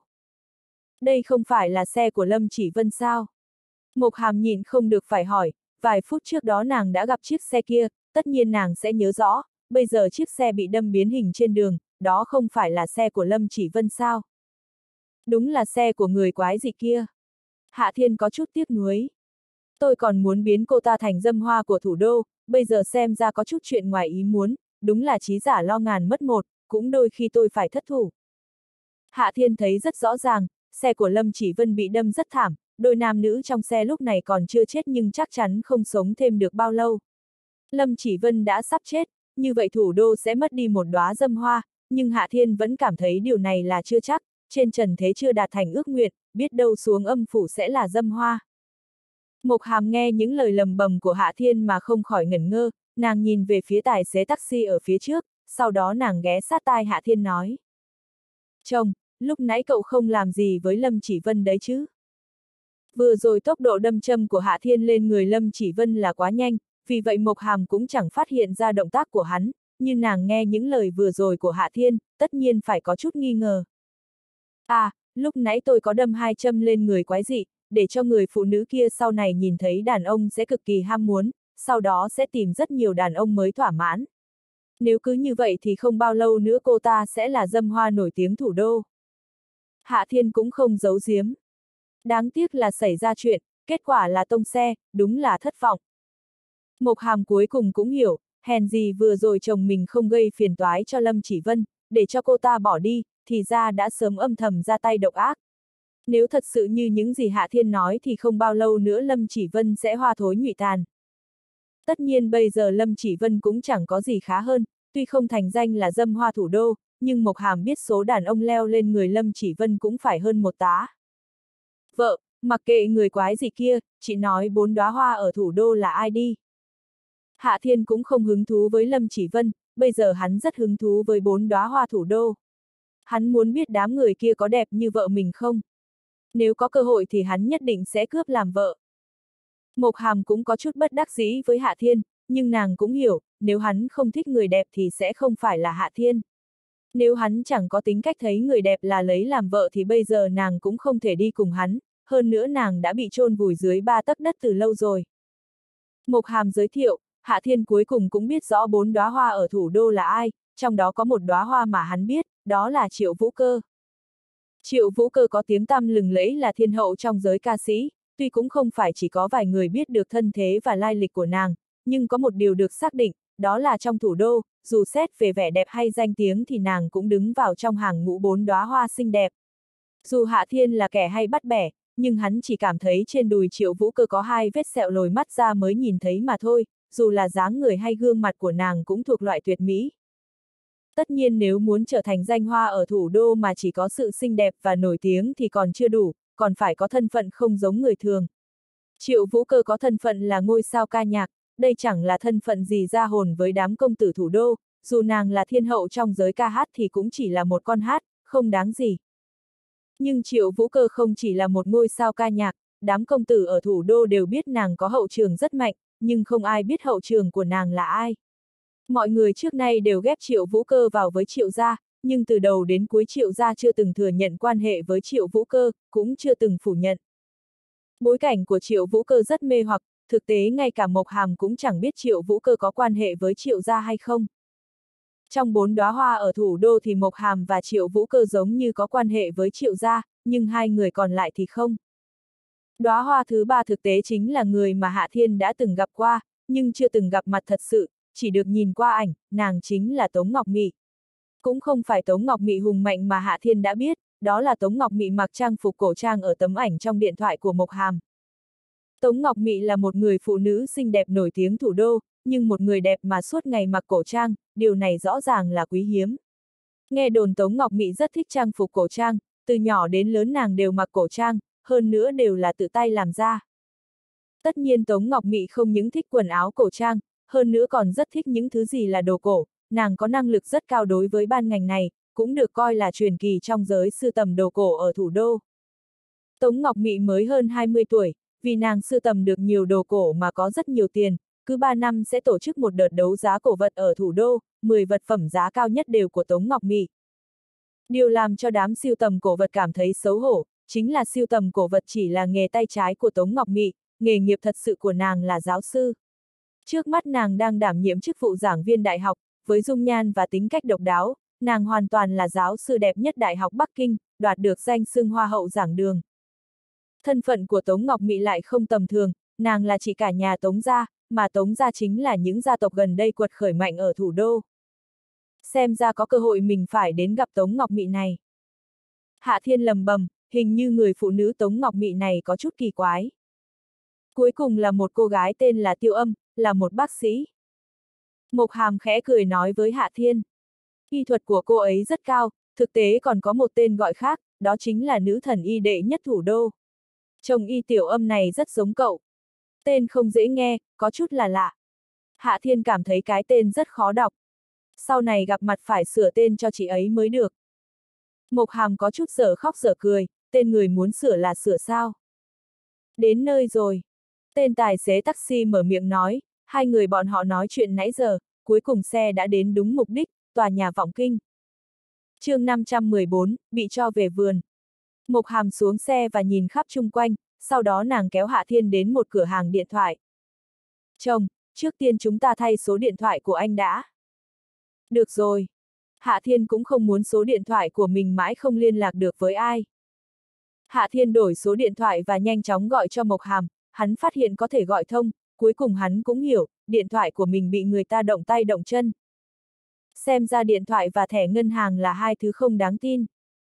Speaker 1: Đây không phải là xe của Lâm Chỉ Vân sao? Mộc Hàm nhìn không được phải hỏi, vài phút trước đó nàng đã gặp chiếc xe kia, tất nhiên nàng sẽ nhớ rõ, bây giờ chiếc xe bị đâm biến hình trên đường, đó không phải là xe của Lâm Chỉ Vân sao? Đúng là xe của người quái dị kia. Hạ Thiên có chút tiếc nuối. Tôi còn muốn biến cô ta thành dâm hoa của thủ đô, bây giờ xem ra có chút chuyện ngoài ý muốn, đúng là trí giả lo ngàn mất một, cũng đôi khi tôi phải thất thủ. Hạ Thiên thấy rất rõ ràng, xe của Lâm Chỉ Vân bị đâm rất thảm, đôi nam nữ trong xe lúc này còn chưa chết nhưng chắc chắn không sống thêm được bao lâu. Lâm Chỉ Vân đã sắp chết, như vậy thủ đô sẽ mất đi một đóa dâm hoa, nhưng Hạ Thiên vẫn cảm thấy điều này là chưa chắc, trên trần thế chưa đạt thành ước nguyện, biết đâu xuống âm phủ sẽ là dâm hoa. Mộc Hàm nghe những lời lầm bầm của Hạ Thiên mà không khỏi ngẩn ngơ, nàng nhìn về phía tài xế taxi ở phía trước, sau đó nàng ghé sát tai Hạ Thiên nói. Chồng, lúc nãy cậu không làm gì với Lâm Chỉ Vân đấy chứ? Vừa rồi tốc độ đâm châm của Hạ Thiên lên người Lâm Chỉ Vân là quá nhanh, vì vậy Mộc Hàm cũng chẳng phát hiện ra động tác của hắn, nhưng nàng nghe những lời vừa rồi của Hạ Thiên, tất nhiên phải có chút nghi ngờ. À, lúc nãy tôi có đâm hai châm lên người quái dị, để cho người phụ nữ kia sau này nhìn thấy đàn ông sẽ cực kỳ ham muốn, sau đó sẽ tìm rất nhiều đàn ông mới thỏa mãn. Nếu cứ như vậy thì không bao lâu nữa cô ta sẽ là dâm hoa nổi tiếng thủ đô. Hạ Thiên cũng không giấu giếm. Đáng tiếc là xảy ra chuyện, kết quả là tông xe, đúng là thất vọng. Mộc Hàm cuối cùng cũng hiểu, hèn gì vừa rồi chồng mình không gây phiền toái cho Lâm Chỉ Vân, để cho cô ta bỏ đi, thì ra đã sớm âm thầm ra tay độc ác. Nếu thật sự như những gì Hạ Thiên nói thì không bao lâu nữa Lâm Chỉ Vân sẽ hoa thối nhụy tàn. Tất nhiên bây giờ Lâm Chỉ Vân cũng chẳng có gì khá hơn, tuy không thành danh là dâm hoa thủ đô, nhưng Mộc Hàm biết số đàn ông leo lên người Lâm Chỉ Vân cũng phải hơn một tá. Vợ, mặc kệ người quái gì kia, chị nói bốn đóa hoa ở thủ đô là ai đi. Hạ Thiên cũng không hứng thú với Lâm Chỉ Vân, bây giờ hắn rất hứng thú với bốn đóa hoa thủ đô. Hắn muốn biết đám người kia có đẹp như vợ mình không? Nếu có cơ hội thì hắn nhất định sẽ cướp làm vợ. Mộc Hàm cũng có chút bất đắc dĩ với Hạ Thiên, nhưng nàng cũng hiểu, nếu hắn không thích người đẹp thì sẽ không phải là Hạ Thiên. Nếu hắn chẳng có tính cách thấy người đẹp là lấy làm vợ thì bây giờ nàng cũng không thể đi cùng hắn, hơn nữa nàng đã bị chôn vùi dưới ba tấc đất từ lâu rồi. Mộc Hàm giới thiệu, Hạ Thiên cuối cùng cũng biết rõ bốn đóa hoa ở thủ đô là ai, trong đó có một đóa hoa mà hắn biết, đó là Triệu Vũ Cơ. Triệu Vũ Cơ có tiếng tăm lừng lẫy là thiên hậu trong giới ca sĩ, tuy cũng không phải chỉ có vài người biết được thân thế và lai lịch của nàng, nhưng có một điều được xác định, đó là trong thủ đô, dù xét về vẻ đẹp hay danh tiếng thì nàng cũng đứng vào trong hàng ngũ bốn đóa hoa xinh đẹp. Dù Hạ Thiên là kẻ hay bắt bẻ, nhưng hắn chỉ cảm thấy trên đùi Triệu Vũ Cơ có hai vết sẹo lồi mắt ra mới nhìn thấy mà thôi, dù là dáng người hay gương mặt của nàng cũng thuộc loại tuyệt mỹ. Tất nhiên nếu muốn trở thành danh hoa ở thủ đô mà chỉ có sự xinh đẹp và nổi tiếng thì còn chưa đủ, còn phải có thân phận không giống người thường. Triệu Vũ Cơ có thân phận là ngôi sao ca nhạc, đây chẳng là thân phận gì ra hồn với đám công tử thủ đô, dù nàng là thiên hậu trong giới ca hát thì cũng chỉ là một con hát, không đáng gì. Nhưng Triệu Vũ Cơ không chỉ là một ngôi sao ca nhạc, đám công tử ở thủ đô đều biết nàng có hậu trường rất mạnh, nhưng không ai biết hậu trường của nàng là ai. Mọi người trước nay đều ghép Triệu Vũ Cơ vào với Triệu gia, nhưng từ đầu đến cuối Triệu gia chưa từng thừa nhận quan hệ với Triệu Vũ Cơ, cũng chưa từng phủ nhận. Bối cảnh của Triệu Vũ Cơ rất mê hoặc, thực tế ngay cả Mộc Hàm cũng chẳng biết Triệu Vũ Cơ có quan hệ với Triệu gia hay không. Trong bốn đóa hoa ở thủ đô thì Mộc Hàm và Triệu Vũ Cơ giống như có quan hệ với Triệu gia, nhưng hai người còn lại thì không. Đóa hoa thứ ba thực tế chính là người mà Hạ Thiên đã từng gặp qua, nhưng chưa từng gặp mặt thật sự, chỉ được nhìn qua ảnh, nàng chính là Tống Ngọc Mị. Cũng không phải Tống Ngọc Mị hùng mạnh mà Hạ Thiên đã biết, đó là Tống Ngọc Mị mặc trang phục cổ trang ở tấm ảnh trong điện thoại của Mộc Hàm. Tống Ngọc Mị là một người phụ nữ xinh đẹp nổi tiếng thủ đô, nhưng một người đẹp mà suốt ngày mặc cổ trang, điều này rõ ràng là quý hiếm. Nghe đồn Tống Ngọc Mị rất thích trang phục cổ trang, từ nhỏ đến lớn nàng đều mặc cổ trang, hơn nữa đều là tự tay làm ra. Tất nhiên Tống Ngọc Mị không những thích quần áo cổ trang, hơn nữa còn rất thích những thứ gì là đồ cổ, nàng có năng lực rất cao đối với ban ngành này, cũng được coi là truyền kỳ trong giới sưu tầm đồ cổ ở thủ đô. Tống Ngọc Mị mới hơn hai mươi tuổi, vì nàng sưu tầm được nhiều đồ cổ mà có rất nhiều tiền, cứ ba năm sẽ tổ chức một đợt đấu giá cổ vật ở thủ đô, mười vật phẩm giá cao nhất đều của Tống Ngọc Mị. Điều làm cho đám sưu tầm cổ vật cảm thấy xấu hổ, chính là sưu tầm cổ vật chỉ là nghề tay trái của Tống Ngọc Mị, nghề nghiệp thật sự của nàng là giáo sư. Trước mắt nàng đang đảm nhiệm chức vụ giảng viên đại học, với dung nhan và tính cách độc đáo, nàng hoàn toàn là giáo sư đẹp nhất Đại học Bắc Kinh, đoạt được danh xưng Hoa hậu giảng đường. Thân phận của Tống Ngọc Mị lại không tầm thường, nàng là chị cả nhà Tống gia, mà Tống gia chính là những gia tộc gần đây quật khởi mạnh ở thủ đô. Xem ra có cơ hội mình phải đến gặp Tống Ngọc Mị này. Hạ Thiên lầm bầm, hình như người phụ nữ Tống Ngọc Mị này có chút kỳ quái. Cuối cùng là một cô gái tên là Tiêu Âm, là một bác sĩ. Mộc Hàm khẽ cười nói với Hạ Thiên. Y thuật của cô ấy rất cao, thực tế còn có một tên gọi khác, đó chính là nữ thần y đệ nhất thủ đô. Chồng y Tiểu Âm này rất giống cậu. Tên không dễ nghe, có chút là lạ. Hạ Thiên cảm thấy cái tên rất khó đọc. Sau này gặp mặt phải sửa tên cho chị ấy mới được. Mộc Hàm có chút dở khóc dở cười, tên người muốn sửa là sửa sao? Đến nơi rồi. Tên tài xế taxi mở miệng nói, hai người bọn họ nói chuyện nãy giờ, cuối cùng xe đã đến đúng mục đích, tòa nhà Vọng Kinh. chương năm trăm mười bốn, bị cho về vườn. Mộc Hàm xuống xe và nhìn khắp chung quanh, sau đó nàng kéo Hạ Thiên đến một cửa hàng điện thoại. Chồng, trước tiên chúng ta thay số điện thoại của anh đã. Được rồi. Hạ Thiên cũng không muốn số điện thoại của mình mãi không liên lạc được với ai. Hạ Thiên đổi số điện thoại và nhanh chóng gọi cho Mộc Hàm, hắn phát hiện có thể gọi thông, cuối cùng hắn cũng hiểu, điện thoại của mình bị người ta động tay động chân. Xem ra điện thoại và thẻ ngân hàng là hai thứ không đáng tin.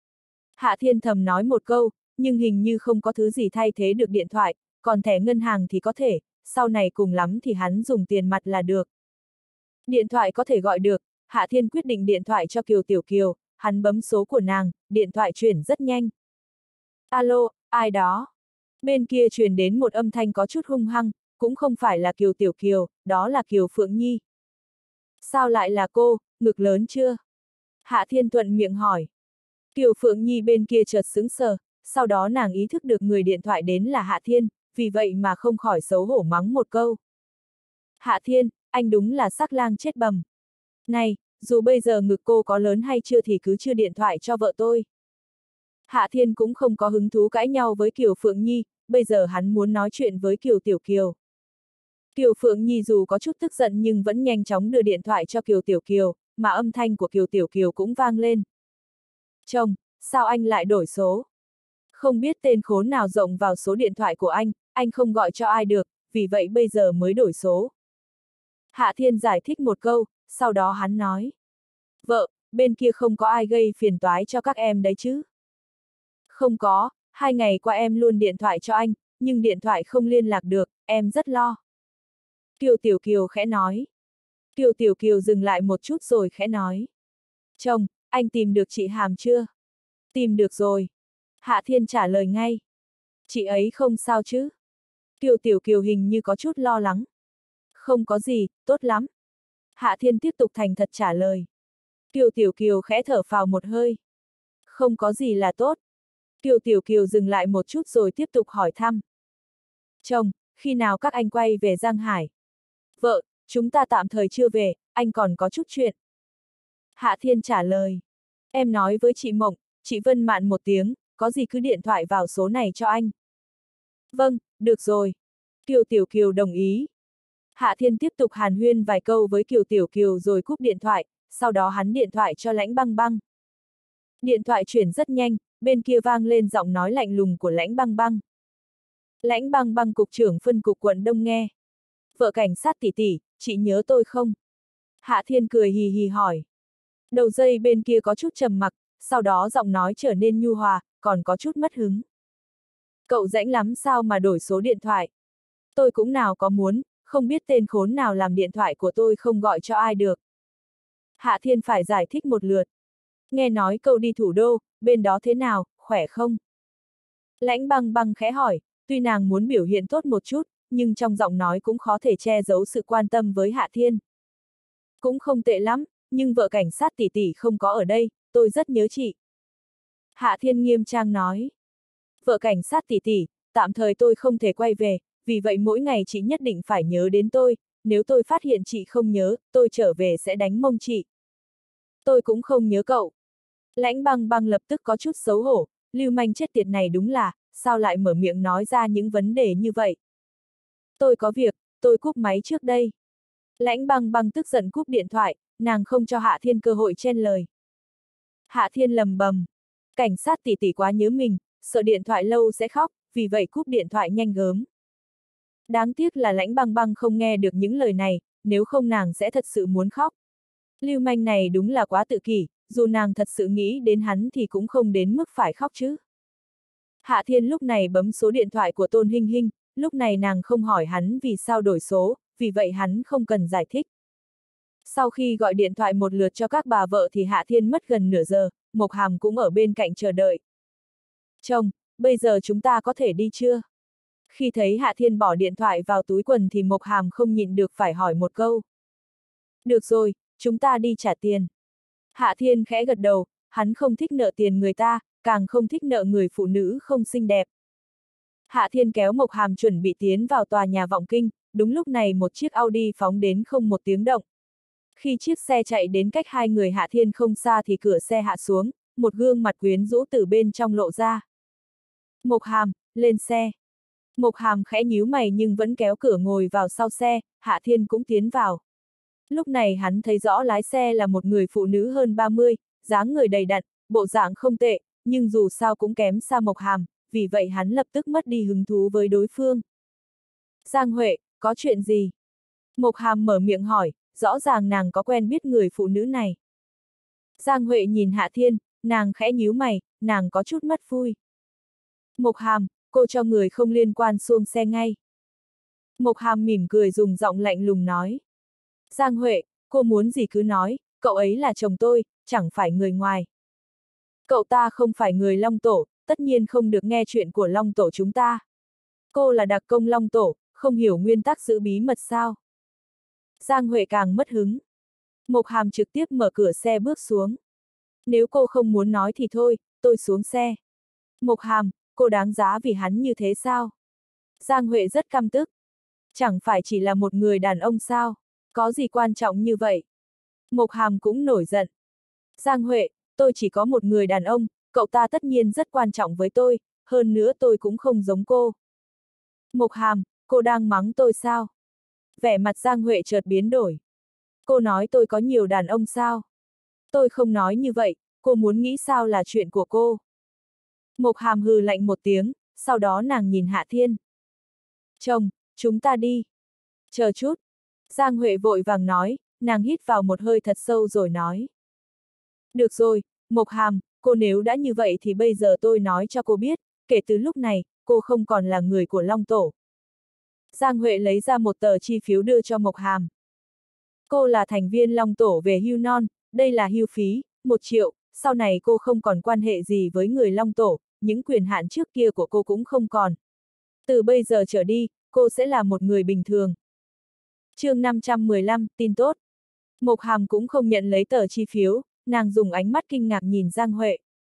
Speaker 1: Hạ Thiên thầm nói một câu, nhưng hình như không có thứ gì thay thế được điện thoại, còn thẻ ngân hàng thì có thể, sau này cùng lắm thì hắn dùng tiền mặt là được. Điện thoại có thể gọi được, Hạ Thiên quyết định điện thoại cho Kiều Tiểu Kiều, hắn bấm số của nàng, điện thoại chuyển rất nhanh. Alo, ai đó? Bên kia truyền đến một âm thanh có chút hung hăng, cũng không phải là Kiều Tiểu Kiều, đó là Kiều Phượng Nhi. Sao lại là cô, ngực lớn chưa? Hạ Thiên thuận miệng hỏi. Kiều Phượng Nhi bên kia chợt sững sờ, sau đó nàng ý thức được người điện thoại đến là Hạ Thiên, vì vậy mà không khỏi xấu hổ mắng một câu. Hạ Thiên, anh đúng là sắc lang chết bầm. Này, dù bây giờ ngực cô có lớn hay chưa thì cứ chưa điện thoại cho vợ tôi. Hạ Thiên cũng không có hứng thú cãi nhau với Kiều Phượng Nhi, bây giờ hắn muốn nói chuyện với Kiều Tiểu Kiều. Kiều Phượng Nhi dù có chút tức giận nhưng vẫn nhanh chóng đưa điện thoại cho Kiều Tiểu Kiều, mà âm thanh của Kiều Tiểu Kiều cũng vang lên. Chồng, sao anh lại đổi số? Không biết tên khốn nào rộng vào số điện thoại của anh, anh không gọi cho ai được, vì vậy bây giờ mới đổi số. Hạ Thiên giải thích một câu, sau đó hắn nói. Vợ, bên kia không có ai gây phiền toái cho các em đấy chứ? Không có, hai ngày qua em luôn điện thoại cho anh, nhưng điện thoại không liên lạc được, em rất lo. Kiều Tiểu Kiều khẽ nói. Kiều Tiểu Kiều dừng lại một chút rồi khẽ nói. Chồng, anh tìm được chị Hàm chưa? Tìm được rồi. Hạ Thiên trả lời ngay. Chị ấy không sao chứ? Kiều Tiểu Kiều hình như có chút lo lắng. Không có gì, tốt lắm. Hạ Thiên tiếp tục thành thật trả lời. Kiều Tiểu Kiều khẽ thở phào một hơi. Không có gì là tốt. Kiều Tiểu Kiều dừng lại một chút rồi tiếp tục hỏi thăm. Chồng, khi nào các anh quay về Giang Hải? Vợ, chúng ta tạm thời chưa về, anh còn có chút chuyện. Hạ Thiên trả lời. Em nói với chị Mộng, chị Vân Mạn một tiếng, có gì cứ điện thoại vào số này cho anh. Vâng, được rồi. Kiều Tiểu Kiều đồng ý. Hạ Thiên tiếp tục hàn huyên vài câu với Kiều Tiểu Kiều rồi cúp điện thoại, sau đó hắn điện thoại cho Lãnh Băng Băng. Điện thoại chuyển rất nhanh, bên kia vang lên giọng nói lạnh lùng của Lãnh Băng Băng. Lãnh Băng Băng cục trưởng phân cục quận Đông nghe. Vợ cảnh sát tỷ tỷ, chị nhớ tôi không? Hạ Thiên cười hì hì hỏi. Đầu dây bên kia có chút trầm mặc, sau đó giọng nói trở nên nhu hòa, còn có chút mất hứng. Cậu rãnh lắm sao mà đổi số điện thoại? Tôi cũng nào có muốn, không biết tên khốn nào làm điện thoại của tôi không gọi cho ai được. Hạ Thiên phải giải thích một lượt. Nghe nói cậu đi thủ đô, bên đó thế nào, khỏe không? Lãnh Băng Băng khẽ hỏi, tuy nàng muốn biểu hiện tốt một chút, nhưng trong giọng nói cũng khó thể che giấu sự quan tâm với Hạ Thiên. Cũng không tệ lắm, nhưng vợ cảnh sát tỷ tỷ không có ở đây, tôi rất nhớ chị. Hạ Thiên nghiêm trang nói. Vợ cảnh sát tỷ tỷ, tạm thời tôi không thể quay về, vì vậy mỗi ngày chị nhất định phải nhớ đến tôi, nếu tôi phát hiện chị không nhớ, tôi trở về sẽ đánh mông chị. Tôi cũng không nhớ cậu. Lãnh Băng Băng lập tức có chút xấu hổ, lưu manh chết tiệt này đúng là, sao lại mở miệng nói ra những vấn đề như vậy. Tôi có việc, tôi cúp máy trước đây. Lãnh Băng Băng tức giận cúp điện thoại, nàng không cho Hạ Thiên cơ hội chen lời. Hạ Thiên lầm bầm. Cảnh sát tỷ tỷ quá nhớ mình, sợ điện thoại lâu sẽ khóc, vì vậy cúp điện thoại nhanh gớm. Đáng tiếc là Lãnh Băng Băng không nghe được những lời này, nếu không nàng sẽ thật sự muốn khóc. Lưu manh này đúng là quá tự kỷ, dù nàng thật sự nghĩ đến hắn thì cũng không đến mức phải khóc chứ. Hạ Thiên lúc này bấm số điện thoại của Tôn Hinh Hinh, lúc này nàng không hỏi hắn vì sao đổi số, vì vậy hắn không cần giải thích. Sau khi gọi điện thoại một lượt cho các bà vợ thì Hạ Thiên mất gần nửa giờ, Mộc Hàm cũng ở bên cạnh chờ đợi. Chồng, bây giờ chúng ta có thể đi chưa? Khi thấy Hạ Thiên bỏ điện thoại vào túi quần thì Mộc Hàm không nhịn được phải hỏi một câu. Được rồi, chúng ta đi trả tiền. Hạ Thiên khẽ gật đầu, hắn không thích nợ tiền người ta, càng không thích nợ người phụ nữ không xinh đẹp. Hạ Thiên kéo Mộc Hàm chuẩn bị tiến vào tòa nhà vọng kinh, đúng lúc này một chiếc Audi phóng đến không một tiếng động. Khi chiếc xe chạy đến cách hai người Hạ Thiên không xa thì cửa xe hạ xuống, một gương mặt quyến rũ từ bên trong lộ ra. Mộc Hàm, lên xe. Mộc Hàm khẽ nhíu mày nhưng vẫn kéo cửa ngồi vào sau xe, Hạ Thiên cũng tiến vào. Lúc này hắn thấy rõ lái xe là một người phụ nữ hơn ba mươi, dáng người đầy đặn, bộ dạng không tệ, nhưng dù sao cũng kém xa Mộc Hàm, vì vậy hắn lập tức mất đi hứng thú với đối phương. Giang Huệ, có chuyện gì? Mộc Hàm mở miệng hỏi, rõ ràng nàng có quen biết người phụ nữ này. Giang Huệ nhìn Hạ Thiên, nàng khẽ nhíu mày, nàng có chút mất vui. Mộc Hàm, cô cho người không liên quan xuống xe ngay. Mộc Hàm mỉm cười dùng giọng lạnh lùng nói. Giang Huệ, cô muốn gì cứ nói, cậu ấy là chồng tôi, chẳng phải người ngoài. Cậu ta không phải người Long Tổ, tất nhiên không được nghe chuyện của Long Tổ chúng ta. Cô là đặc công Long Tổ, không hiểu nguyên tắc giữ bí mật sao? Giang Huệ càng mất hứng. Mộc Hàm trực tiếp mở cửa xe bước xuống. Nếu cô không muốn nói thì thôi, tôi xuống xe. Mộc Hàm, cô đáng giá vì hắn như thế sao? Giang Huệ rất căm tức. Chẳng phải chỉ là một người đàn ông sao? Có gì quan trọng như vậy? Mộc Hàm cũng nổi giận. Giang Huệ, tôi chỉ có một người đàn ông, cậu ta tất nhiên rất quan trọng với tôi, hơn nữa tôi cũng không giống cô. Mộc Hàm, cô đang mắng tôi sao? Vẻ mặt Giang Huệ chợt biến đổi. Cô nói tôi có nhiều đàn ông sao? Tôi không nói như vậy, cô muốn nghĩ sao là chuyện của cô. Mộc Hàm hừ lạnh một tiếng, sau đó nàng nhìn Hạ Thiên. Chồng, chúng ta đi. Chờ chút. Giang Huệ vội vàng nói, nàng hít vào một hơi thật sâu rồi nói. Được rồi, Mộc Hàm, cô nếu đã như vậy thì bây giờ tôi nói cho cô biết, kể từ lúc này, cô không còn là người của Long Tổ. Giang Huệ lấy ra một tờ chi phiếu đưa cho Mộc Hàm. Cô là thành viên Long Tổ về hưu non, đây là hưu phí, một triệu, sau này cô không còn quan hệ gì với người Long Tổ, những quyền hạn trước kia của cô cũng không còn. Từ bây giờ trở đi, cô sẽ là một người bình thường. Chương năm trăm mười lăm, tin tốt. Mộc Hàm cũng không nhận lấy tờ chi phiếu, nàng dùng ánh mắt kinh ngạc nhìn Giang Huệ.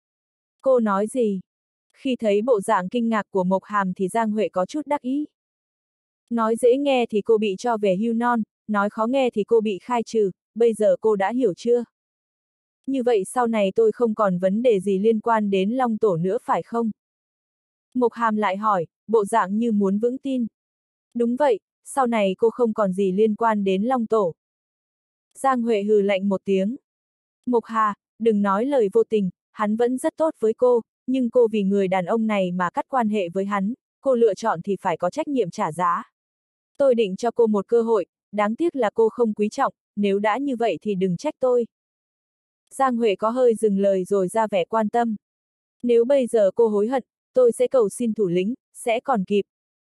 Speaker 1: Cô nói gì? Khi thấy bộ dạng kinh ngạc của Mộc Hàm thì Giang Huệ có chút đắc ý. Nói dễ nghe thì cô bị cho về hưu non, nói khó nghe thì cô bị khai trừ, bây giờ cô đã hiểu chưa? Như vậy sau này tôi không còn vấn đề gì liên quan đến Long Tổ nữa phải không? Mộc Hàm lại hỏi, bộ dạng như muốn vững tin. Đúng vậy, sau này cô không còn gì liên quan đến Long Tổ. Giang Huệ hừ lạnh một tiếng. Mộc Hà, đừng nói lời vô tình, hắn vẫn rất tốt với cô, nhưng cô vì người đàn ông này mà cắt quan hệ với hắn, cô lựa chọn thì phải có trách nhiệm trả giá. Tôi định cho cô một cơ hội, đáng tiếc là cô không quý trọng, nếu đã như vậy thì đừng trách tôi. Giang Huệ có hơi dừng lời rồi ra vẻ quan tâm. Nếu bây giờ cô hối hận, tôi sẽ cầu xin thủ lĩnh, sẽ còn kịp.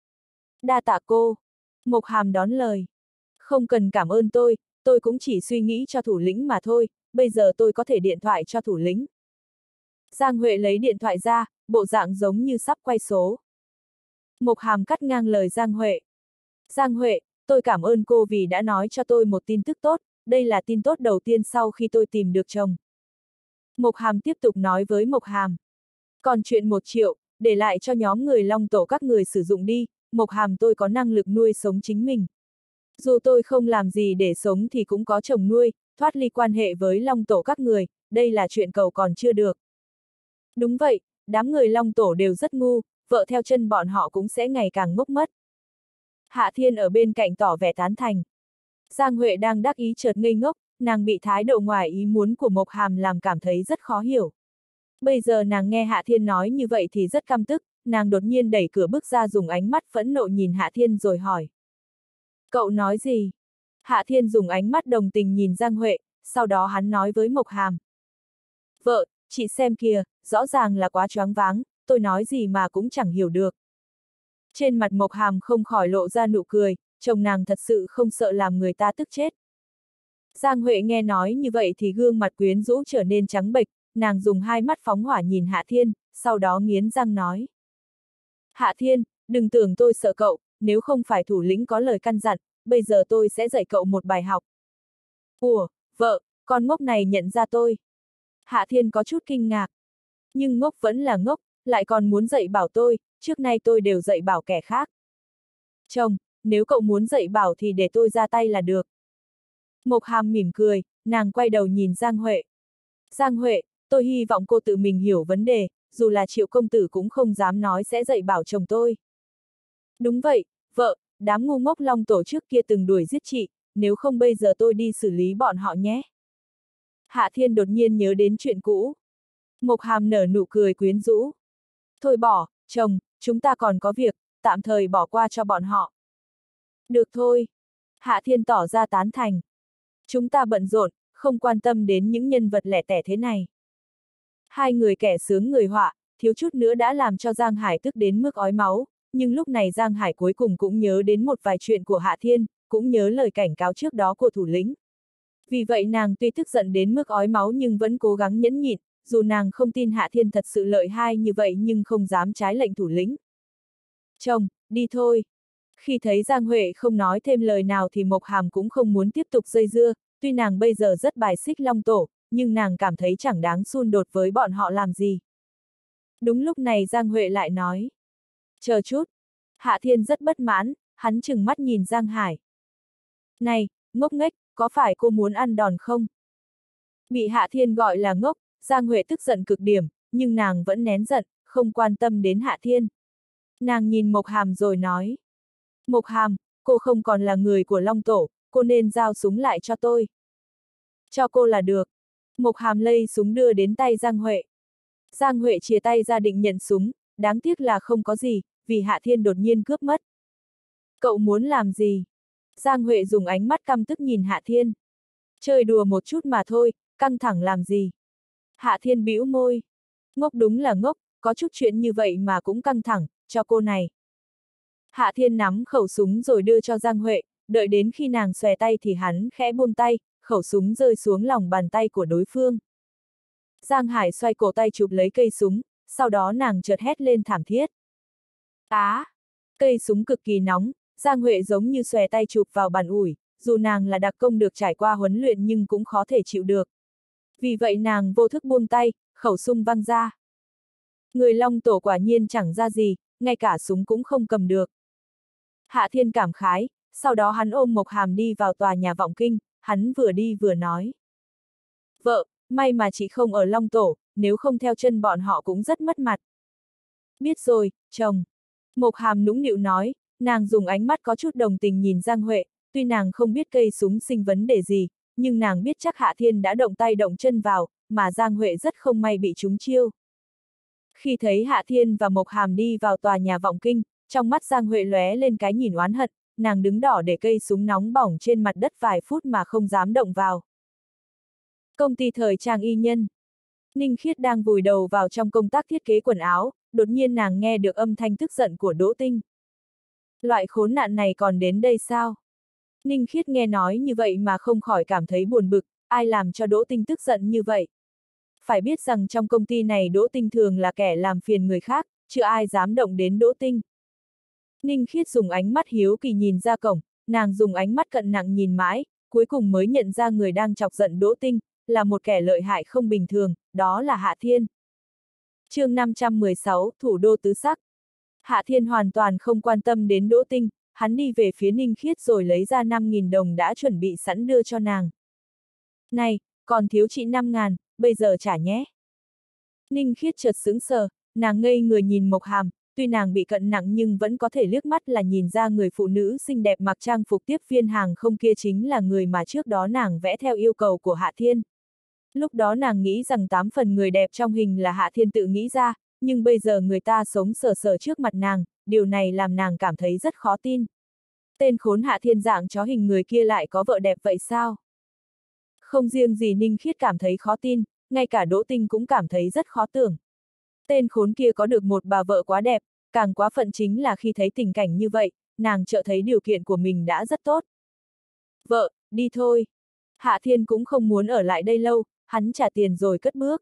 Speaker 1: Đa tạ cô. Mộc Hàm đón lời. Không cần cảm ơn tôi, tôi cũng chỉ suy nghĩ cho thủ lĩnh mà thôi, bây giờ tôi có thể điện thoại cho thủ lĩnh. Giang Huệ lấy điện thoại ra, bộ dạng giống như sắp quay số. Mộc Hàm cắt ngang lời Giang Huệ. Giang Huệ, tôi cảm ơn cô vì đã nói cho tôi một tin tức tốt, đây là tin tốt đầu tiên sau khi tôi tìm được chồng. Mộc Hàm tiếp tục nói với Mộc Hàm. Còn chuyện một triệu, để lại cho nhóm người Long Tổ các người sử dụng đi, Mộc Hàm tôi có năng lực nuôi sống chính mình. Dù tôi không làm gì để sống thì cũng có chồng nuôi, thoát ly quan hệ với Long Tổ các người, đây là chuyện cầu còn chưa được. Đúng vậy, đám người Long Tổ đều rất ngu, vợ theo chân bọn họ cũng sẽ ngày càng ngốc mất. Hạ Thiên ở bên cạnh tỏ vẻ tán thành. Giang Huệ đang đắc ý chợt ngây ngốc, nàng bị thái độ ngoài ý muốn của Mộc Hàm làm cảm thấy rất khó hiểu. Bây giờ nàng nghe Hạ Thiên nói như vậy thì rất căm tức, nàng đột nhiên đẩy cửa bước ra dùng ánh mắt phẫn nộ nhìn Hạ Thiên rồi hỏi. Cậu nói gì? Hạ Thiên dùng ánh mắt đồng tình nhìn Giang Huệ, sau đó hắn nói với Mộc Hàm. Vợ, chị xem kìa, rõ ràng là quá choáng váng, tôi nói gì mà cũng chẳng hiểu được. Trên mặt Mộc Hàm không khỏi lộ ra nụ cười, chồng nàng thật sự không sợ làm người ta tức chết. Giang Huệ nghe nói như vậy thì gương mặt quyến rũ trở nên trắng bệch, nàng dùng hai mắt phóng hỏa nhìn Hạ Thiên, sau đó nghiến răng nói. Hạ Thiên, đừng tưởng tôi sợ cậu, nếu không phải thủ lĩnh có lời căn dặn, bây giờ tôi sẽ dạy cậu một bài học. Ủa, vợ, con ngốc này nhận ra tôi. Hạ Thiên có chút kinh ngạc. Nhưng ngốc vẫn là ngốc, lại còn muốn dạy bảo tôi, trước nay tôi đều dạy bảo kẻ khác. Chồng, nếu cậu muốn dạy bảo thì để tôi ra tay là được. Mộc Hàm mỉm cười, nàng quay đầu nhìn Giang Huệ. Giang Huệ, tôi hy vọng cô tự mình hiểu vấn đề, dù là Triệu công tử cũng không dám nói sẽ dạy bảo chồng tôi. Đúng vậy, vợ, đám ngu ngốc Long Tổ trước kia từng đuổi giết chị, nếu không bây giờ tôi đi xử lý bọn họ nhé. Hạ Thiên đột nhiên nhớ đến chuyện cũ. Mộc Hàm nở nụ cười quyến rũ. Thôi bỏ, chồng, chúng ta còn có việc, tạm thời bỏ qua cho bọn họ. Được thôi. Hạ Thiên tỏ ra tán thành. Chúng ta bận rộn, không quan tâm đến những nhân vật lẻ tẻ thế này. Hai người kẻ sướng người họa, thiếu chút nữa đã làm cho Giang Hải tức đến mức ói máu, nhưng lúc này Giang Hải cuối cùng cũng nhớ đến một vài chuyện của Hạ Thiên, cũng nhớ lời cảnh cáo trước đó của thủ lĩnh. Vì vậy nàng tuy tức giận đến mức ói máu nhưng vẫn cố gắng nhẫn nhịn, dù nàng không tin Hạ Thiên thật sự lợi hại như vậy nhưng không dám trái lệnh thủ lĩnh. Chồng, đi thôi. Khi thấy Giang Huệ không nói thêm lời nào thì Mộc Hàm cũng không muốn tiếp tục dây dưa, tuy nàng bây giờ rất bài xích Long Tổ, nhưng nàng cảm thấy chẳng đáng xung đột với bọn họ làm gì. Đúng lúc này Giang Huệ lại nói. Chờ chút. Hạ Thiên rất bất mãn, hắn trừng mắt nhìn Giang Hải. Này, ngốc nghếch, có phải cô muốn ăn đòn không? Bị Hạ Thiên gọi là ngốc, Giang Huệ tức giận cực điểm, nhưng nàng vẫn nén giận, không quan tâm đến Hạ Thiên. Nàng nhìn Mộc Hàm rồi nói. Mộc Hàm, cô không còn là người của Long Tổ, cô nên giao súng lại cho tôi. Cho cô là được. Mộc Hàm lây súng đưa đến tay Giang Huệ. Giang Huệ chìa tay ra định nhận súng, đáng tiếc là không có gì, vì Hạ Thiên đột nhiên cướp mất. Cậu muốn làm gì? Giang Huệ dùng ánh mắt căm tức nhìn Hạ Thiên. Chơi đùa một chút mà thôi, căng thẳng làm gì? Hạ Thiên bĩu môi. Ngốc đúng là ngốc, có chút chuyện như vậy mà cũng căng thẳng, cho cô này. Hạ Thiên nắm khẩu súng rồi đưa cho Giang Huệ, đợi đến khi nàng xòe tay thì hắn khẽ buông tay, khẩu súng rơi xuống lòng bàn tay của đối phương. Giang Hải xoay cổ tay chụp lấy cây súng, sau đó nàng chợt hét lên thảm thiết. Á! À, cây súng cực kỳ nóng, Giang Huệ giống như xòe tay chụp vào bàn ủi, dù nàng là đặc công được trải qua huấn luyện nhưng cũng khó thể chịu được. Vì vậy nàng vô thức buông tay, khẩu súng văng ra. Người Long Tổ quả nhiên chẳng ra gì, ngay cả súng cũng không cầm được. Hạ Thiên cảm khái, sau đó hắn ôm Mộc Hàm đi vào tòa nhà vọng kinh, hắn vừa đi vừa nói. Vợ, may mà chị không ở Long Tổ, nếu không theo chân bọn họ cũng rất mất mặt. Biết rồi, chồng. Mộc Hàm nũng nịu nói, nàng dùng ánh mắt có chút đồng tình nhìn Giang Huệ, tuy nàng không biết cây súng sinh vấn đề gì, nhưng nàng biết chắc Hạ Thiên đã động tay động chân vào, mà Giang Huệ rất không may bị trúng chiêu. Khi thấy Hạ Thiên và Mộc Hàm đi vào tòa nhà vọng kinh, trong mắt Giang Huệ lóe lên cái nhìn oán hận, nàng đứng đỏ để cây súng nóng bỏng trên mặt đất vài phút mà không dám động vào. Công ty thời trang y nhân. Ninh Khiết đang vùi đầu vào trong công tác thiết kế quần áo, đột nhiên nàng nghe được âm thanh tức giận của Đỗ Tinh. Loại khốn nạn này còn đến đây sao? Ninh Khiết nghe nói như vậy mà không khỏi cảm thấy buồn bực, ai làm cho Đỗ Tinh tức giận như vậy? Phải biết rằng trong công ty này Đỗ Tinh thường là kẻ làm phiền người khác, chưa ai dám động đến Đỗ Tinh. Ninh Khiết dùng ánh mắt hiếu kỳ nhìn ra cổng, nàng dùng ánh mắt cận nặng nhìn mãi, cuối cùng mới nhận ra người đang chọc giận Đỗ Tinh, là một kẻ lợi hại không bình thường, đó là Hạ Thiên. Chương năm trăm mười sáu, Thủ đô tứ sắc. Hạ Thiên hoàn toàn không quan tâm đến Đỗ Tinh, hắn đi về phía Ninh Khiết rồi lấy ra năm nghìn đồng đã chuẩn bị sẵn đưa cho nàng. Này, còn thiếu chị năm ngàn, bây giờ trả nhé. Ninh Khiết chợt sững sờ, nàng ngây người nhìn Mộc Hàm, tuy nàng bị cận nặng nhưng vẫn có thể liếc mắt là nhìn ra người phụ nữ xinh đẹp mặc trang phục tiếp viên hàng không kia chính là người mà trước đó nàng vẽ theo yêu cầu của Hạ Thiên. Lúc đó nàng nghĩ rằng tám phần người đẹp trong hình là Hạ Thiên tự nghĩ ra, nhưng bây giờ người ta sống sờ sờ trước mặt nàng, điều này làm nàng cảm thấy rất khó tin. Tên khốn Hạ Thiên dạng chó hình người kia lại có vợ đẹp vậy sao? Không riêng gì Ninh Khiết cảm thấy khó tin, ngay cả Đỗ Tinh cũng cảm thấy rất khó tưởng. Tên khốn kia có được một bà vợ quá đẹp, càng quá phận chính là khi thấy tình cảnh như vậy, nàng chợt thấy điều kiện của mình đã rất tốt. Vợ, đi thôi. Hạ Thiên cũng không muốn ở lại đây lâu, hắn trả tiền rồi cất bước.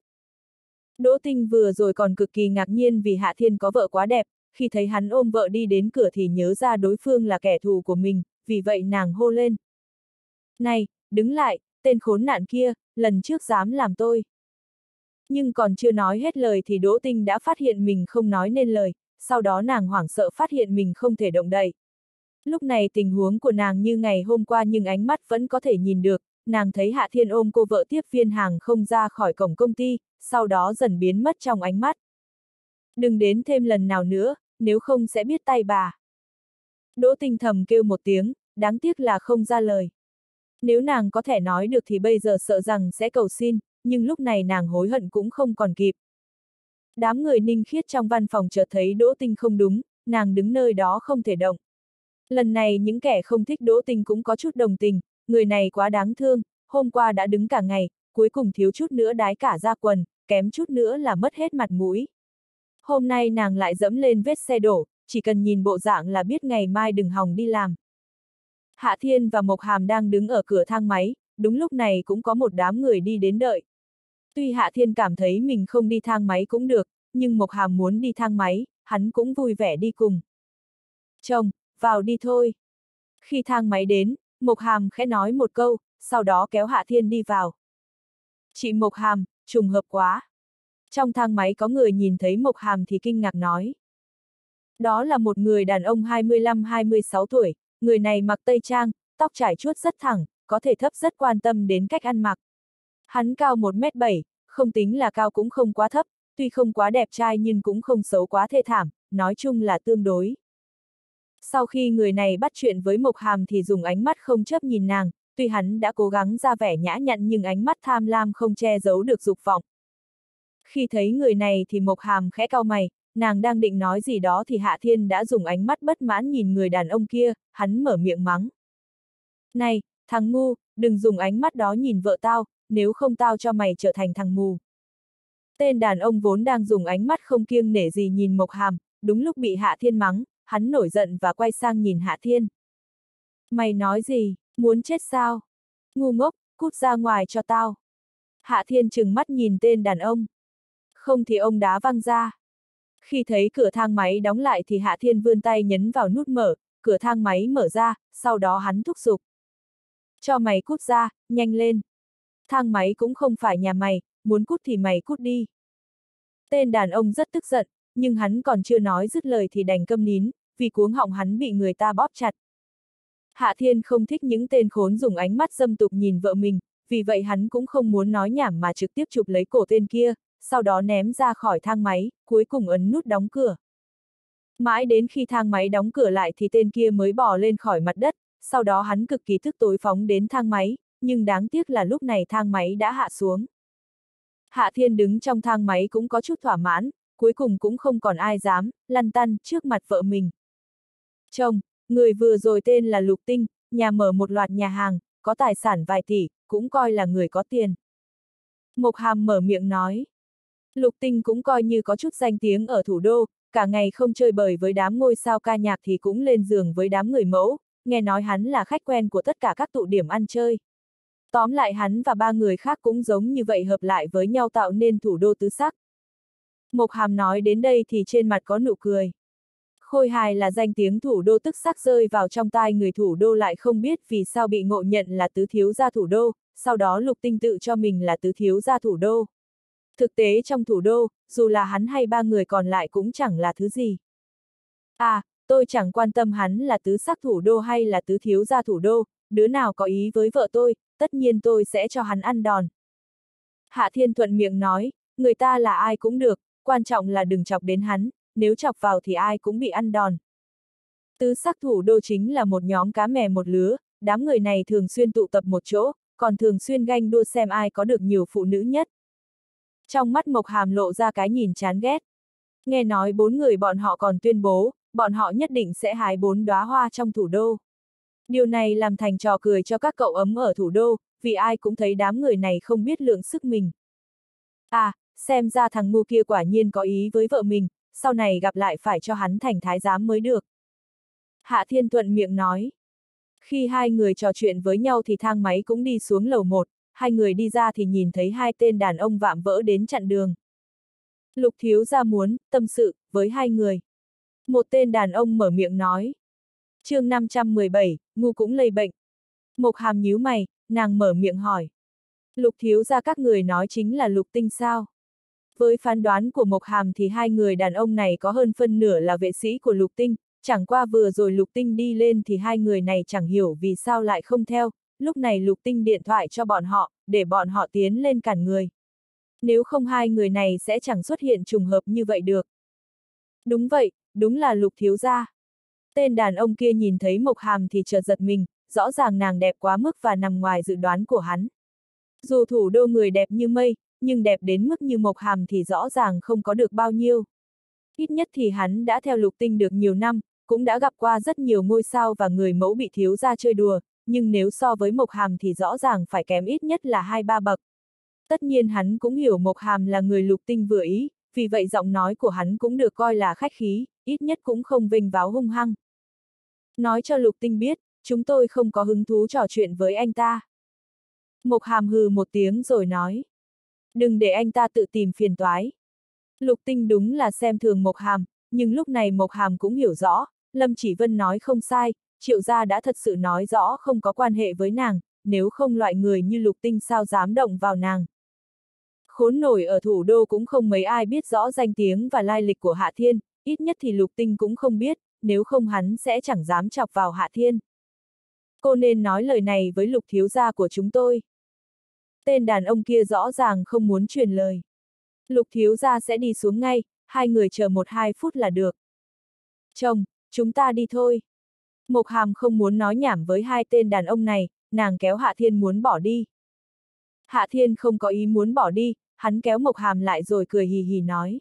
Speaker 1: Đỗ Tinh vừa rồi còn cực kỳ ngạc nhiên vì Hạ Thiên có vợ quá đẹp, khi thấy hắn ôm vợ đi đến cửa thì nhớ ra đối phương là kẻ thù của mình, vì vậy nàng hô lên. Này, đứng lại, tên khốn nạn kia, lần trước dám làm tôi. Nhưng còn chưa nói hết lời thì Đỗ Tinh đã phát hiện mình không nói nên lời, sau đó nàng hoảng sợ phát hiện mình không thể động đậy. Lúc này tình huống của nàng như ngày hôm qua nhưng ánh mắt vẫn có thể nhìn được, nàng thấy Hạ Thiên ôm cô vợ tiếp viên hàng không ra khỏi cổng công ty, sau đó dần biến mất trong ánh mắt. Đừng đến thêm lần nào nữa, nếu không sẽ biết tay bà. Đỗ Tinh thầm kêu một tiếng, đáng tiếc là không ra lời. Nếu nàng có thể nói được thì bây giờ sợ rằng sẽ cầu xin, nhưng lúc này nàng hối hận cũng không còn kịp. Đám người Ninh Khiết trong văn phòng chợt thấy Đỗ Tinh không đúng, nàng đứng nơi đó không thể động. Lần này những kẻ không thích Đỗ Tinh cũng có chút đồng tình, người này quá đáng thương, hôm qua đã đứng cả ngày, cuối cùng thiếu chút nữa đái cả ra quần, kém chút nữa là mất hết mặt mũi. Hôm nay nàng lại dẫm lên vết xe đổ, chỉ cần nhìn bộ dạng là biết ngày mai đừng hòng đi làm. Hạ Thiên và Mộc Hàm đang đứng ở cửa thang máy, đúng lúc này cũng có một đám người đi đến đợi. Tuy Hạ Thiên cảm thấy mình không đi thang máy cũng được, nhưng Mộc Hàm muốn đi thang máy, hắn cũng vui vẻ đi cùng. Chồng, vào đi thôi. Khi thang máy đến, Mộc Hàm khẽ nói một câu, sau đó kéo Hạ Thiên đi vào. Chị Mộc Hàm, trùng hợp quá. Trong thang máy có người nhìn thấy Mộc Hàm thì kinh ngạc nói. Đó là một người đàn ông hai mươi lăm hai mươi sáu tuổi, người này mặc tây trang, tóc trải chuốt rất thẳng, có thể thấp rất quan tâm đến cách ăn mặc. Hắn cao một mét bảy, không tính là cao cũng không quá thấp, tuy không quá đẹp trai nhưng cũng không xấu quá thê thảm, nói chung là tương đối. Sau khi người này bắt chuyện với Mộc Hàm thì dùng ánh mắt không chớp nhìn nàng, tuy hắn đã cố gắng ra vẻ nhã nhặn nhưng ánh mắt tham lam không che giấu được dục vọng. Khi thấy người này thì Mộc Hàm khẽ cau mày, nàng đang định nói gì đó thì Hạ Thiên đã dùng ánh mắt bất mãn nhìn người đàn ông kia, hắn mở miệng mắng. Này, thằng ngu, đừng dùng ánh mắt đó nhìn vợ tao, nếu không tao cho mày trở thành thằng mù. Tên đàn ông vốn đang dùng ánh mắt không kiêng nể gì nhìn Mộc Hàm, đúng lúc bị Hạ Thiên mắng, hắn nổi giận và quay sang nhìn Hạ Thiên. Mày nói gì, muốn chết sao? Ngu ngốc, cút ra ngoài cho tao. Hạ Thiên trừng mắt nhìn tên đàn ông. Không thì ông đá văng ra. Khi thấy cửa thang máy đóng lại thì Hạ Thiên vươn tay nhấn vào nút mở, cửa thang máy mở ra, sau đó hắn thúc giục. Cho mày cút ra, nhanh lên. Thang máy cũng không phải nhà mày, muốn cút thì mày cút đi. Tên đàn ông rất tức giận, nhưng hắn còn chưa nói dứt lời thì đành câm nín, vì cuống họng hắn bị người ta bóp chặt. Hạ Thiên không thích những tên khốn dùng ánh mắt dâm tục nhìn vợ mình, vì vậy hắn cũng không muốn nói nhảm mà trực tiếp chụp lấy cổ tên kia, sau đó ném ra khỏi thang máy, cuối cùng ấn nút đóng cửa. Mãi đến khi thang máy đóng cửa lại thì tên kia mới bò lên khỏi mặt đất, sau đó hắn cực kỳ tức tối phóng đến thang máy, nhưng đáng tiếc là lúc này thang máy đã hạ xuống. Hạ Thiên đứng trong thang máy cũng có chút thỏa mãn, cuối cùng cũng không còn ai dám lăn tăn trước mặt vợ mình. Chồng, người vừa rồi tên là Lục Tinh, nhà mở một loạt nhà hàng, có tài sản vài tỷ, cũng coi là người có tiền. Mộc Hàm mở miệng nói. Lục Tinh cũng coi như có chút danh tiếng ở thủ đô, cả ngày không chơi bời với đám ngôi sao ca nhạc thì cũng lên giường với đám người mẫu, nghe nói hắn là khách quen của tất cả các tụ điểm ăn chơi. Tóm lại hắn và ba người khác cũng giống như vậy hợp lại với nhau tạo nên thủ đô tứ sắc. Mộc Hàm nói đến đây thì trên mặt có nụ cười. Khôi hài là danh tiếng thủ đô tức sắc rơi vào trong tai người thủ đô lại không biết vì sao bị ngộ nhận là tứ thiếu gia thủ đô, sau đó Lục Tinh tự cho mình là tứ thiếu gia thủ đô. Thực tế trong thủ đô, dù là hắn hay ba người còn lại cũng chẳng là thứ gì. À, tôi chẳng quan tâm hắn là tứ sắc thủ đô hay là tứ thiếu gia thủ đô, đứa nào có ý với vợ tôi, tất nhiên tôi sẽ cho hắn ăn đòn. Hạ Thiên thuận miệng nói, người ta là ai cũng được, quan trọng là đừng chọc đến hắn, nếu chọc vào thì ai cũng bị ăn đòn. Tứ sắc thủ đô chính là một nhóm cá mè một lứa, đám người này thường xuyên tụ tập một chỗ, còn thường xuyên ganh đua xem ai có được nhiều phụ nữ nhất. Trong mắt Mộc Hàm lộ ra cái nhìn chán ghét. Nghe nói bốn người bọn họ còn tuyên bố, bọn họ nhất định sẽ hái bốn đóa hoa trong thủ đô. Điều này làm thành trò cười cho các cậu ấm ở thủ đô, vì ai cũng thấy đám người này không biết lượng sức mình. À, xem ra thằng ngu kia quả nhiên có ý với vợ mình, sau này gặp lại phải cho hắn thành thái giám mới được. Hạ Thiên thuận miệng nói. Khi hai người trò chuyện với nhau thì thang máy cũng đi xuống lầu một, hai người đi ra thì nhìn thấy hai tên đàn ông vạm vỡ đến chặn đường. Lục thiếu gia muốn tâm sự với hai người. Một tên đàn ông mở miệng nói. Chương năm trăm mười bảy, ngu cũng lây bệnh. Mộc Hàm nhíu mày, nàng mở miệng hỏi. Lục thiếu gia các người nói chính là Lục Tinh sao? Với phán đoán của Mộc Hàm thì hai người đàn ông này có hơn phân nửa là vệ sĩ của Lục Tinh, chẳng qua vừa rồi Lục Tinh đi lên thì hai người này chẳng hiểu vì sao lại không theo, lúc này Lục Tinh điện thoại cho bọn họ, để bọn họ tiến lên cản người. Nếu không hai người này sẽ chẳng xuất hiện trùng hợp như vậy được. Đúng vậy, đúng là Lục thiếu gia. Tên đàn ông kia nhìn thấy Mộc Hàm thì chợt giật mình, rõ ràng nàng đẹp quá mức và nằm ngoài dự đoán của hắn. Dù thủ đô người đẹp như mây, nhưng đẹp đến mức như Mộc Hàm thì rõ ràng không có được bao nhiêu. Ít nhất thì hắn đã theo Lục Tinh được nhiều năm, cũng đã gặp qua rất nhiều ngôi sao và người mẫu bị thiếu gia chơi đùa, nhưng nếu so với Mộc Hàm thì rõ ràng phải kém ít nhất là hai ba bậc. Tất nhiên hắn cũng hiểu Mộc Hàm là người Lục Tinh vừa ý, vì vậy giọng nói của hắn cũng được coi là khách khí, ít nhất cũng không vênh váo hung hăng. Nói cho Lục Tinh biết, chúng tôi không có hứng thú trò chuyện với anh ta. Mộc Hàm hừ một tiếng rồi nói. Đừng để anh ta tự tìm phiền toái. Lục Tinh đúng là xem thường Mộc Hàm, nhưng lúc này Mộc Hàm cũng hiểu rõ, Lâm Chỉ Vân nói không sai, Triệu gia đã thật sự nói rõ không có quan hệ với nàng, nếu không loại người như Lục Tinh sao dám động vào nàng. Khốn nổi ở thủ đô cũng không mấy ai biết rõ danh tiếng và lai lịch của Hạ Thiên, ít nhất thì Lục Tinh cũng không biết, nếu không hắn sẽ chẳng dám chọc vào Hạ Thiên. Cô nên nói lời này với Lục thiếu gia của chúng tôi. Tên đàn ông kia rõ ràng không muốn truyền lời. Lục thiếu gia sẽ đi xuống ngay, hai người chờ một hai phút là được. Chồng, chúng ta đi thôi. Mộc Hàm không muốn nói nhảm với hai tên đàn ông này, nàng kéo Hạ Thiên muốn bỏ đi. Hạ Thiên không có ý muốn bỏ đi, hắn kéo Mộc Hàm lại rồi cười hì hì nói.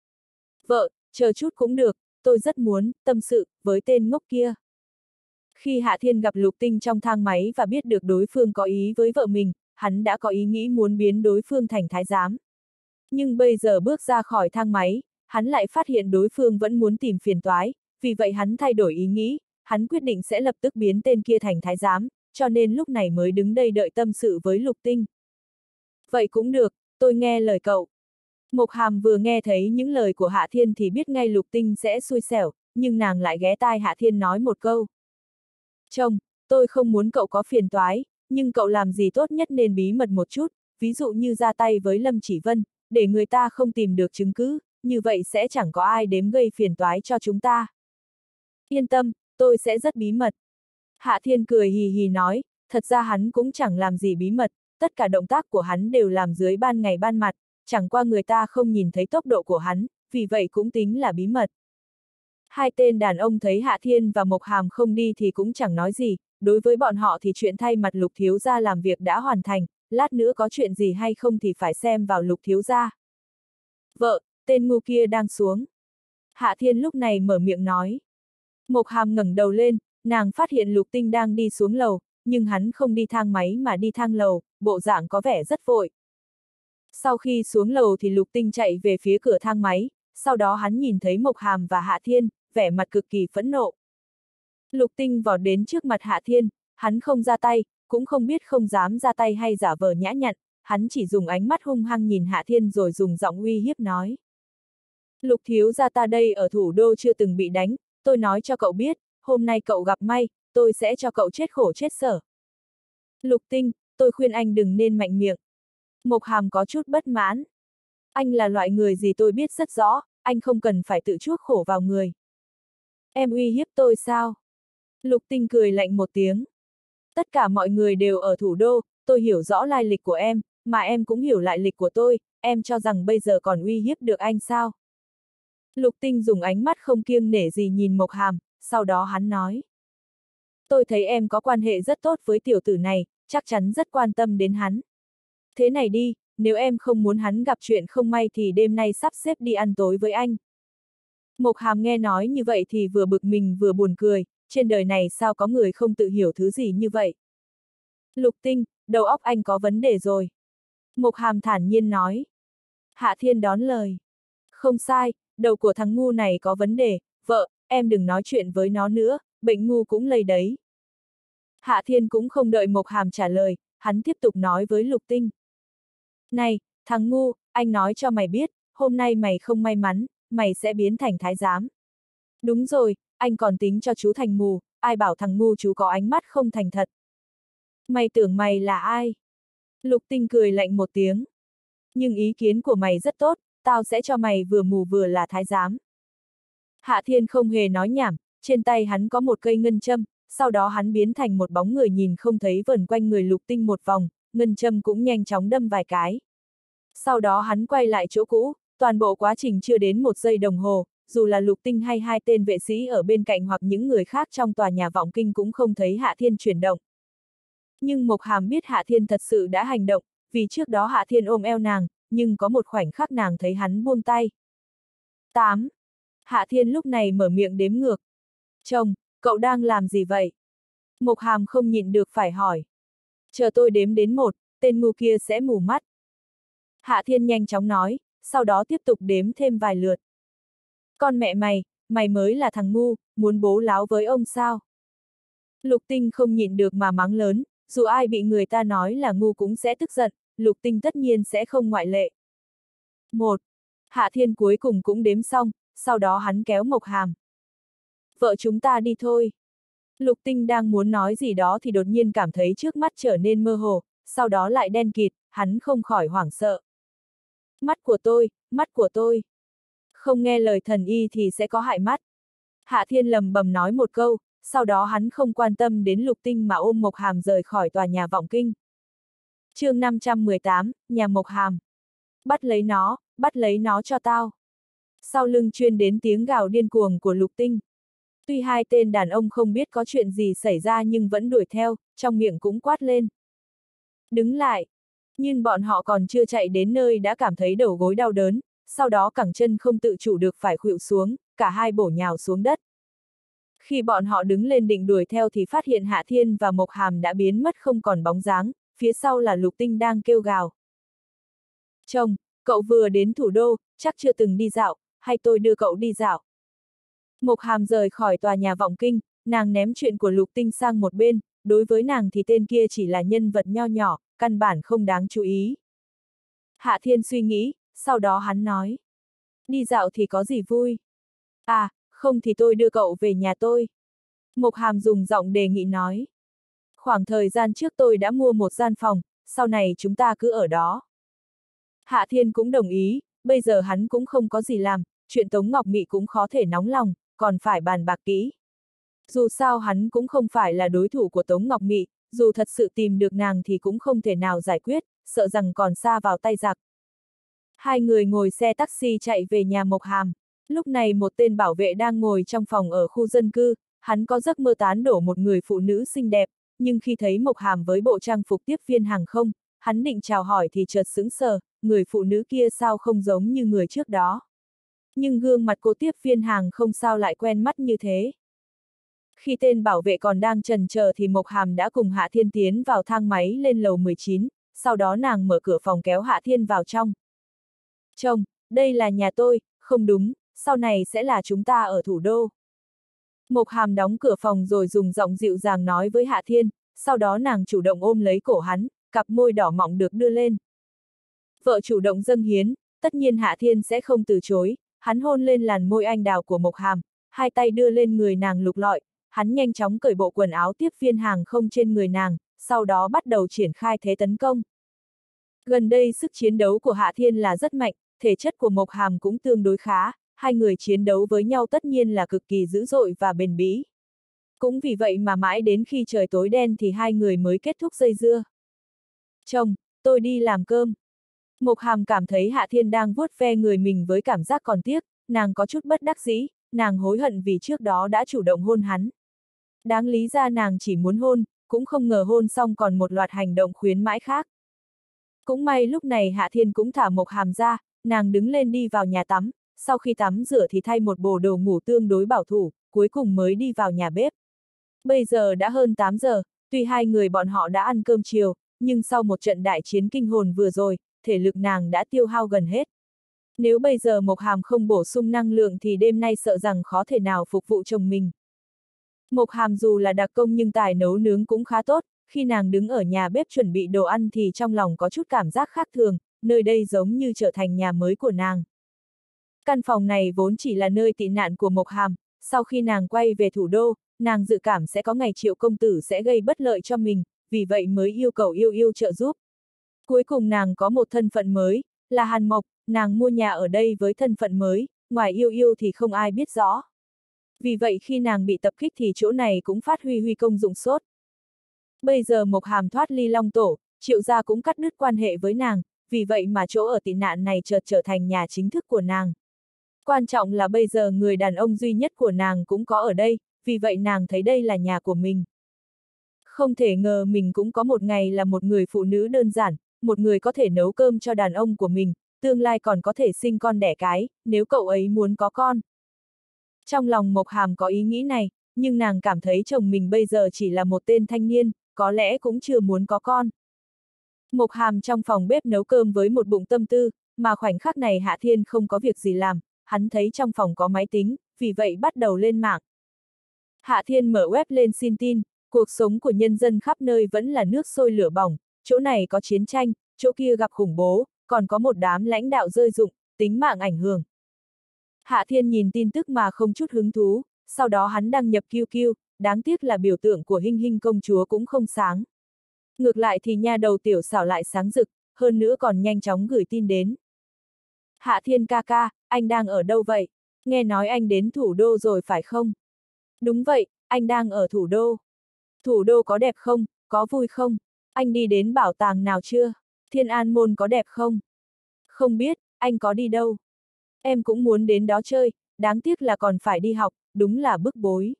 Speaker 1: Vợ, chờ chút cũng được, tôi rất muốn tâm sự với tên ngốc kia. Khi Hạ Thiên gặp Lục Tinh trong thang máy và biết được đối phương có ý với vợ mình, hắn đã có ý nghĩ muốn biến đối phương thành thái giám. Nhưng bây giờ bước ra khỏi thang máy, hắn lại phát hiện đối phương vẫn muốn tìm phiền toái, vì vậy hắn thay đổi ý nghĩ, hắn quyết định sẽ lập tức biến tên kia thành thái giám, cho nên lúc này mới đứng đây đợi tâm sự với Lục Tinh. Vậy cũng được, tôi nghe lời cậu. Mộc Hàm vừa nghe thấy những lời của Hạ Thiên thì biết ngay Lục Tinh sẽ xui xẻo, nhưng nàng lại ghé tai Hạ Thiên nói một câu. Chồng, tôi không muốn cậu có phiền toái, nhưng cậu làm gì tốt nhất nên bí mật một chút, ví dụ như ra tay với Lâm Chỉ Vân, để người ta không tìm được chứng cứ, như vậy sẽ chẳng có ai đếm gây phiền toái cho chúng ta. Yên tâm, tôi sẽ rất bí mật. Hạ Thiên cười hì hì nói, thật ra hắn cũng chẳng làm gì bí mật, tất cả động tác của hắn đều làm dưới ban ngày ban mặt, chẳng qua người ta không nhìn thấy tốc độ của hắn, vì vậy cũng tính là bí mật. Hai tên đàn ông thấy Hạ Thiên và Mộc Hàm không đi thì cũng chẳng nói gì, đối với bọn họ thì chuyện thay mặt Lục thiếu gia làm việc đã hoàn thành, lát nữa có chuyện gì hay không thì phải xem vào Lục thiếu gia. Vợ, tên ngu kia đang xuống. Hạ Thiên lúc này mở miệng nói. Mộc Hàm ngẩng đầu lên, nàng phát hiện Lục Tinh đang đi xuống lầu, nhưng hắn không đi thang máy mà đi thang lầu, bộ dạng có vẻ rất vội. Sau khi xuống lầu thì Lục Tinh chạy về phía cửa thang máy, sau đó hắn nhìn thấy Mộc Hàm và Hạ Thiên, vẻ mặt cực kỳ phẫn nộ. Lục Tinh vọt đến trước mặt Hạ Thiên, hắn không ra tay, cũng không biết không dám ra tay hay giả vờ nhã nhặn, hắn chỉ dùng ánh mắt hung hăng nhìn Hạ Thiên rồi dùng giọng uy hiếp nói. Lục thiếu gia ta đây ở thủ đô chưa từng bị đánh, tôi nói cho cậu biết, hôm nay cậu gặp may, tôi sẽ cho cậu chết khổ chết sở. Lục Tinh, tôi khuyên anh đừng nên mạnh miệng. Mộc Hàm có chút bất mãn. Anh là loại người gì tôi biết rất rõ, anh không cần phải tự chuốc khổ vào người. Em uy hiếp tôi sao? Lục Tinh cười lạnh một tiếng. Tất cả mọi người đều ở thủ đô, tôi hiểu rõ lai lịch của em, mà em cũng hiểu lại lịch của tôi, em cho rằng bây giờ còn uy hiếp được anh sao? Lục Tinh dùng ánh mắt không kiêng nể gì nhìn Mộc Hàm, sau đó hắn nói. Tôi thấy em có quan hệ rất tốt với tiểu tử này, chắc chắn rất quan tâm đến hắn. Thế này đi, nếu em không muốn hắn gặp chuyện không may thì đêm nay sắp xếp đi ăn tối với anh. Mộc Hàm nghe nói như vậy thì vừa bực mình vừa buồn cười, trên đời này sao có người không tự hiểu thứ gì như vậy. Lục Tinh, đầu óc anh có vấn đề rồi. Mộc Hàm thản nhiên nói. Hạ Thiên đón lời. Không sai, đầu của thằng ngu này có vấn đề, vợ, em đừng nói chuyện với nó nữa, bệnh ngu cũng lây đấy. Hạ Thiên cũng không đợi Mộc Hàm trả lời, hắn tiếp tục nói với Lục Tinh. Này, thằng ngu, anh nói cho mày biết, hôm nay mày không may mắn, mày sẽ biến thành thái giám. Đúng rồi, anh còn tính cho chú thành mù, ai bảo thằng ngu chú có ánh mắt không thành thật. Mày tưởng mày là ai? Lục Tinh cười lạnh một tiếng. Nhưng ý kiến của mày rất tốt, tao sẽ cho mày vừa mù vừa là thái giám. Hạ Thiên không hề nói nhảm, trên tay hắn có một cây ngân châm, sau đó hắn biến thành một bóng người nhìn không thấy vần quanh người Lục Tinh một vòng, ngân châm cũng nhanh chóng đâm vài cái. Sau đó hắn quay lại chỗ cũ, toàn bộ quá trình chưa đến một giây đồng hồ, dù là Lục Tinh hay hai tên vệ sĩ ở bên cạnh hoặc những người khác trong tòa nhà vọng kinh cũng không thấy Hạ Thiên chuyển động. Nhưng Mộc Hàm biết Hạ Thiên thật sự đã hành động, vì trước đó Hạ Thiên ôm eo nàng, nhưng có một khoảnh khắc nàng thấy hắn buông tay. tám. Hạ Thiên lúc này mở miệng đếm ngược. Chồng, cậu đang làm gì vậy? Mộc Hàm không nhịn được phải hỏi. Chờ tôi đếm đến một, tên ngu kia sẽ mù mắt. Hạ Thiên nhanh chóng nói, sau đó tiếp tục đếm thêm vài lượt. Con mẹ mày, mày mới là thằng ngu, muốn bố láo với ông sao? Lục Tinh không nhịn được mà mắng lớn, dù ai bị người ta nói là ngu cũng sẽ tức giận, Lục Tinh tất nhiên sẽ không ngoại lệ. Một. Hạ Thiên cuối cùng cũng đếm xong, sau đó hắn kéo Mộc Hàm. Vợ chúng ta đi thôi. Lục Tinh đang muốn nói gì đó thì đột nhiên cảm thấy trước mắt trở nên mơ hồ, sau đó lại đen kịt, hắn không khỏi hoảng sợ. Mắt của tôi, mắt của tôi. Không nghe lời thần y thì sẽ có hại mắt. Hạ Thiên lầm bầm nói một câu, sau đó hắn không quan tâm đến Lục Tinh mà ôm Mộc Hàm rời khỏi tòa nhà vọng kinh. chương năm trăm mười tám, nhà Mộc Hàm. Bắt lấy nó, bắt lấy nó cho tao. Sau lưng truyền đến tiếng gào điên cuồng của Lục Tinh. Tuy hai tên đàn ông không biết có chuyện gì xảy ra nhưng vẫn đuổi theo, trong miệng cũng quát lên. Đứng lại. Nhưng bọn họ còn chưa chạy đến nơi đã cảm thấy đầu gối đau đớn, sau đó cẳng chân không tự chủ được phải khuỵu xuống, cả hai bổ nhào xuống đất. Khi bọn họ đứng lên định đuổi theo thì phát hiện Hạ Thiên và Mộc Hàm đã biến mất không còn bóng dáng, phía sau là Lục Tinh đang kêu gào. Chồng, cậu vừa đến thủ đô, chắc chưa từng đi dạo, hay tôi đưa cậu đi dạo. Mộc Hàm rời khỏi tòa nhà vọng kinh, nàng ném chuyện của Lục Tinh sang một bên, đối với nàng thì tên kia chỉ là nhân vật nho nhỏ, căn bản không đáng chú ý. Hạ Thiên suy nghĩ, sau đó hắn nói. Đi dạo thì có gì vui? À, không thì tôi đưa cậu về nhà tôi. Mộc Hàm dùng giọng đề nghị nói. Khoảng thời gian trước tôi đã mua một gian phòng, sau này chúng ta cứ ở đó. Hạ Thiên cũng đồng ý, bây giờ hắn cũng không có gì làm, chuyện Tống Ngọc Mị cũng khó thể nóng lòng, còn phải bàn bạc kỹ. Dù sao hắn cũng không phải là đối thủ của Tống Ngọc Mị, dù thật sự tìm được nàng thì cũng không thể nào giải quyết, sợ rằng còn xa vào tay giặc. Hai người ngồi xe taxi chạy về nhà Mộc Hàm. Lúc này một tên bảo vệ đang ngồi trong phòng ở khu dân cư, hắn có giấc mơ tán đổ một người phụ nữ xinh đẹp, nhưng khi thấy Mộc Hàm với bộ trang phục tiếp viên hàng không, hắn định chào hỏi thì chợt sững sờ, người phụ nữ kia sao không giống như người trước đó. Nhưng gương mặt cô tiếp viên hàng không sao lại quen mắt như thế. Khi tên bảo vệ còn đang chần chờ thì Mộc Hàm đã cùng Hạ Thiên tiến vào thang máy lên lầu mười chín, sau đó nàng mở cửa phòng kéo Hạ Thiên vào trong. Chồng, đây là nhà tôi, không đúng, sau này sẽ là chúng ta ở thủ đô. Mộc Hàm đóng cửa phòng rồi dùng giọng dịu dàng nói với Hạ Thiên, sau đó nàng chủ động ôm lấy cổ hắn, cặp môi đỏ mọng được đưa lên. Vợ chủ động dâng hiến, tất nhiên Hạ Thiên sẽ không từ chối, hắn hôn lên làn môi anh đào của Mộc Hàm, hai tay đưa lên người nàng lục lọi, hắn nhanh chóng cởi bộ quần áo tiếp viên hàng không trên người nàng, sau đó bắt đầu triển khai thế tấn công. Gần đây sức chiến đấu của Hạ Thiên là rất mạnh, thể chất của Mộc Hàm cũng tương đối khá, hai người chiến đấu với nhau tất nhiên là cực kỳ dữ dội và bền bỉ. Cũng vì vậy mà mãi đến khi trời tối đen thì hai người mới kết thúc dây dưa. Chồng, tôi đi làm cơm. Mộc Hàm cảm thấy Hạ Thiên đang vuốt ve người mình với cảm giác còn tiếc, nàng có chút bất đắc dĩ, nàng hối hận vì trước đó đã chủ động hôn hắn. Đáng lý ra nàng chỉ muốn hôn, cũng không ngờ hôn xong còn một loạt hành động khuyến mãi khác. Cũng may lúc này Hạ Thiên cũng thả Mộc Hàm ra, nàng đứng lên đi vào nhà tắm, sau khi tắm rửa thì thay một bộ đồ ngủ tương đối bảo thủ, cuối cùng mới đi vào nhà bếp. Bây giờ đã hơn tám giờ, tuy hai người bọn họ đã ăn cơm chiều, nhưng sau một trận đại chiến kinh hồn vừa rồi, thể lực nàng đã tiêu hao gần hết. Nếu bây giờ Mộc Hàm không bổ sung năng lượng thì đêm nay sợ rằng khó thể nào phục vụ chồng mình. Mộc Hàm dù là đặc công nhưng tài nấu nướng cũng khá tốt, khi nàng đứng ở nhà bếp chuẩn bị đồ ăn thì trong lòng có chút cảm giác khác thường, nơi đây giống như trở thành nhà mới của nàng. Căn phòng này vốn chỉ là nơi tị nạn của Mộc Hàm, sau khi nàng quay về thủ đô, nàng dự cảm sẽ có ngày Triệu công tử sẽ gây bất lợi cho mình, vì vậy mới yêu cầu Yêu Yêu trợ giúp. Cuối cùng nàng có một thân phận mới, là Hàn Mộc, nàng mua nhà ở đây với thân phận mới, ngoài Yêu Yêu thì không ai biết rõ. Vì vậy khi nàng bị tập kích thì chỗ này cũng phát huy huy công dụng sốt. Bây giờ Mộc Hàm thoát ly Long Tổ, Triệu gia cũng cắt đứt quan hệ với nàng, vì vậy mà chỗ ở tị nạn này chợt trở thành nhà chính thức của nàng. Quan trọng là bây giờ người đàn ông duy nhất của nàng cũng có ở đây, vì vậy nàng thấy đây là nhà của mình. Không thể ngờ mình cũng có một ngày là một người phụ nữ đơn giản, một người có thể nấu cơm cho đàn ông của mình, tương lai còn có thể sinh con đẻ cái, nếu cậu ấy muốn có con. Trong lòng Mộc Hàm có ý nghĩ này, nhưng nàng cảm thấy chồng mình bây giờ chỉ là một tên thanh niên, có lẽ cũng chưa muốn có con. Mộc Hàm trong phòng bếp nấu cơm với một bụng tâm tư, mà khoảnh khắc này Hạ Thiên không có việc gì làm, hắn thấy trong phòng có máy tính, vì vậy bắt đầu lên mạng. Hạ Thiên mở web lên xin tin, cuộc sống của nhân dân khắp nơi vẫn là nước sôi lửa bỏng, chỗ này có chiến tranh, chỗ kia gặp khủng bố, còn có một đám lãnh đạo rơi rụng, tính mạng ảnh hưởng. Hạ Thiên nhìn tin tức mà không chút hứng thú, sau đó hắn đăng nhập Q Q, đáng tiếc là biểu tượng của Hinh Hinh công chúa cũng không sáng. Ngược lại thì nha đầu tiểu xảo lại sáng rực, hơn nữa còn nhanh chóng gửi tin đến. Hạ Thiên ca ca, anh đang ở đâu vậy? Nghe nói anh đến thủ đô rồi phải không? Đúng vậy, anh đang ở thủ đô. Thủ đô có đẹp không, có vui không? Anh đi đến bảo tàng nào chưa? Thiên An Môn có đẹp không? Không biết, anh có đi đâu? Em cũng muốn đến đó chơi, đáng tiếc là còn phải đi học, đúng là bức bối.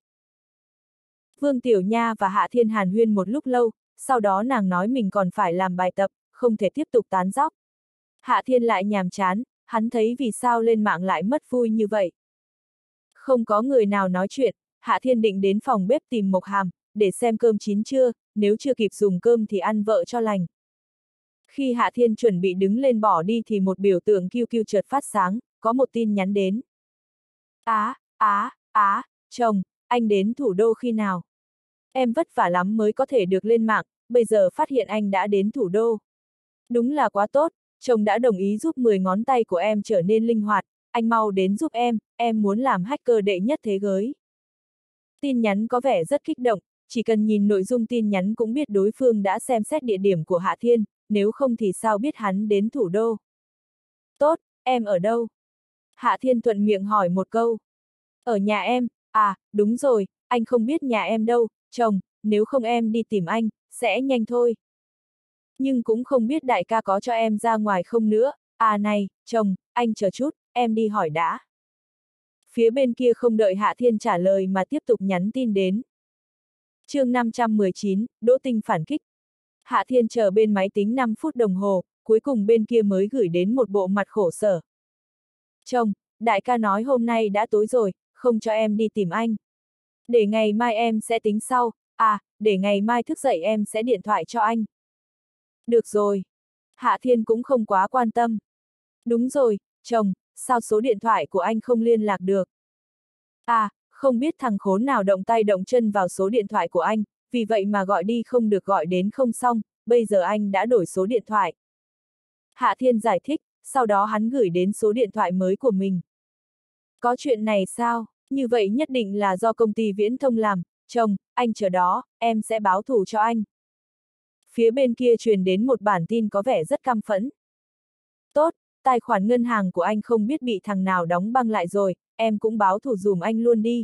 Speaker 1: Vương Tiểu Nha và Hạ Thiên hàn huyên một lúc lâu, sau đó nàng nói mình còn phải làm bài tập, không thể tiếp tục tán dóc. Hạ Thiên lại nhàm chán, hắn thấy vì sao lên mạng lại mất vui như vậy. Không có người nào nói chuyện, Hạ Thiên định đến phòng bếp tìm Mộc Hàm, để xem cơm chín chưa, nếu chưa kịp dùng cơm thì ăn vợ cho lành. Khi Hạ Thiên chuẩn bị đứng lên bỏ đi thì một biểu tượng Q Q chợt phát sáng, có một tin nhắn đến. Á, á, á, chồng, anh đến thủ đô khi nào? Em vất vả lắm mới có thể được lên mạng, bây giờ phát hiện anh đã đến thủ đô. Đúng là quá tốt, chồng đã đồng ý giúp mười ngón tay của em trở nên linh hoạt, anh mau đến giúp em, em muốn làm hacker đệ nhất thế giới. Tin nhắn có vẻ rất kích động, chỉ cần nhìn nội dung tin nhắn cũng biết đối phương đã xem xét địa điểm của Hạ Thiên, nếu không thì sao biết hắn đến thủ đô. Tốt, em ở đâu? Hạ Thiên thuận miệng hỏi một câu. Ở nhà em, à, đúng rồi, anh không biết nhà em đâu, chồng, nếu không em đi tìm anh, sẽ nhanh thôi. Nhưng cũng không biết đại ca có cho em ra ngoài không nữa, à này, chồng, anh chờ chút, em đi hỏi đã. Phía bên kia không đợi Hạ Thiên trả lời mà tiếp tục nhắn tin đến. chương năm trăm mười chín, Đỗ Tinh phản kích. Hạ Thiên chờ bên máy tính năm phút đồng hồ, cuối cùng bên kia mới gửi đến một bộ mặt khổ sở. Chồng, đại ca nói hôm nay đã tối rồi, không cho em đi tìm anh. Để ngày mai em sẽ tính sau, à, để ngày mai thức dậy em sẽ điện thoại cho anh. Được rồi. Hạ Thiên cũng không quá quan tâm. Đúng rồi, chồng, sao số điện thoại của anh không liên lạc được? À, không biết thằng khốn nào động tay động chân vào số điện thoại của anh, vì vậy mà gọi đi không được gọi đến không xong, bây giờ anh đã đổi số điện thoại. Hạ Thiên giải thích, sau đó hắn gửi đến số điện thoại mới của mình. Có chuyện này sao? Như vậy nhất định là do công ty viễn thông làm, chồng, anh chờ đó, em sẽ báo thù cho anh. Phía bên kia truyền đến một bản tin có vẻ rất căm phẫn. Tốt, tài khoản ngân hàng của anh không biết bị thằng nào đóng băng lại rồi, em cũng báo thù dùm anh luôn đi.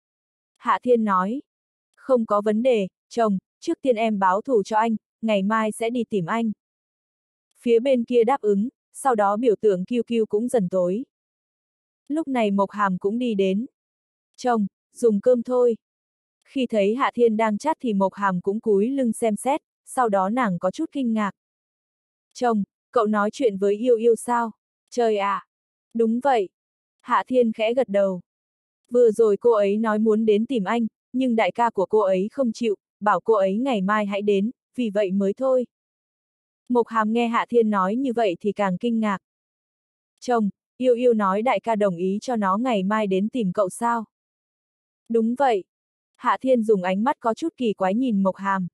Speaker 1: Hạ Thiên nói. Không có vấn đề, chồng, trước tiên em báo thù cho anh, ngày mai sẽ đi tìm anh. Phía bên kia đáp ứng, sau đó biểu tượng Q Q cũng dần tối. Lúc này Mộc Hàm cũng đi đến. Chồng, dùng cơm thôi. Khi thấy Hạ Thiên đang chat thì Mộc Hàm cũng cúi lưng xem xét, sau đó nàng có chút kinh ngạc. Chồng, cậu nói chuyện với Yêu Yêu sao? Trời ạ! À. Đúng vậy. Hạ Thiên khẽ gật đầu. Vừa rồi cô ấy nói muốn đến tìm anh, nhưng đại ca của cô ấy không chịu, bảo cô ấy ngày mai hãy đến, vì vậy mới thôi. Mộc Hàm nghe Hạ Thiên nói như vậy thì càng kinh ngạc. Chồng, Yêu Yêu nói đại ca đồng ý cho nó ngày mai đến tìm cậu sao? Đúng vậy. Hạ Thiên dùng ánh mắt có chút kỳ quái nhìn Mộc Hàm.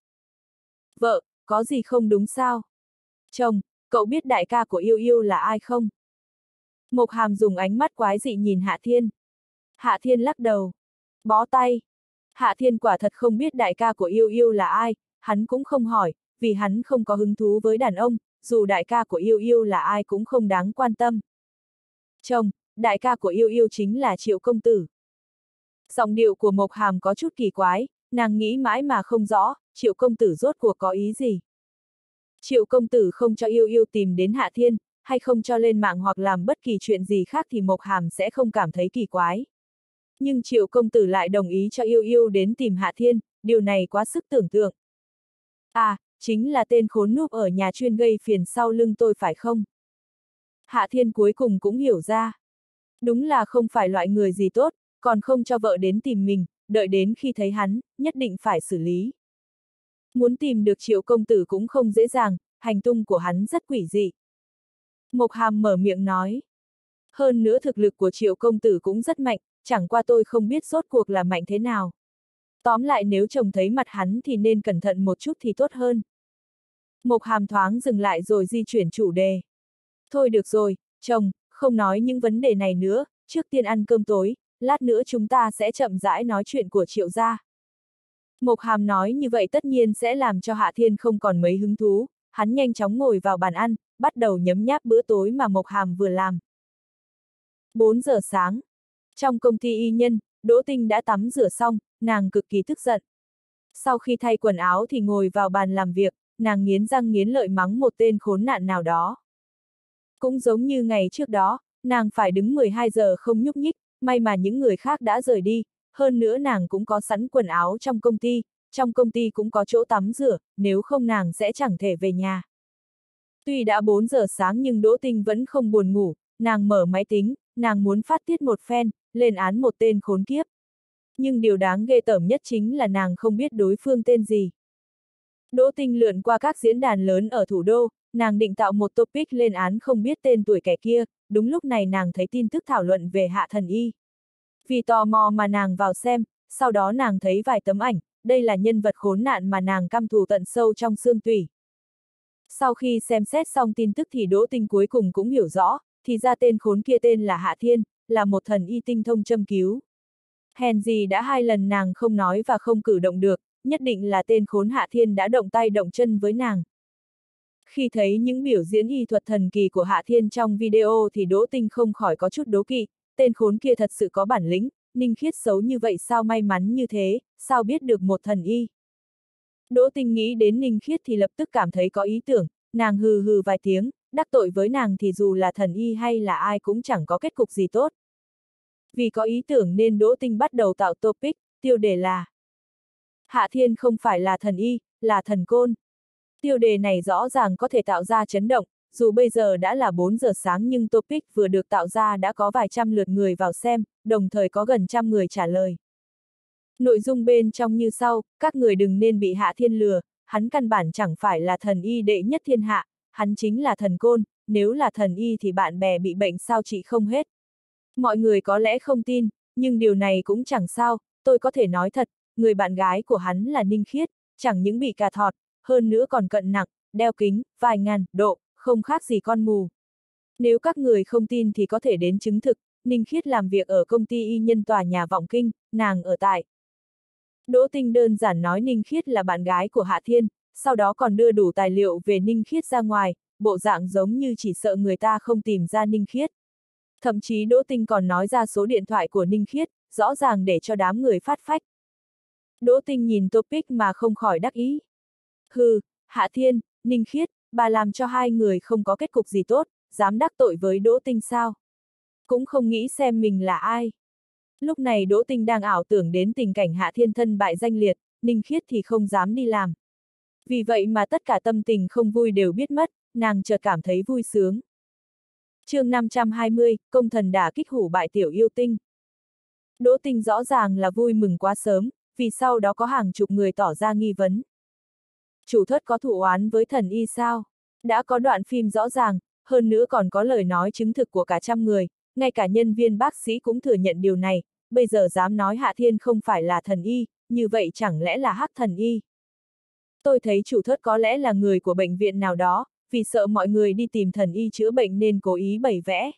Speaker 1: Vợ, có gì không đúng sao? Chồng, cậu biết đại ca của Yêu Yêu là ai không? Mộc Hàm dùng ánh mắt quái dị nhìn Hạ Thiên. Hạ Thiên lắc đầu. Bó tay. Hạ Thiên quả thật không biết đại ca của Yêu Yêu là ai, hắn cũng không hỏi, vì hắn không có hứng thú với đàn ông, dù đại ca của Yêu Yêu là ai cũng không đáng quan tâm. Chồng, đại ca của Yêu Yêu chính là Triệu công tử. Giọng điệu của Mộc Hàm có chút kỳ quái, nàng nghĩ mãi mà không rõ, Triệu công tử rốt cuộc có ý gì. Triệu công tử không cho Yêu Yêu tìm đến Hạ Thiên, hay không cho lên mạng hoặc làm bất kỳ chuyện gì khác thì Mộc Hàm sẽ không cảm thấy kỳ quái. Nhưng Triệu công tử lại đồng ý cho Yêu Yêu đến tìm Hạ Thiên, điều này quá sức tưởng tượng. À, chính là tên khốn núp ở nhà chuyên gây phiền sau lưng tôi phải không? Hạ Thiên cuối cùng cũng hiểu ra. Đúng là không phải loại người gì tốt, còn không cho vợ đến tìm mình, đợi đến khi thấy hắn, nhất định phải xử lý. Muốn tìm được Triệu công tử cũng không dễ dàng, hành tung của hắn rất quỷ dị. Mộc Hàm mở miệng nói. Hơn nữa thực lực của Triệu công tử cũng rất mạnh, chẳng qua tôi không biết rốt cuộc là mạnh thế nào. Tóm lại nếu chồng thấy mặt hắn thì nên cẩn thận một chút thì tốt hơn. Mộc Hàm thoáng dừng lại rồi di chuyển chủ đề. Thôi được rồi, chồng, không nói những vấn đề này nữa, trước tiên ăn cơm tối, lát nữa chúng ta sẽ chậm rãi nói chuyện của Triệu gia. Mộc Hàm nói như vậy tất nhiên sẽ làm cho Hạ Thiên không còn mấy hứng thú, hắn nhanh chóng ngồi vào bàn ăn, bắt đầu nhấm nháp bữa tối mà Mộc Hàm vừa làm. bốn giờ sáng. Trong công ty y nhân, Đỗ Tinh đã tắm rửa xong, nàng cực kỳ tức giận. Sau khi thay quần áo thì ngồi vào bàn làm việc, nàng nghiến răng nghiến lợi mắng một tên khốn nạn nào đó. Cũng giống như ngày trước đó, nàng phải đứng mười hai giờ không nhúc nhích, may mà những người khác đã rời đi, hơn nữa nàng cũng có sẵn quần áo trong công ty, trong công ty cũng có chỗ tắm rửa, nếu không nàng sẽ chẳng thể về nhà. Tuy đã bốn giờ sáng nhưng Đỗ Tinh vẫn không buồn ngủ, nàng mở máy tính, nàng muốn phát tiết một phen, lên án một tên khốn kiếp. Nhưng điều đáng ghê tởm nhất chính là nàng không biết đối phương tên gì. Đỗ Tinh lượn qua các diễn đàn lớn ở thủ đô, nàng định tạo một topic lên án không biết tên tuổi kẻ kia, đúng lúc này nàng thấy tin tức thảo luận về Hạ Thần Y. Vì tò mò mà nàng vào xem, sau đó nàng thấy vài tấm ảnh, đây là nhân vật khốn nạn mà nàng căm thù tận sâu trong xương tủy. Sau khi xem xét xong tin tức thì Đỗ Tinh cuối cùng cũng hiểu rõ, thì ra tên khốn kia tên là Hạ Thiên, là một thần y tinh thông châm cứu. Hèn gì đã hai lần nàng không nói và không cử động được, nhất định là tên khốn Hạ Thiên đã động tay động chân với nàng. Khi thấy những biểu diễn y thuật thần kỳ của Hạ Thiên trong video thì Đỗ Tinh không khỏi có chút đố kỵ, tên khốn kia thật sự có bản lĩnh, Ninh Khiết xấu như vậy sao may mắn như thế, sao biết được một thần y. Đỗ Tinh nghĩ đến Ninh Khiết thì lập tức cảm thấy có ý tưởng, nàng hừ hừ vài tiếng, đắc tội với nàng thì dù là thần y hay là ai cũng chẳng có kết cục gì tốt. Vì có ý tưởng nên Đỗ Tinh bắt đầu tạo topic, tiêu đề là Hạ Thiên không phải là thần y, là thần côn. Tiêu đề này rõ ràng có thể tạo ra chấn động, dù bây giờ đã là bốn giờ sáng nhưng topic vừa được tạo ra đã có vài trăm lượt người vào xem, đồng thời có gần trăm người trả lời. Nội dung bên trong như sau, các người đừng nên bị Hạ Thiên lừa, hắn căn bản chẳng phải là thần y đệ nhất thiên hạ, hắn chính là thần côn, nếu là thần y thì bạn bè bị bệnh sao trị không hết. Mọi người có lẽ không tin, nhưng điều này cũng chẳng sao, tôi có thể nói thật, người bạn gái của hắn là Ninh Khiết, chẳng những bị cà thọt, hơn nữa còn cận nặng, đeo kính, vài ngàn độ, không khác gì con mù. Nếu các người không tin thì có thể đến chứng thực, Ninh Khiết làm việc ở công ty y nhân tòa nhà Vọng Kinh, nàng ở tại. Đỗ Tinh đơn giản nói Ninh Khiết là bạn gái của Hạ Thiên, sau đó còn đưa đủ tài liệu về Ninh Khiết ra ngoài, bộ dạng giống như chỉ sợ người ta không tìm ra Ninh Khiết. Thậm chí Đỗ Tinh còn nói ra số điện thoại của Ninh Khiết, rõ ràng để cho đám người phát phách. Đỗ Tinh nhìn topic mà không khỏi đắc ý. Hừ, Hạ Thiên, Ninh Khiết, bà làm cho hai người không có kết cục gì tốt, dám đắc tội với Đỗ Tinh sao? Cũng không nghĩ xem mình là ai. Lúc này Đỗ Tinh đang ảo tưởng đến tình cảnh Hạ Thiên thân bại danh liệt, Ninh Khiết thì không dám đi làm. Vì vậy mà tất cả tâm tình không vui đều biết mất, nàng chợt cảm thấy vui sướng. Chương năm trăm hai mươi, công thần đả kích hủ bại tiểu yêu tinh. Đỗ Tinh rõ ràng là vui mừng quá sớm, vì sau đó có hàng chục người tỏ ra nghi vấn. Chủ thất có thù oán với thần y sao? Đã có đoạn phim rõ ràng, hơn nữa còn có lời nói chứng thực của cả trăm người, ngay cả nhân viên bác sĩ cũng thừa nhận điều này, bây giờ dám nói Hạ Thiên không phải là thần y, như vậy chẳng lẽ là hắc thần y? Tôi thấy chủ thất có lẽ là người của bệnh viện nào đó, vì sợ mọi người đi tìm thần y chữa bệnh nên cố ý bày vẽ.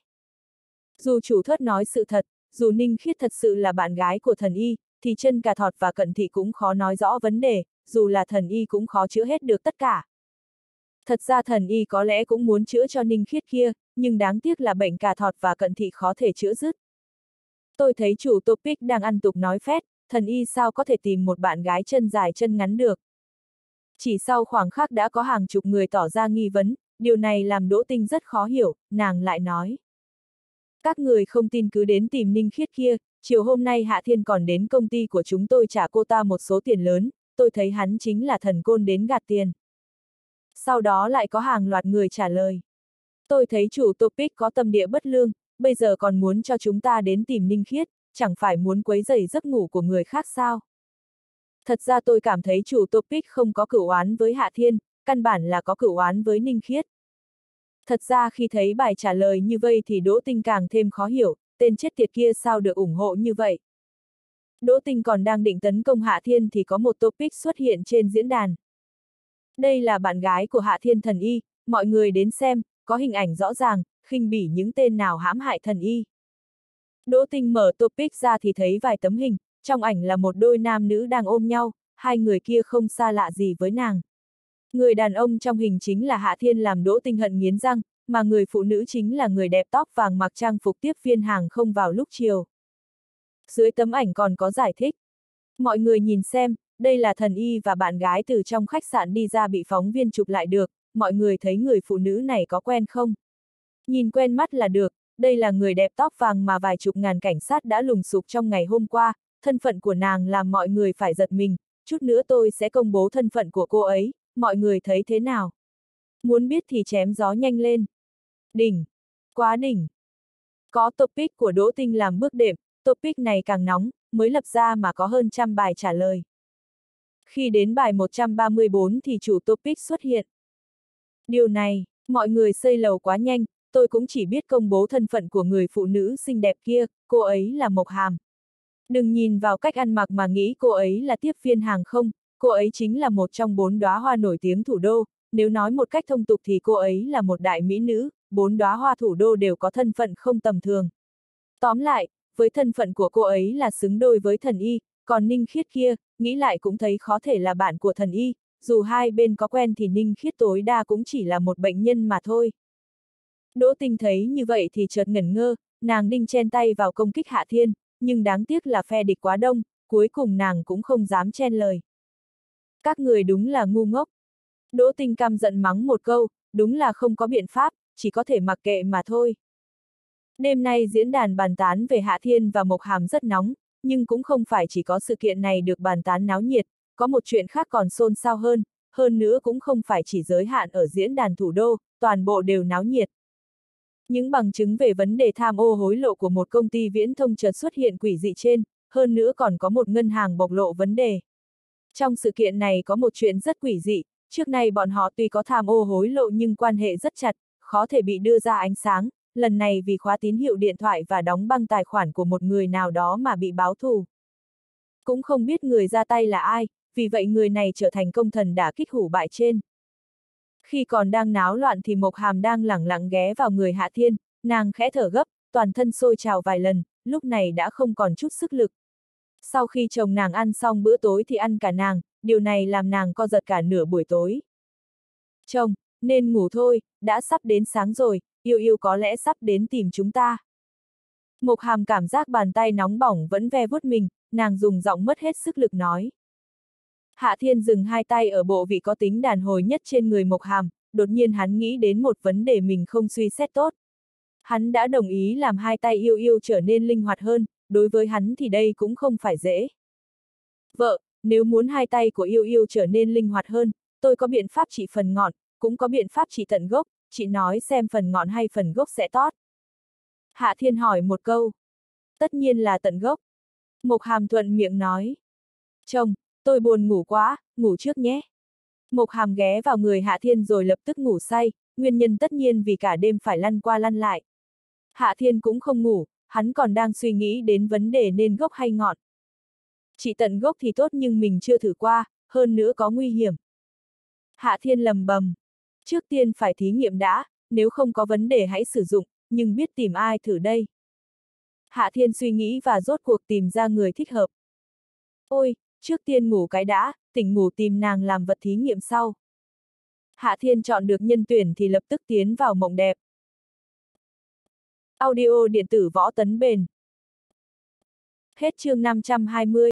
Speaker 1: Dù chủ thất nói sự thật, dù Ninh Khiết thật sự là bạn gái của thần y, thì chân cà thọt và cận thị cũng khó nói rõ vấn đề, dù là thần y cũng khó chữa hết được tất cả. Thật ra thần y có lẽ cũng muốn chữa cho Ninh Khiết kia, nhưng đáng tiếc là bệnh cà thọt và cận thị khó thể chữa dứt. Tôi thấy chủ topic đang ăn tục nói phét, thần y sao có thể tìm một bạn gái chân dài chân ngắn được. Chỉ sau khoảng khắc đã có hàng chục người tỏ ra nghi vấn, điều này làm Đỗ Tinh rất khó hiểu, nàng lại nói. Các người không tin cứ đến tìm Ninh Khiết kia, chiều hôm nay Hạ Thiên còn đến công ty của chúng tôi trả cô ta một số tiền lớn, tôi thấy hắn chính là thần côn đến gạt tiền. Sau đó lại có hàng loạt người trả lời. Tôi thấy chủ topic có tâm địa bất lương, bây giờ còn muốn cho chúng ta đến tìm Ninh Khiết, chẳng phải muốn quấy rầy giấc ngủ của người khác sao? Thật ra tôi cảm thấy chủ topic không có cửu oán với Hạ Thiên, căn bản là có cửu oán với Ninh Khiết. Thật ra khi thấy bài trả lời như vậy thì Đỗ Tinh càng thêm khó hiểu, tên chết tiệt kia sao được ủng hộ như vậy. Đỗ Tinh còn đang định tấn công Hạ Thiên thì có một topic xuất hiện trên diễn đàn. Đây là bạn gái của Hạ Thiên thần y, mọi người đến xem, có hình ảnh rõ ràng, khinh bỉ những tên nào hãm hại thần y. Đỗ Tinh mở topic ra thì thấy vài tấm hình, trong ảnh là một đôi nam nữ đang ôm nhau, hai người kia không xa lạ gì với nàng. Người đàn ông trong hình chính là Hạ Thiên làm Đỗ Tinh hận nghiến răng, mà người phụ nữ chính là người đẹp tóc vàng mặc trang phục tiếp viên hàng không vào lúc chiều. Dưới tấm ảnh còn có giải thích. Mọi người nhìn xem, đây là thần y và bạn gái từ trong khách sạn đi ra bị phóng viên chụp lại được, mọi người thấy người phụ nữ này có quen không? Nhìn quen mắt là được, đây là người đẹp tóc vàng mà vài chục ngàn cảnh sát đã lùng sục trong ngày hôm qua, thân phận của nàng làm mọi người phải giật mình, chút nữa tôi sẽ công bố thân phận của cô ấy, mọi người thấy thế nào? Muốn biết thì chém gió nhanh lên. Đỉnh! Quá đỉnh! Có topic của Đỗ Tinh làm bước đệm, topic này càng nóng, mới lập ra mà có hơn trăm bài trả lời. Khi đến bài một trăm ba mươi bốn thì chủ topic xuất hiện. Điều này, mọi người xây lầu quá nhanh, tôi cũng chỉ biết công bố thân phận của người phụ nữ xinh đẹp kia, cô ấy là Mộc Hàm. Đừng nhìn vào cách ăn mặc mà nghĩ cô ấy là tiếp viên hàng không, cô ấy chính là một trong bốn đóa hoa nổi tiếng thủ đô, nếu nói một cách thông tục thì cô ấy là một đại mỹ nữ, bốn đóa hoa thủ đô đều có thân phận không tầm thường. Tóm lại, với thân phận của cô ấy là xứng đôi với thần y, còn Ninh Khiết kia, nghĩ lại cũng thấy khó thể là bạn của thần y, dù hai bên có quen thì Ninh Khiết tối đa cũng chỉ là một bệnh nhân mà thôi. Đỗ Tinh thấy như vậy thì chợt ngẩn ngơ, nàng định chen tay vào công kích Hạ Thiên, nhưng đáng tiếc là phe địch quá đông, cuối cùng nàng cũng không dám chen lời. Các người đúng là ngu ngốc. Đỗ Tinh căm giận mắng một câu, đúng là không có biện pháp, chỉ có thể mặc kệ mà thôi. Đêm nay diễn đàn bàn tán về Hạ Thiên và Mộc Hàm rất nóng, nhưng cũng không phải chỉ có sự kiện này được bàn tán náo nhiệt, có một chuyện khác còn xôn xao hơn, hơn nữa cũng không phải chỉ giới hạn ở diễn đàn thủ đô, toàn bộ đều náo nhiệt. Những bằng chứng về vấn đề tham ô hối lộ của một công ty viễn thông chợt xuất hiện quỷ dị trên, hơn nữa còn có một ngân hàng bộc lộ vấn đề. Trong sự kiện này có một chuyện rất quỷ dị, trước nay bọn họ tuy có tham ô hối lộ nhưng quan hệ rất chặt, khó thể bị đưa ra ánh sáng, lần này vì khóa tín hiệu điện thoại và đóng băng tài khoản của một người nào đó mà bị báo thù. Cũng không biết người ra tay là ai, vì vậy người này trở thành công thần đả kích hủ bại trên. Khi còn đang náo loạn thì Mộc Hàm đang lẳng lặng ghé vào người Hạ Thiên, nàng khẽ thở gấp, toàn thân sôi trào vài lần, lúc này đã không còn chút sức lực. Sau khi chồng nàng ăn xong bữa tối thì ăn cả nàng, điều này làm nàng co giật cả nửa buổi tối. Chồng, nên ngủ thôi, đã sắp đến sáng rồi, yêu yêu có lẽ sắp đến tìm chúng ta. Mộc Hàm cảm giác bàn tay nóng bỏng vẫn ve vuốt mình, nàng dùng giọng mất hết sức lực nói. Hạ Thiên dừng hai tay ở bộ vị có tính đàn hồi nhất trên người Mộc Hàm, đột nhiên hắn nghĩ đến một vấn đề mình không suy xét tốt. Hắn đã đồng ý làm hai tay yêu yêu trở nên linh hoạt hơn, đối với hắn thì đây cũng không phải dễ. Vợ, nếu muốn hai tay của yêu yêu trở nên linh hoạt hơn, tôi có biện pháp trị phần ngọn, cũng có biện pháp trị tận gốc, chị nói xem phần ngọn hay phần gốc sẽ tốt. Hạ Thiên hỏi một câu. Tất nhiên là tận gốc. Mộc Hàm thuận miệng nói. Chồng, tôi buồn ngủ quá, ngủ trước nhé. Mộc Hàm ghé vào người Hạ Thiên rồi lập tức ngủ say, nguyên nhân tất nhiên vì cả đêm phải lăn qua lăn lại. Hạ Thiên cũng không ngủ, hắn còn đang suy nghĩ đến vấn đề nên gốc hay ngọn. Chỉ tận gốc thì tốt nhưng mình chưa thử qua, hơn nữa có nguy hiểm. Hạ Thiên lầm bầm. Trước tiên phải thí nghiệm đã, nếu không có vấn đề hãy sử dụng, nhưng biết tìm ai thử đây. Hạ Thiên suy nghĩ và rốt cuộc tìm ra người thích hợp. Ôi, trước tiên ngủ cái đã, tỉnh ngủ tìm nàng làm vật thí nghiệm sau. Hạ Thiên chọn được nhân tuyển thì lập tức tiến vào mộng đẹp. Audio điện tử Võ Tấn Bền. Hết chương năm trăm hai mươi.